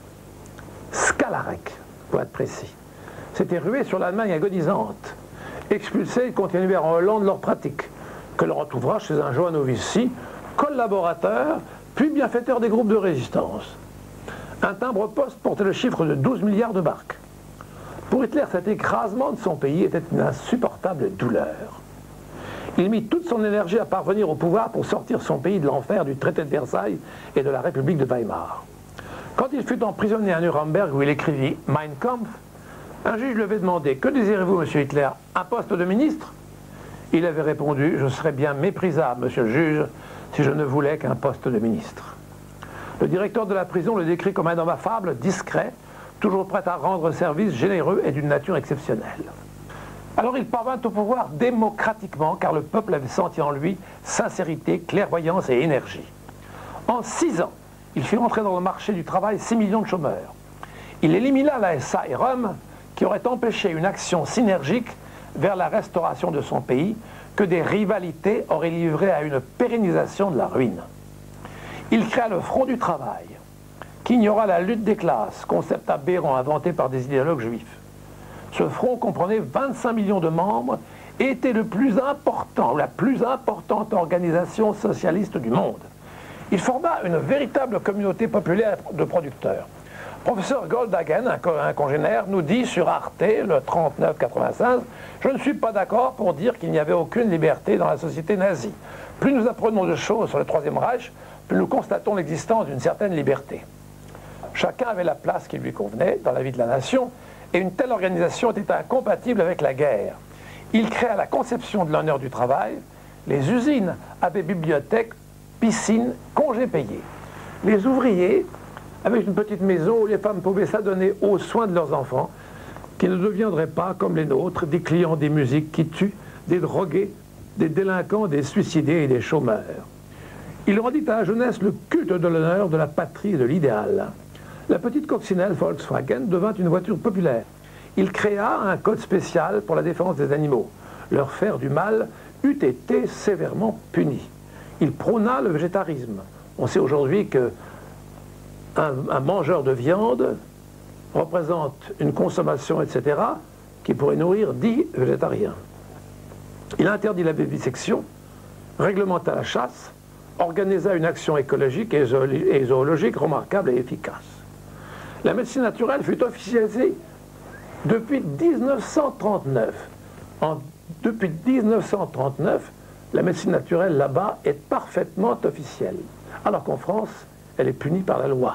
Skalarek, pour être précis, s'étaient rués sur l'Allemagne agonisante. Expulsés, ils continuèrent en Hollande leur pratique, que l'on retrouvera chez un Johan Novici, collaborateur, puis bienfaiteur des groupes de résistance. Un timbre-poste portait le chiffre de douze milliards de marques. Pour Hitler, cet écrasement de son pays était une insupportable douleur. Il mit toute son énergie à parvenir au pouvoir pour sortir son pays de l'enfer du traité de Versailles et de la République de Weimar. Quand il fut emprisonné à Nuremberg où il écrivit « Mein Kampf », un juge lui avait demandé « Que désirez-vous, monsieur Hitler, un poste de ministre ?» Il avait répondu « Je serais bien méprisable, monsieur le juge, si je ne voulais qu'un poste de ministre. Le directeur de la prison le décrit comme un homme affable, discret, toujours prêt à rendre service, généreux et d'une nature exceptionnelle. Alors il parvint au pouvoir démocratiquement, car le peuple avait senti en lui sincérité, clairvoyance et énergie. En six ans, il fit rentrer dans le marché du travail six millions de chômeurs. Il élimina la S A et Rome, qui auraient empêché une action synergique vers la restauration de son pays, que des rivalités auraient livré à une pérennisation de la ruine. Il créa le Front du Travail, qui ignora la lutte des classes, concept aberrant inventé par des idéologues juifs. Ce front comprenait vingt-cinq millions de membres et était le plus important, la plus importante organisation socialiste du monde. Il forma une véritable communauté populaire de producteurs. Professeur Goldhagen, un congénère, nous dit sur Arte, le trente-neuf quatre-vingt-seize, « Je ne suis pas d'accord pour dire qu'il n'y avait aucune liberté dans la société nazie. Plus nous apprenons de choses sur le Troisième Reich, plus nous constatons l'existence d'une certaine liberté. » Chacun avait la place qui lui convenait dans la vie de la nation, et une telle organisation était incompatible avec la guerre. Il créa la conception de l'honneur du travail. Les usines avaient bibliothèque, piscine, congés payés. Les ouvriers avaient une petite maison où les femmes pouvaient s'adonner aux soins de leurs enfants, qui ne deviendraient pas, comme les nôtres, des clients des musiques qui tuent, des drogués, des délinquants, des suicidés et des chômeurs. Il rendit à la jeunesse le culte de l'honneur, de la patrie et de l'idéal. La petite coccinelle Volkswagen devint une voiture populaire. Il créa un code spécial pour la défense des animaux. Leur faire du mal eût été sévèrement puni. Il prôna le végétarisme. On sait aujourd'hui que un, un mangeur de viande représente une consommation, et cetera, qui pourrait nourrir dix végétariens. Il interdit la vivisection, réglementa la chasse, organisa une action écologique et zoologique remarquable et efficace. La médecine naturelle fut officialisée depuis mille neuf cent trente-neuf. En, depuis mille neuf cent trente-neuf, la médecine naturelle là-bas est parfaitement officielle, alors qu'en France, elle est punie par la loi.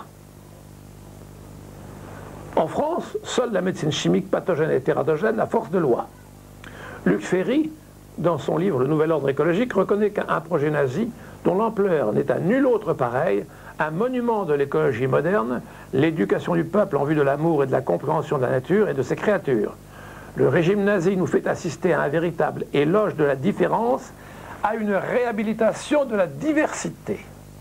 En France, seule la médecine chimique pathogène et tératogène a force de loi. Luc Ferry, dans son livre Le Nouvel Ordre écologique, reconnaît qu'un projet nazi, dont l'ampleur n'est à nul autre pareil, un monument de l'écologie moderne, l'éducation du peuple en vue de l'amour et de la compréhension de la nature et de ses créatures. Le régime nazi nous fait assister à un véritable éloge de la différence, à une réhabilitation de la diversité.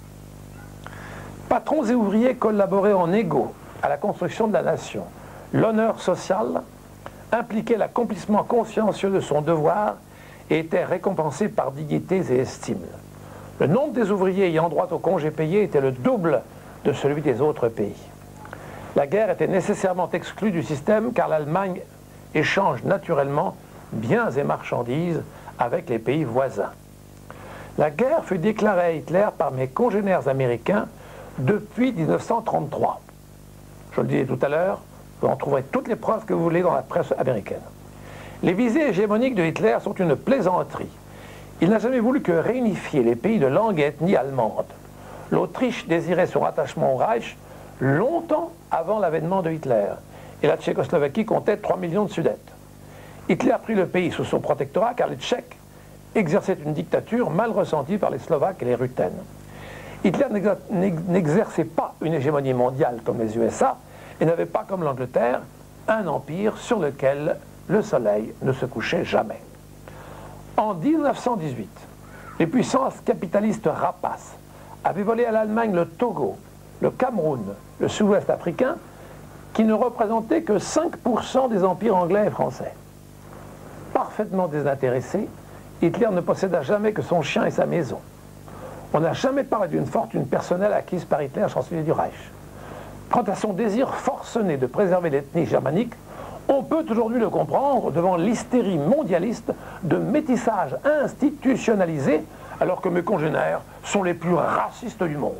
Patrons et ouvriers collaboraient en égaux à la construction de la nation. L'honneur social impliquait l'accomplissement consciencieux de son devoir et était récompensé par dignité et estime. Le nombre des ouvriers ayant droit au congé payé était le double de celui des autres pays. La guerre était nécessairement exclue du système car l'Allemagne échange naturellement biens et marchandises avec les pays voisins. La guerre fut déclarée à Hitler par mes congénères américains depuis mille neuf cent trente-trois. Je le disais tout à l'heure, vous en trouverez toutes les preuves que vous voulez dans la presse américaine. Les visées hégémoniques de Hitler sont une plaisanterie. Il n'a jamais voulu que réunifier les pays de langue et ethnie allemande. L'Autriche désirait son rattachement au Reich longtemps avant l'avènement de Hitler, et la Tchécoslovaquie comptait trois millions de Sudètes. Hitler prit le pays sous son protectorat car les Tchèques exerçaient une dictature mal ressentie par les Slovaques et les Ruthènes. Hitler n'exerçait pas une hégémonie mondiale comme les U S A et n'avait pas comme l'Angleterre un empire sur lequel le soleil ne se couchait jamais. En mille neuf cent dix-huit, les puissances capitalistes rapaces avaient volé à l'Allemagne le Togo, le Cameroun, le sud-ouest africain, qui ne représentaient que cinq pour cent des empires anglais et français. Parfaitement désintéressé, Hitler ne posséda jamais que son chien et sa maison. On n'a jamais parlé d'une fortune personnelle acquise par Hitler, chancelier du Reich. Quant à son désir forcené de préserver l'ethnie germanique, on peut aujourd'hui le comprendre devant l'hystérie mondialiste de métissage institutionnalisé, alors que mes congénères sont les plus racistes du monde.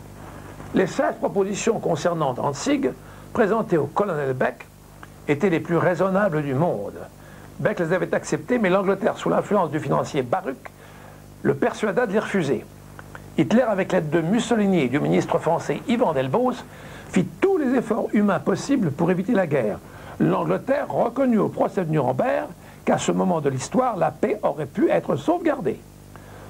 Les seize propositions concernant Danzig, présentées au colonel Beck, étaient les plus raisonnables du monde. Beck les avait acceptées, mais l'Angleterre, sous l'influence du financier Baruch, le persuada de les refuser. Hitler, avec l'aide de Mussolini et du ministre français Ivan Delbos, fit tous les efforts humains possibles pour éviter la guerre. L'Angleterre reconnut au procès de Nuremberg qu'à ce moment de l'histoire, la paix aurait pu être sauvegardée.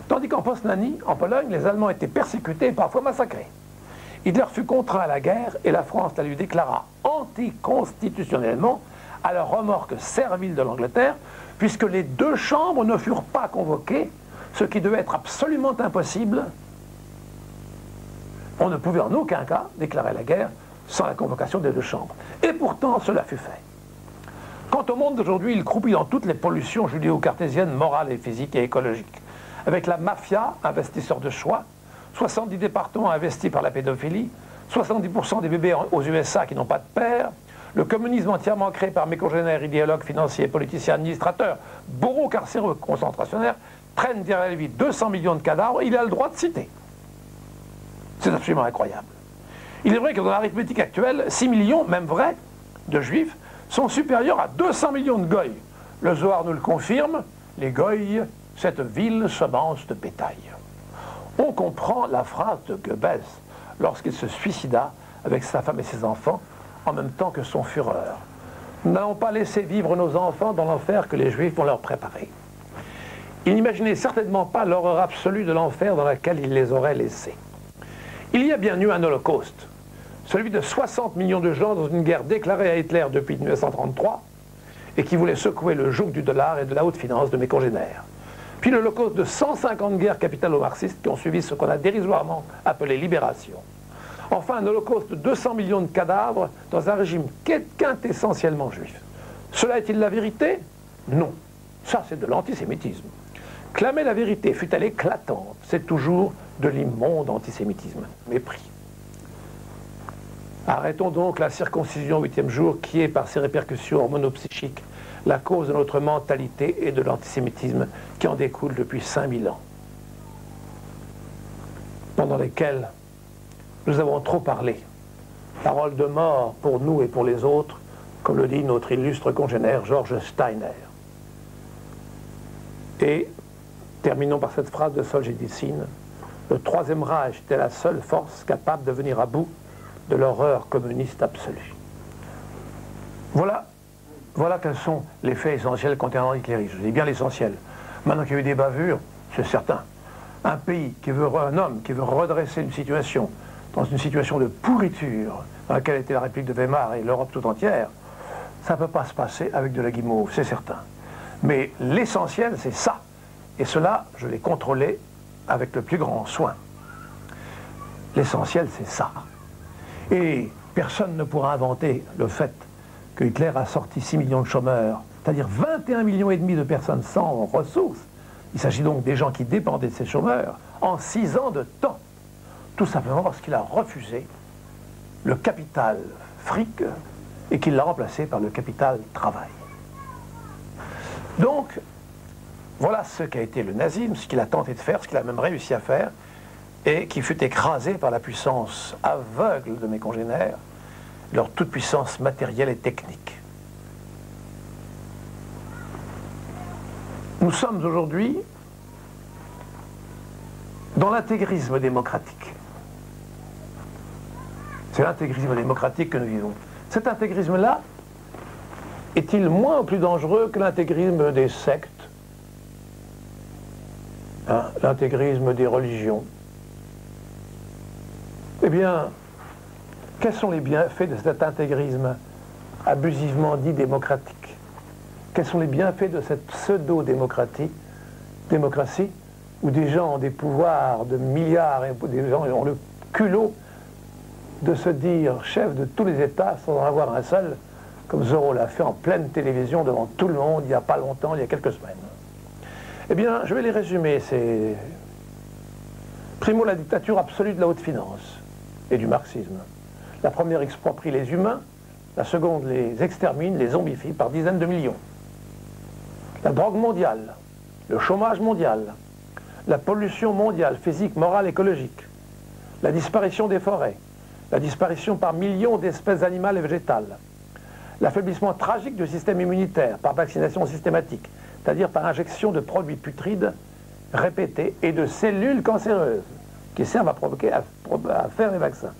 Tandis qu'en Posnanie, en Pologne, les Allemands étaient persécutés et parfois massacrés. Hitler fut contraint à la guerre et la France la lui déclara anticonstitutionnellement à la remorque servile de l'Angleterre, puisque les deux chambres ne furent pas convoquées, ce qui devait être absolument impossible. On ne pouvait en aucun cas déclarer la guerre sans la convocation des deux chambres. Et pourtant, cela fut fait. Quant au monde d'aujourd'hui, il croupit dans toutes les pollutions judéo-cartésiennes, morales et physiques et écologiques. Avec la mafia, investisseur de choix, soixante-dix départements investis par la pédophilie, soixante-dix pour cent des bébés aux U S A qui n'ont pas de père, le communisme entièrement créé par mes congénères idéologues, financiers, politiciens, administrateurs, bourreaux carcéreux, concentrationnaires, traîne derrière lui deux cents millions de cadavres, il a le droit de citer. C'est absolument incroyable. Il est vrai que dans l'arithmétique actuelle, six millions, même vrai, de juifs sont supérieurs à deux cents millions de goïs. Le Zohar nous le confirme, les goïs, cette ville semence de bétail. On comprend la phrase de Goebbels lorsqu'il se suicida avec sa femme et ses enfants en même temps que son Führer. Nous n'allons pas laisser vivre nos enfants dans l'enfer que les Juifs vont leur préparer. Il n'imaginait certainement pas l'horreur absolue de l'enfer dans laquelle il les aurait laissés. Il y a bien eu un holocauste, celui de soixante millions de gens dans une guerre déclarée à Hitler depuis mille neuf cent trente-trois et qui voulait secouer le joug du dollar et de la haute finance de mes congénères. Puis l'holocauste de cent cinquante guerres capitalo-marxistes qui ont suivi ce qu'on a dérisoirement appelé libération. Enfin, un holocauste de deux cents millions de cadavres dans un régime quintessentiellement juif. Cela est-il la vérité? Non. Ça, c'est de l'antisémitisme. Clamer la vérité, fût-elle éclatante, c'est toujours de l'immonde antisémitisme. Mépris. Arrêtons donc la circoncision au huitième jour qui est, par ses répercussions hormonopsychiques, la cause de notre mentalité et de l'antisémitisme qui en découle depuis cinq mille ans, pendant lesquels nous avons trop parlé. Parole de mort pour nous et pour les autres, comme le dit notre illustre congénère Georges Steiner. Et terminons par cette phrase de Solzhenitsyn: le Troisième Reich était la seule force capable de venir à bout de l'horreur communiste absolue. Voilà, voilà quels sont les faits essentiels concernant Hitler. Je dis bien l'essentiel. Maintenant qu'il y a eu des bavures, c'est certain. Un pays qui veut, un homme qui veut redresser une situation, dans une situation de pourriture dans laquelle était la République de Weimar et l'Europe tout entière, ça ne peut pas se passer avec de la guimauve, c'est certain. Mais l'essentiel, c'est ça. Et cela, je l'ai contrôlé avec le plus grand soin. L'essentiel, c'est ça. Et personne ne pourra inventer le fait que Hitler a sorti six millions de chômeurs, c'est-à-dire vingt et un millions et demi de personnes sans ressources. Il s'agit donc des gens qui dépendaient de ces chômeurs en six ans de temps. Tout simplement parce qu'il a refusé le capital fric et qu'il l'a remplacé par le capital travail. Donc, voilà ce qu'a été le nazisme, ce qu'il a tenté de faire, ce qu'il a même réussi à faire, et qui fut écrasé par la puissance aveugle de mes congénères, leur toute-puissance matérielle et technique. Nous sommes aujourd'hui dans l'intégrisme démocratique. C'est l'intégrisme démocratique que nous vivons. Cet intégrisme-là est-il moins ou plus dangereux que l'intégrisme des sectes, hein, l'intégrisme des religions? Eh bien, quels sont les bienfaits de cet intégrisme abusivement dit démocratique? Quels sont les bienfaits de cette pseudo-démocratie, démocratie, où des gens ont des pouvoirs de milliards et des gens ont le culot de se dire chef de tous les États sans en avoir un seul, comme Zorro l'a fait en pleine télévision devant tout le monde il n'y a pas longtemps, il y a quelques semaines. Eh bien, je vais les résumer. C'est primo la dictature absolue de la haute finance et du marxisme. La première exproprie les humains, la seconde les extermine, les zombifie par dizaines de millions. La drogue mondiale, le chômage mondial, la pollution mondiale, physique, morale, écologique, la disparition des forêts, la disparition par millions d'espèces animales et végétales, l'affaiblissement tragique du système immunitaire par vaccination systématique, c'est-à-dire par injection de produits putrides répétés et de cellules cancéreuses qui servent à provoquer, à, à faire les vaccins.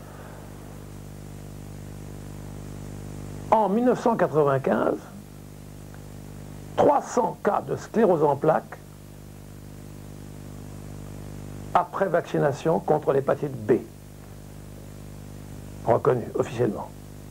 En mille neuf cent quatre-vingt-quinze, trois cents cas de sclérose en plaques après vaccination contre l'hépatite B, reconnue officiellement.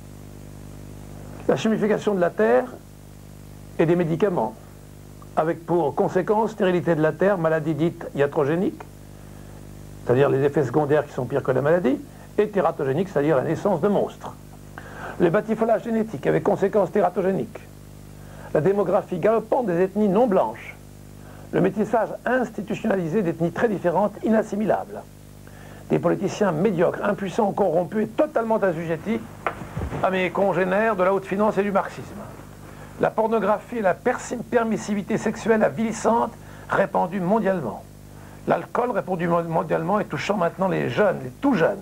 La chimification de la terre et des médicaments, avec pour conséquence stérilité de la terre, maladie dite iatrogénique, c'est-à-dire les effets secondaires qui sont pires que la maladie, et tératogénique, c'est-à-dire la naissance de monstres. Le batifolage génétique avec conséquences tératogéniques, la démographie galopante des ethnies non blanches, le métissage institutionnalisé d'ethnies très différentes, inassimilables, des politiciens médiocres, impuissants, corrompus et totalement assujettis à mes congénères de la haute finance et du marxisme. La pornographie et la permissivité sexuelle avilissante répandue mondialement. L'alcool répandu mondialement et touchant maintenant les jeunes, les tout jeunes.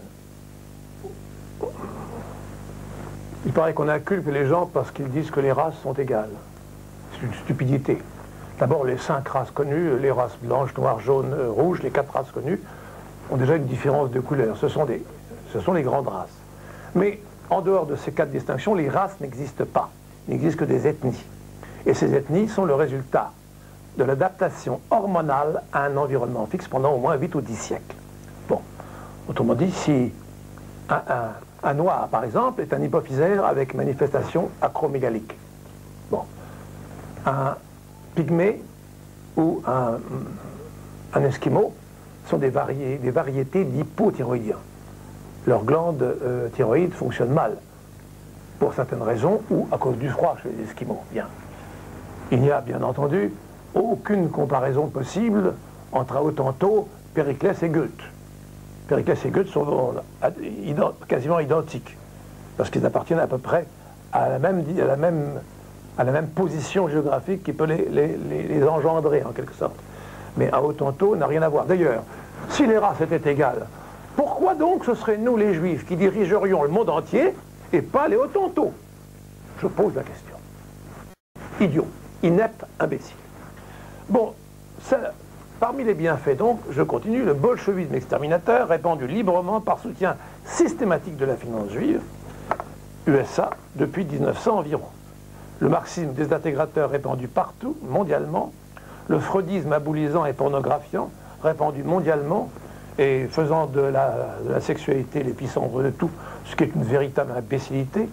Il paraît qu'on inculpe les gens parce qu'ils disent que les races sont égales. C'est une stupidité. D'abord, les cinq races connues, les races blanches, noires, jaunes, rouges, les quatre races connues, ont déjà une différence de couleur. Ce sont, des, ce sont les grandes races. Mais en dehors de ces quatre distinctions, les races n'existent pas. Il n'existe que des ethnies. Et ces ethnies sont le résultat de l'adaptation hormonale à un environnement fixe pendant au moins huit ou dix siècles. Bon, autrement dit, si un, un, un noir, par exemple, est un hypophysaire avec manifestation acromégalique. Bon, un pygmée ou un, un esquimau sont des, variés, des variétés d'hypothyroïdiens. Leurs glandes euh, thyroïdes fonctionnent mal, pour certaines raisons, ou à cause du froid chez les esquimaux. Bien. Il n'y a bien entendu aucune comparaison possible entre Aotanto, Périclès et Goethe. Périclès et Goethe sont ident, quasiment identiques, parce qu'ils appartiennent à peu près à la même, à la même, à la même position géographique qui peut les, les, les, les engendrer, en quelque sorte. Mais Aotanto n'a rien à voir. D'ailleurs, si les races étaient égales, pourquoi donc ce serait nous, les Juifs, qui dirigerions le monde entier, et pas les Hottentots? Je pose la question. Idiot, inepte, imbécile. Bon, ça, parmi les bienfaits donc, je continue, le bolchevisme exterminateur, répandu librement par soutien systématique de la finance juive, U S A, depuis mille neuf cents environ. Le marxisme désintégrateur répandu partout, mondialement, le freudisme abolisant et pornographiant, répandu mondialement, et faisant de la, de la sexualité l'épicentre de tout, ce qui est une véritable imbécilité.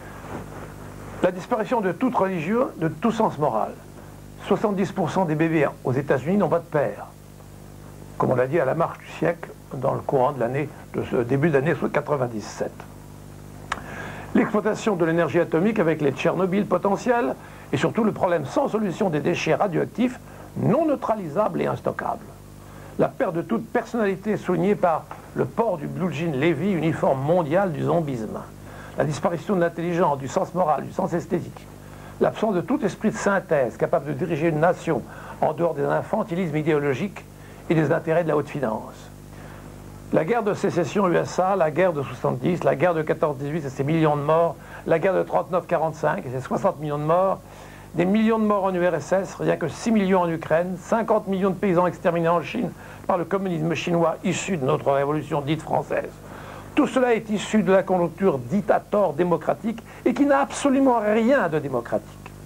La disparition de toute religion, de tout sens moral. soixante-dix pour cent des bébés aux États-Unis n'ont pas de père. Comme on l'a dit à la marche du siècle, dans le courant de l'année, de ce début d'année quatre-vingt-dix-sept. L'exploitation de l'énergie atomique avec les Tchernobyl potentiels, et surtout le problème sans solution des déchets radioactifs non neutralisables et instockables. La perte de toute personnalité soulignée par le port du blue jean Levi, uniforme mondial du zombisme. La disparition de l'intelligence, du sens moral, du sens esthétique. L'absence de tout esprit de synthèse capable de diriger une nation en dehors des infantilismes idéologiques et des intérêts de la haute finance. La guerre de sécession U S A, la guerre de soixante-dix, la guerre de quatorze dix-huit et ses millions de morts, la guerre de trente-neuf quarante-cinq et ses soixante millions de morts, des millions de morts en U R S S, rien que six millions en Ukraine, cinquante millions de paysans exterminés en Chine par le communisme chinois issu de notre révolution dite française. Tout cela est issu de la conjoncture dictator démocratique et qui n'a absolument rien de démocratique.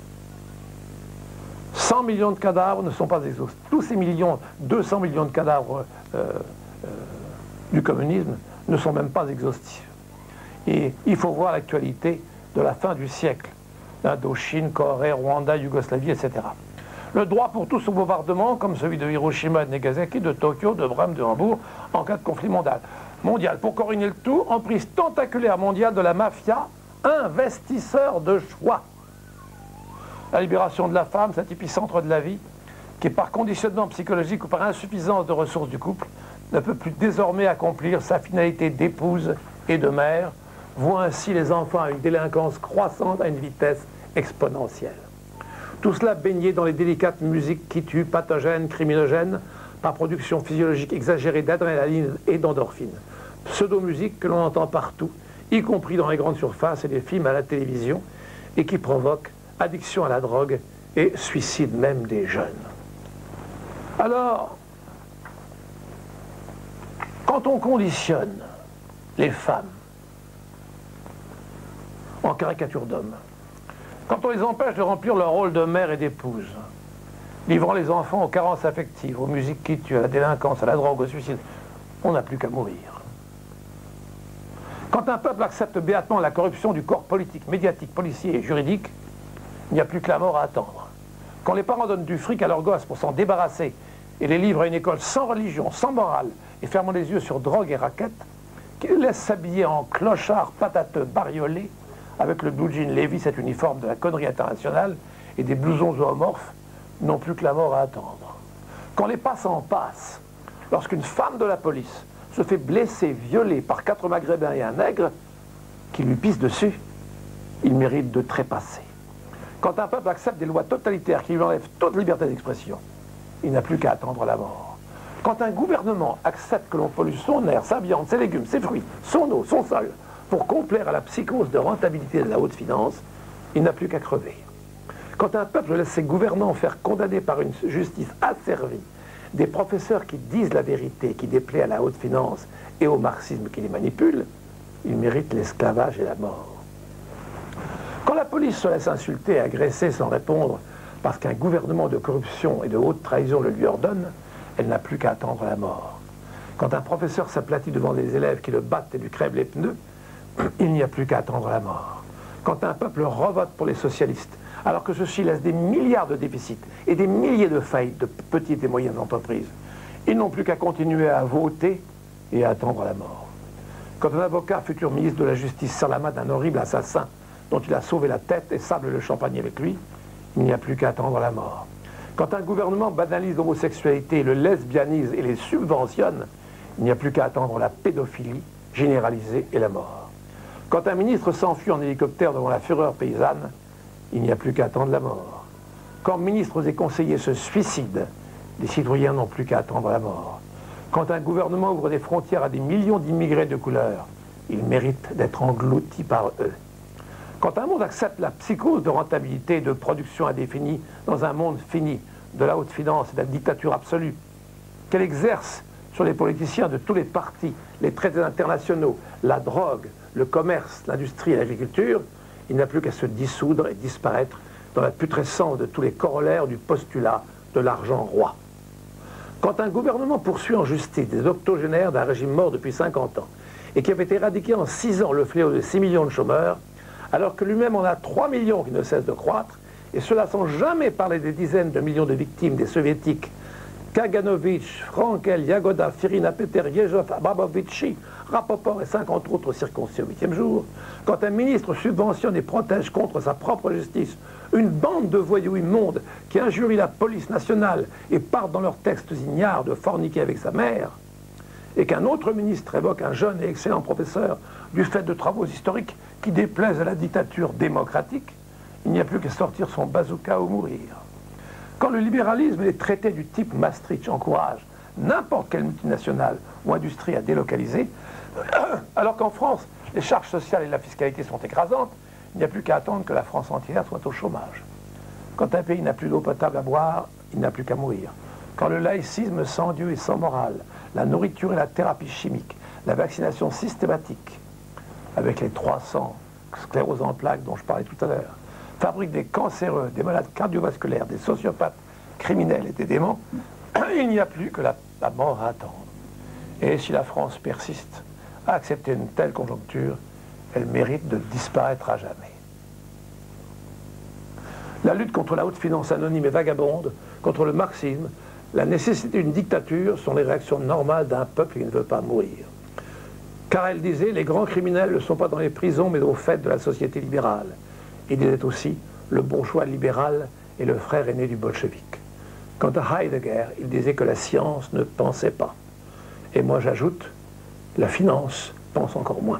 cent millions de cadavres ne sont pas exhaustifs. Tous ces millions, deux cents millions de cadavres euh, euh, du communisme ne sont même pas exhaustifs. Et il faut voir l'actualité de la fin du siècle. Indochine, Corée, Rwanda, Yougoslavie, et cetera. Le droit pour tous au bombardement, comme celui de Hiroshima, de Nagasaki, de Tokyo, de Brême, de Hambourg, en cas de conflit mondial. Mondial, pour corrigner le tout, emprise tentaculaire mondiale de la mafia, investisseur de choix. La libération de la femme, cet épicentre de la vie, qui par conditionnement psychologique ou par insuffisance de ressources du couple, ne peut plus désormais accomplir sa finalité d'épouse et de mère, voit ainsi les enfants à une délinquance croissante à une vitesse exponentielle. Tout cela baigné dans les délicates musiques qui tuent, pathogènes, criminogènes, par production physiologique exagérée d'adrénaline et d'endorphine. Pseudo-musique que l'on entend partout, y compris dans les grandes surfaces et les films à la télévision, et qui provoque addiction à la drogue et suicide même des jeunes. Alors, quand on conditionne les femmes en caricature d'hommes, quand on les empêche de remplir leur rôle de mère et d'épouse, livrant les enfants aux carences affectives, aux musiques qui tuent, à la délinquance, à la drogue, au suicide. On n'a plus qu'à mourir. Quand un peuple accepte béatement la corruption du corps politique, médiatique, policier et juridique, il n'y a plus que la mort à attendre. Quand les parents donnent du fric à leurs gosses pour s'en débarrasser et les livrent à une école sans religion, sans morale, et fermant les yeux sur drogue et raquettes, qui les laissent s'habiller en clochards patateux bariolés, avec le blue jean Levi, cet uniforme de la connerie internationale, et des blousons zoomorphes, n'ont plus que la mort à attendre. Quand les passants passent, lorsqu'une femme de la police se fait blesser, violer par quatre maghrébins et un nègre, qui lui pissent dessus, il mérite de trépasser. Quand un peuple accepte des lois totalitaires qui lui enlèvent toute liberté d'expression, il n'a plus qu'à attendre la mort. Quand un gouvernement accepte que l'on pollue son air, sa viande, ses légumes, ses fruits, son eau, son sol, pour complaire à la psychose de rentabilité de la haute finance, il n'a plus qu'à crever. Quand un peuple laisse ses gouvernants faire condamner par une justice asservie des professeurs qui disent la vérité, qui déplaît à la haute finance et au marxisme qui les manipule, il mérite l'esclavage et la mort. Quand la police se laisse insulter et agresser sans répondre parce qu'un gouvernement de corruption et de haute trahison le lui ordonne, elle n'a plus qu'à attendre la mort. Quand un professeur s'aplatit devant des élèves qui le battent et lui crèvent les pneus, il n'y a plus qu'à attendre la mort. Quand un peuple revote pour les socialistes, alors que ceux-ci laissent des milliards de déficits et des milliers de faillites de petites et moyennes entreprises, ils n'ont plus qu'à continuer à voter et à attendre la mort. Quand un avocat, futur ministre de la Justice, serre la main d'un horrible assassin dont il a sauvé la tête et sable le champagne avec lui, il n'y a plus qu'à attendre la mort. Quand un gouvernement banalise l'homosexualité, le lesbianisme et les subventionne, il n'y a plus qu'à attendre la pédophilie généralisée et la mort. Quand un ministre s'enfuit en hélicoptère devant la fureur paysanne, il n'y a plus qu'à attendre la mort. Quand ministres et conseillers se suicident, les citoyens n'ont plus qu'à attendre la mort. Quand un gouvernement ouvre des frontières à des millions d'immigrés de couleur, il mérite d'être englouti par eux. Quand un monde accepte la psychose de rentabilité et de production indéfinie dans un monde fini de la haute finance et de la dictature absolue, qu'elle exerce sur les politiciens de tous les partis, les traités internationaux, la drogue, le commerce, l'industrie et l'agriculture, il n'a plus qu'à se dissoudre et disparaître dans la putrescence de tous les corollaires du postulat de l'argent roi. Quand un gouvernement poursuit en justice des octogénaires d'un régime mort depuis cinquante ans et qui avait éradiqué en six ans le fléau de six millions de chômeurs, alors que lui-même en a trois millions qui ne cessent de croître, et cela sans jamais parler des dizaines de millions de victimes des soviétiques, Kaganovich, Frankel, Yagoda, Firina, Peter, Yezhov, Abramovici, Rapoport et cinquante autres circoncis au huitième jour, quand un ministre subventionne et protège contre sa propre justice une bande de voyous immondes qui injurient la police nationale et partent dans leurs textes ignares de forniquer avec sa mère, et qu'un autre ministre évoque un jeune et excellent professeur du fait de travaux historiques qui déplaisent à la dictature démocratique, il n'y a plus qu'à sortir son bazooka ou mourir. Quand le libéralisme et les traités du type Maastricht encouragent n'importe quelle multinationale ou industrie à délocaliser, alors qu'en France, les charges sociales et la fiscalité sont écrasantes, il n'y a plus qu'à attendre que la France entière soit au chômage. Quand un pays n'a plus d'eau potable à boire, il n'a plus qu'à mourir. Quand le laïcisme sans Dieu et sans morale, la nourriture et la thérapie chimique, la vaccination systématique, avec les trois cents scléroses en plaques dont je parlais tout à l'heure, fabriquent des cancéreux, des malades cardiovasculaires, des sociopathes, criminels et des démons, il n'y a plus que la, la mort à attendre. Et si la France persiste à accepter une telle conjoncture, elle mérite de disparaître à jamais. La lutte contre la haute finance anonyme et vagabonde, contre le marxisme, la nécessité d'une dictature sont les réactions normales d'un peuple qui ne veut pas mourir. Car elle disait, les grands criminels ne sont pas dans les prisons mais au fait de la société libérale. Il disait aussi, le bourgeois libéral est le frère aîné du bolchevique. Quant à Heidegger, il disait que la science ne pensait pas. Et moi j'ajoute, la finance pense encore moins.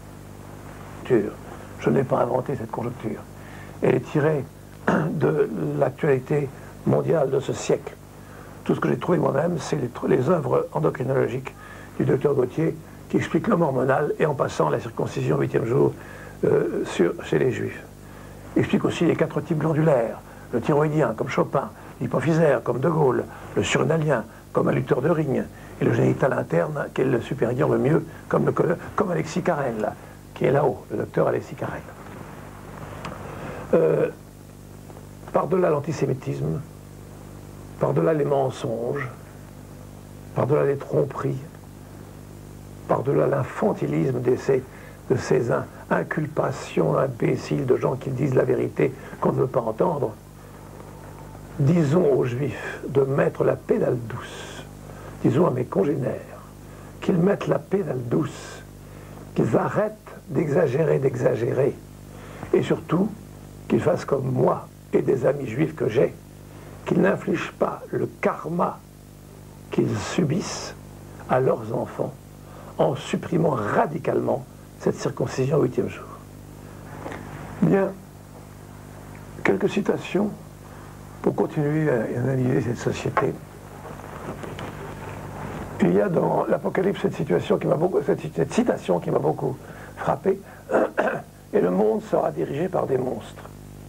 Je n'ai pas inventé cette conjoncture. Elle est tirée de l'actualité mondiale de ce siècle. Tout ce que j'ai trouvé moi-même, c'est les, les œuvres endocrinologiques du docteur Gauthier qui expliquent l'homme hormonal et en passant la circoncision au huitième jour euh, sur, chez les Juifs. Il explique aussi les quatre types glandulaires, le thyroïdien comme Chopin, l'hypophysaire comme De Gaulle, le surrénalien comme un lutteur de ring, et le génital interne qui est le supérieur le mieux comme, le, comme Alexis Carrel, qui est là-haut, le docteur Alexis Carrel. Euh, Par-delà l'antisémitisme, par-delà les mensonges, par-delà les tromperies, par-delà l'infantilisme de ces, de ces inculpations imbéciles de gens qui disent la vérité qu'on ne veut pas entendre, disons aux Juifs de mettre la pédale douce, disons à mes congénères qu'ils mettent la pédale douce, qu'ils arrêtent d'exagérer, d'exagérer, et surtout qu'ils fassent comme moi et des amis juifs que j'ai, qu'ils n'infligent pas le karma qu'ils subissent à leurs enfants en supprimant radicalement cette circoncision au huitième jour. Bien, quelques citations pour continuer à analyser cette société. Il y a dans l'Apocalypse cette situation qui m'a beaucoup, cette, cette citation qui m'a beaucoup frappé. Et le monde sera dirigé par des monstres.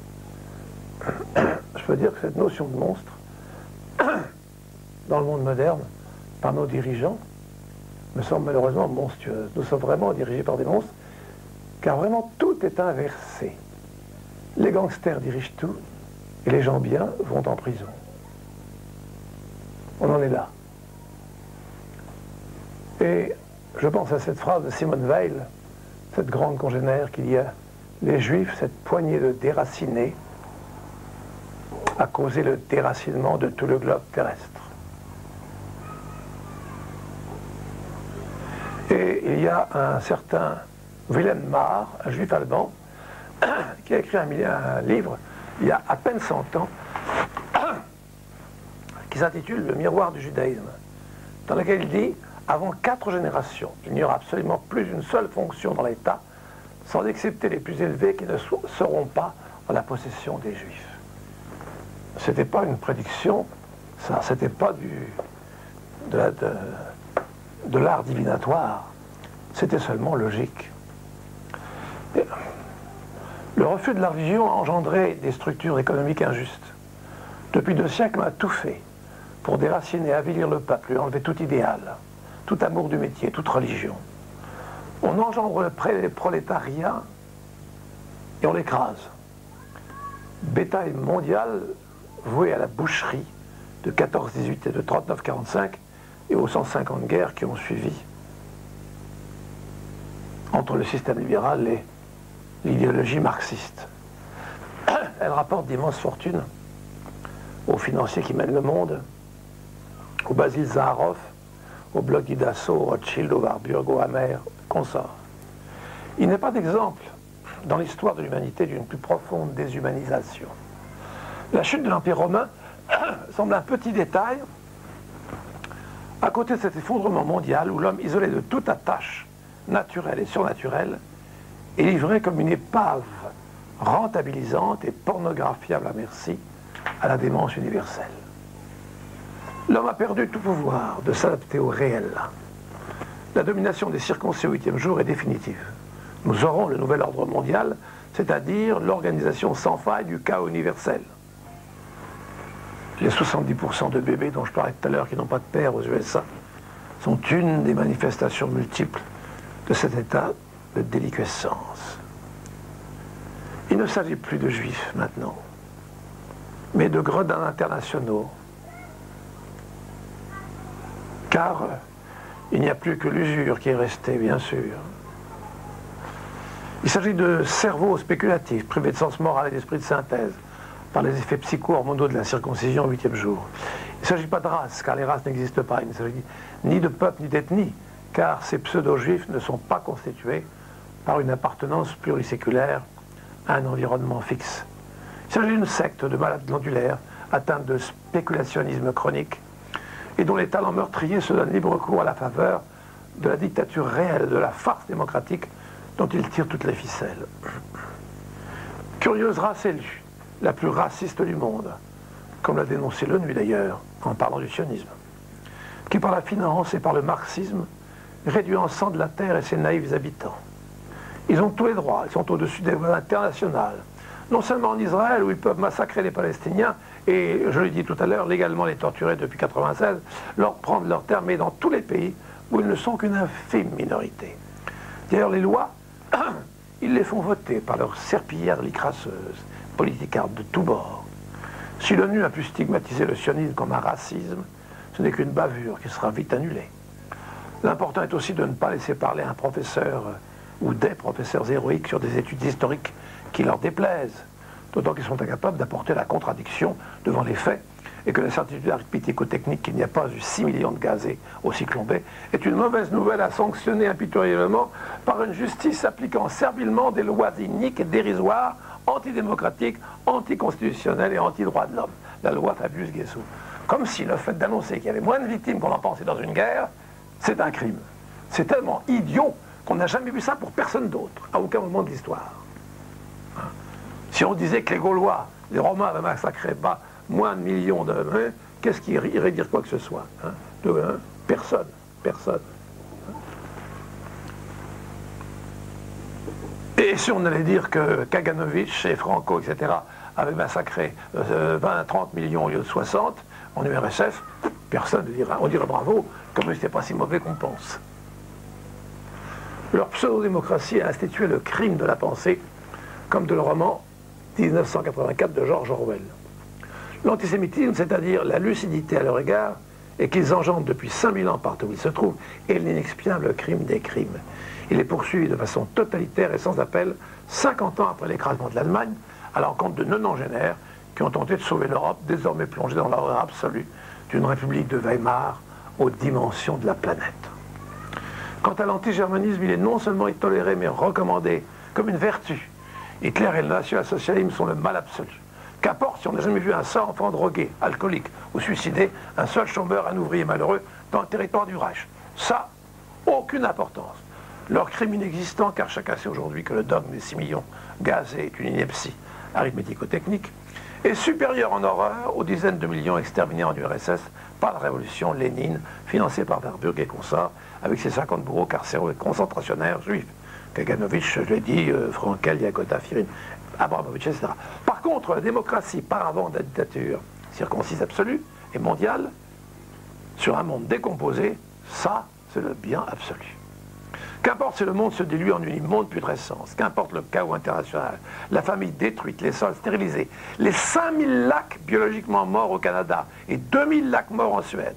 Je peux dire que cette notion de monstre, dans le monde moderne, par nos dirigeants, me semble malheureusement monstrueuse. Nous sommes vraiment dirigés par des monstres, car vraiment tout est inversé. Les gangsters dirigent tout, et les gens bien vont en prison. On en est là. Et je pense à cette phrase de Simone Weil, cette grande congénère, qu'il y a les Juifs, cette poignée de déracinés, a causé le déracinement de tout le globe terrestre. Et il y a un certain Wilhelm Marr, un juif allemand, qui a écrit un, un livre il y a à peine cent ans, qui s'intitule « Le miroir du judaïsme », dans lequel il dit « Avant quatre générations, il n'y aura absolument plus une seule fonction dans l'État, sans excepter les plus élevés qui ne seront pas en la possession des Juifs. » C'était pas une prédiction, ça, c'était pas du, de, la, de, de l'art divinatoire, c'était seulement logique. Et le refus de la religion a engendré des structures économiques injustes. Depuis deux siècles, on a tout fait pour déraciner, avilir le peuple, lui enlever tout idéal, tout amour du métier, toute religion. On engendre le prolétariat et on l'écrase. Bétail mondial voué à la boucherie de quatorze dix-huit et de trente-neuf quarante-cinq et aux cent cinquante guerres qui ont suivi entre le système libéral et l'idéologie marxiste. Elle rapporte d'immenses fortunes aux financiers qui mènent le monde, au Basil Zaharoff, au bloc d'Idasso, au Rothschild, au Warburg, au Hammer, consorts. Il n'est pas d'exemple dans l'histoire de l'humanité d'une plus profonde déshumanisation. La chute de l'Empire romain semble un petit détail à côté de cet effondrement mondial où l'homme, isolé de toute attache naturelle et surnaturelle, est livré comme une épave rentabilisante et pornographiable à merci à la démence universelle. L'homme a perdu tout pouvoir de s'adapter au réel. La domination des circoncis au huitième jour est définitive. Nous aurons le nouvel ordre mondial, c'est-à-dire l'organisation sans faille du chaos universel. Les soixante-dix pour cent de bébés dont je parlais tout à l'heure qui n'ont pas de père aux U S A sont une des manifestations multiples de cet état de déliquescence. Il ne s'agit plus de juifs maintenant, mais de gredins internationaux, car il n'y a plus que l'usure qui est restée, bien sûr. Il s'agit de cerveaux spéculatifs, privés de sens moral et d'esprit de synthèse, par les effets psycho-hormonaux de la circoncision au huitième jour. Il ne s'agit pas de race, car les races n'existent pas. Il ne s'agit ni de peuple, ni d'ethnie, car ces pseudo-juifs ne sont pas constitués par une appartenance pluriséculaire à un environnement fixe. Il s'agit d'une secte de malades glandulaires, atteints de spéculationnisme chronique, et dont les talents meurtriers se donnent libre cours à la faveur de la dictature réelle, de la farce démocratique dont ils tirent toutes les ficelles. Curieuse race élue, la plus raciste du monde, comme l'a dénoncé l'ONU d'ailleurs, en parlant du sionisme, qui par la finance et par le marxisme réduit en sang de la terre et ses naïfs habitants. Ils ont tous les droits, ils sont au-dessus des lois internationales, non seulement en Israël où ils peuvent massacrer les Palestiniens et, je l'ai dit tout à l'heure, légalement les torturer depuis mille neuf cent quatre-vingt-seize, leur prendre leur terre, mais dans tous les pays où ils ne sont qu'une infime minorité. D'ailleurs, les lois, ils les font voter par leurs serpillères licrasseuses, politicardes de tous bords. Si l'ONU a pu stigmatiser le sionisme comme un racisme, ce n'est qu'une bavure qui sera vite annulée. L'important est aussi de ne pas laisser parler un professeur ou des professeurs héroïques sur des études historiques qui leur déplaisent, d'autant qu'ils sont incapables d'apporter la contradiction devant les faits, et que la certitude arithmético-technique qu'il n'y a pas eu six millions de gazés au cyclone B est une mauvaise nouvelle à sanctionner impitoyablement par une justice appliquant servilement des lois iniques et dérisoires, antidémocratiques, anticonstitutionnelles et anti-droits de l'homme. La loi Fabius-Guessou. Comme si le fait d'annoncer qu'il y avait moins de victimes qu'on en pensait dans une guerre, c'est un crime. C'est tellement idiot qu'on n'a jamais vu ça pour personne d'autre, à aucun moment de l'histoire. Hein? Si on disait que les Gaulois, les Romains avaient massacré bah, moins de millions de... Hein, qu'est-ce qui irait dire quoi que ce soit hein, de, hein, Personne. Personne. Et si on allait dire que Kaganovich et Franco, et cetera, avaient massacré euh, vingt à trente millions au lieu de soixante, en U R S F, personne ne dira, on dirait bravo, comme c'était pas si mauvais qu'on pense. Leur pseudo-démocratie a institué le crime de la pensée, comme de le roman mille neuf cent quatre-vingt-quatre de George Orwell. L'antisémitisme, c'est-à-dire la lucidité à leur égard, et qu'ils engendrent depuis cinq mille ans partout où ils se trouvent, est l'inexpiable crime des crimes. Il est poursuivi de façon totalitaire et sans appel, cinquante ans après l'écrasement de l'Allemagne, à l'encontre de nonagénaires qui ont tenté de sauver l'Europe, désormais plongée dans l'horreur absolue d'une république de Weimar aux dimensions de la planète. Quant à l'antigermanisme, il est non seulement toléré, mais recommandé comme une vertu. Hitler et le national-socialisme sont le mal absolu. Qu'importe si on n'a jamais vu un seul enfant drogué, alcoolique ou suicidé, un seul chômeur, un ouvrier malheureux dans le territoire du Reich. Ça, aucune importance. Leur crime inexistant, car chacun sait aujourd'hui que le dogme des six millions gazés est une ineptie arithmético-technique, est supérieur en horreur aux dizaines de millions exterminés en U R S S par la révolution Lénine, financée par Warburg et consorts, avec ses cinquante bourreaux carcéraux et concentrationnaires juifs. Kaganovich, je l'ai dit, euh, Frankel, Yagoda, Firin, Abramovich, et cetera. Par contre, la démocratie par avant de la dictature circoncise absolue et mondiale, sur un monde décomposé, ça, c'est le bien absolu. Qu'importe si le monde se dilue en une immonde putrescence, qu'importe le chaos international, la famille détruite, les sols stérilisés, les cinq mille lacs biologiquement morts au Canada et deux mille lacs morts en Suède,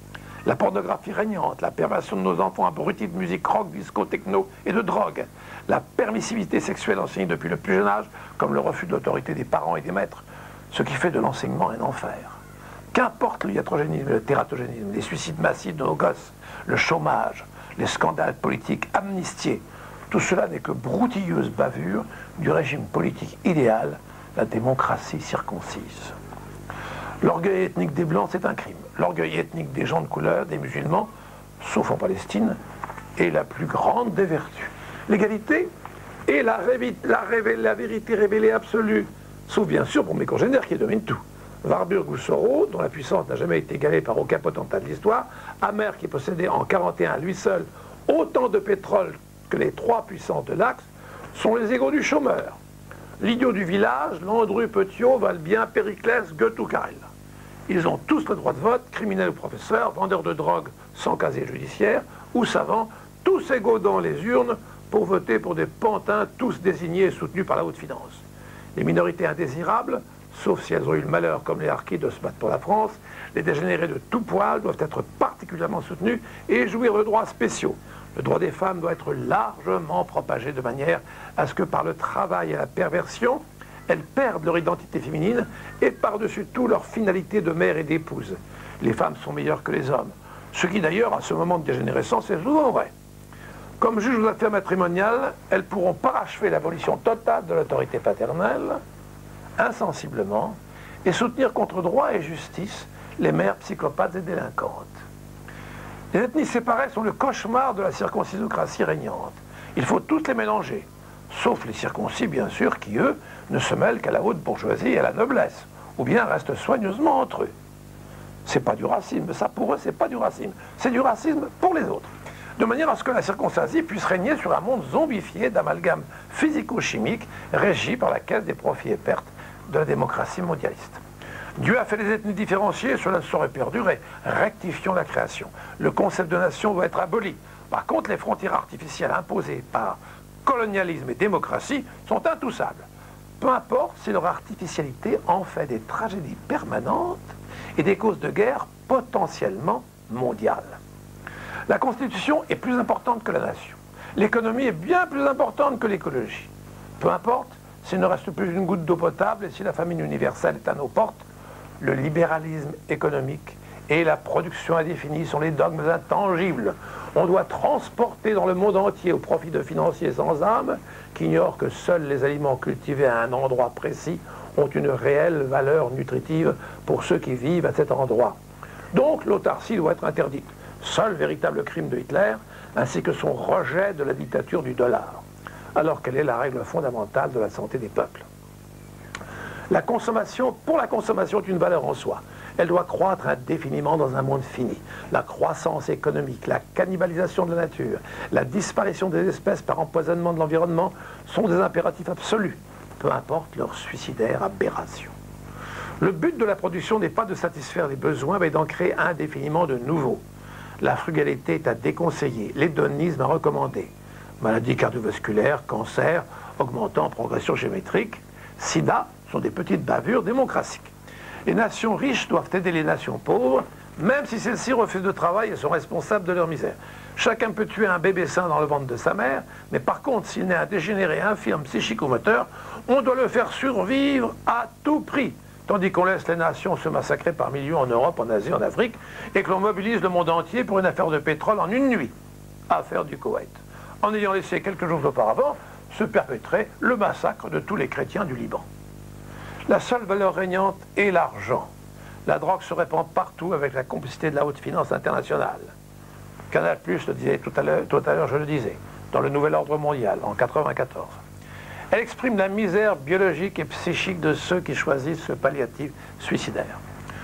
la pornographie régnante, la perversion de nos enfants abrutis de musique rock, disco, techno et de drogue, la permissivité sexuelle enseignée depuis le plus jeune âge, comme le refus de l'autorité des parents et des maîtres, ce qui fait de l'enseignement un enfer. Qu'importe le iatrogénisme et le tératogénisme, les suicides massifs de nos gosses, le chômage, les scandales politiques amnistiés, tout cela n'est que broutilleuse bavure du régime politique idéal, la démocratie circoncise. L'orgueil ethnique des Blancs, c'est un crime. L'orgueil ethnique des gens de couleur, des musulmans, sauf en Palestine, est la plus grande des vertus. L'égalité est la, la, la vérité révélée absolue, sauf bien sûr pour mes congénères qui dominent tout. Warburg ou Soros, dont la puissance n'a jamais été égalée par aucun potentat de l'histoire, Hammer qui possédait en quarante et un, lui seul, autant de pétrole que les trois puissances de l'Axe, sont les égaux du chômeur. L'idiot du village, Landru, Petiot, Valbien, Périclès, Goethe ou Carrel. Ils ont tous le droit de vote, criminels ou professeurs, vendeurs de drogue sans casier judiciaire, ou savants, tous égaux dans les urnes pour voter pour des pantins tous désignés et soutenus par la haute finance. Les minorités indésirables, sauf si elles ont eu le malheur, comme les harkis, de se battre pour la France, les dégénérés de tout poil doivent être particulièrement soutenus et jouir de droits spéciaux. Le droit des femmes doit être largement propagé de manière à ce que par le travail et la perversion, elles perdent leur identité féminine et par-dessus tout leur finalité de mère et d'épouse. Les femmes sont meilleures que les hommes, ce qui d'ailleurs, à ce moment de dégénérescence, est souvent vrai. Comme juge aux affaires matrimoniales, elles pourront parachever l'abolition totale de l'autorité paternelle, insensiblement, et soutenir contre droit et justice les mères psychopathes et délinquantes. Les ethnies séparées sont le cauchemar de la circoncisocratie régnante. Il faut toutes les mélanger, sauf les circoncis, bien sûr, qui, eux, ne se mêlent qu'à la haute bourgeoisie et à la noblesse, ou bien restent soigneusement entre eux. C'est pas du racisme, ça pour eux, c'est pas du racisme, c'est du racisme pour les autres. De manière à ce que la circoncisie puisse régner sur un monde zombifié d'amalgames physico-chimiques régi par la caisse des profits et pertes de la démocratie mondialiste. Dieu a fait les ethnies différenciées, cela ne saurait perdurer. Rectifions la création. Le concept de nation doit être aboli. Par contre, les frontières artificielles imposées par colonialisme et démocratie sont intoussables. peu importe si leur artificialité en fait des tragédies permanentes et des causes de guerre potentiellement mondiales. La Constitution est plus importante que la nation. L'économie est bien plus importante que l'écologie. Peu importe s'il ne reste plus une goutte d'eau potable et si la famine universelle est à nos portes, le libéralisme économique et la production indéfinie sont les dogmes intangibles. On doit transporter dans le monde entier au profit de financiers sans âme qui ignorent que seuls les aliments cultivés à un endroit précis ont une réelle valeur nutritive pour ceux qui vivent à cet endroit. Donc l'autarcie doit être interdite, seul véritable crime de Hitler, ainsi que son rejet de la dictature du dollar, alors qu'elle est la règle fondamentale de la santé des peuples. La consommation, pour la consommation, est une valeur en soi. Elle doit croître indéfiniment dans un monde fini. La croissance économique, la cannibalisation de la nature, la disparition des espèces par empoisonnement de l'environnement sont des impératifs absolus, peu importe leur suicidaire aberration. Le but de la production n'est pas de satisfaire les besoins, mais d'en créer indéfiniment de nouveaux. La frugalité est à déconseiller, l'hédonisme à recommander. Maladies cardiovasculaires, cancer, augmentant en progression géométrique, sida sont des petites bavures démocratiques. Les nations riches doivent aider les nations pauvres, même si celles-ci refusent de travail et sont responsables de leur misère. Chacun peut tuer un bébé sain dans le ventre de sa mère, mais par contre, s'il naît un dégénéré, infirme, psychico-moteur, on doit le faire survivre à tout prix. Tandis qu'on laisse les nations se massacrer par millions en Europe, en Asie, en Afrique, et que l'on mobilise le monde entier pour une affaire de pétrole en une nuit. Affaire du Koweït. En ayant laissé quelques jours auparavant se perpétrer le massacre de tous les chrétiens du Liban. La seule valeur régnante est l'argent. La drogue se répand partout avec la complicité de la haute finance internationale. Canal Plus le disait tout à l'heure, tout à l'heure je le disais, dans le Nouvel Ordre Mondial, en mille neuf cent quatre-vingt-quatorze. Elle exprime la misère biologique et psychique de ceux qui choisissent ce palliatif suicidaire.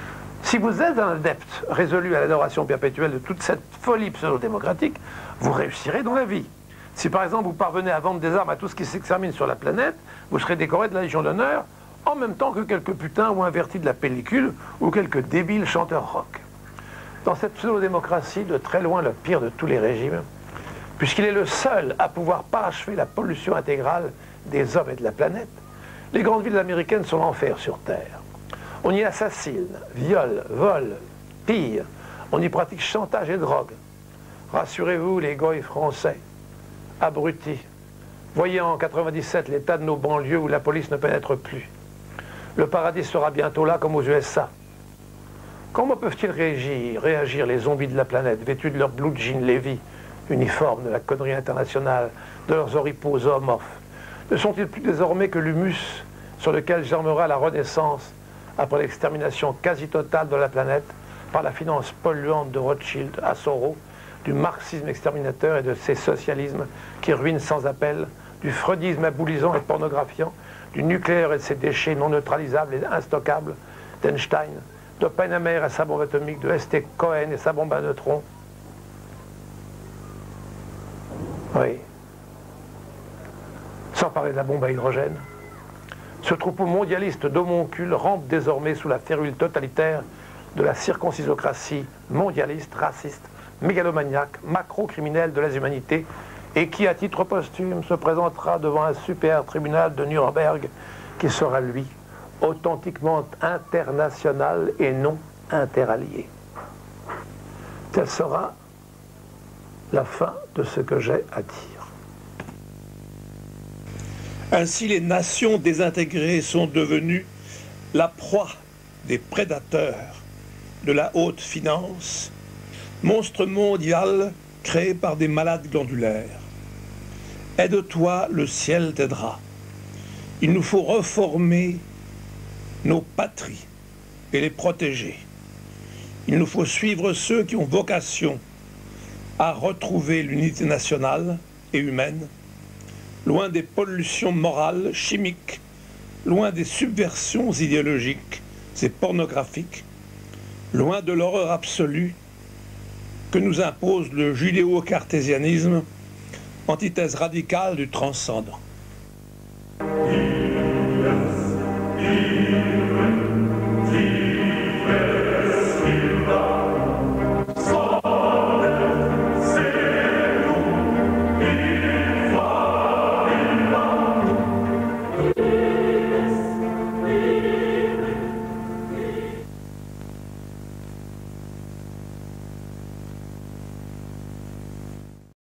Si vous êtes un adepte résolu à l'adoration perpétuelle de toute cette folie pseudo-démocratique, vous réussirez dans la vie. Si par exemple vous parvenez à vendre des armes à tout ce qui s'extermine sur la planète, vous serez décoré de la Légion d'honneur, en même temps que quelques putains ou invertis de la pellicule, ou quelques débiles chanteurs rock. Dans cette pseudo-démocratie, de très loin le pire de tous les régimes, puisqu'il est le seul à pouvoir parachever la pollution intégrale des hommes et de la planète, les grandes villes américaines sont l'enfer sur Terre. On y assassine, viole, vole, pille, on y pratique chantage et drogue. Rassurez-vous, les goïs français, abrutis, voyez en quatre-vingt-dix-sept l'état de nos banlieues où la police ne pénètre plus. Le paradis sera bientôt là comme aux U S A. Comment peuvent-ils réagir, réagir les zombies de la planète, vêtus de leurs blue jeans Levi, uniformes de la connerie internationale, de leurs oripeaux zoomorphes? Ne sont-ils plus désormais que l'humus sur lequel germera la renaissance après l'extermination quasi totale de la planète par la finance polluante de Rothschild à Soros, du marxisme exterminateur et de ses socialismes qui ruinent sans appel, du freudisme aboulisant et pornographiant, du nucléaire et de ses déchets non neutralisables et instockables, d'Einstein, d'Oppenheimer et sa bombe atomique, de S T Cohen et sa bombe à neutrons. Oui. Sans parler de la bombe à hydrogène. Ce troupeau mondialiste d'homoncules rampe désormais sous la férule totalitaire de la circoncisocratie mondialiste, raciste, mégalomaniaque, macro-criminelle de la humanité, et qui, à titre posthume, se présentera devant un super tribunal de Nuremberg qui sera, lui, authentiquement international et non interallié. Telle sera la fin de ce que j'ai à dire. Ainsi, les nations désintégrées sont devenues la proie des prédateurs de la haute finance, monstre mondial créé par des malades glandulaires. Aide-toi, le ciel t'aidera. Il nous faut reformer nos patries et les protéger. Il nous faut suivre ceux qui ont vocation à retrouver l'unité nationale et humaine, loin des pollutions morales, chimiques, loin des subversions idéologiques et pornographiques, loin de l'horreur absolue que nous impose le judéo-cartésianisme, antithèse radicale du transcendant.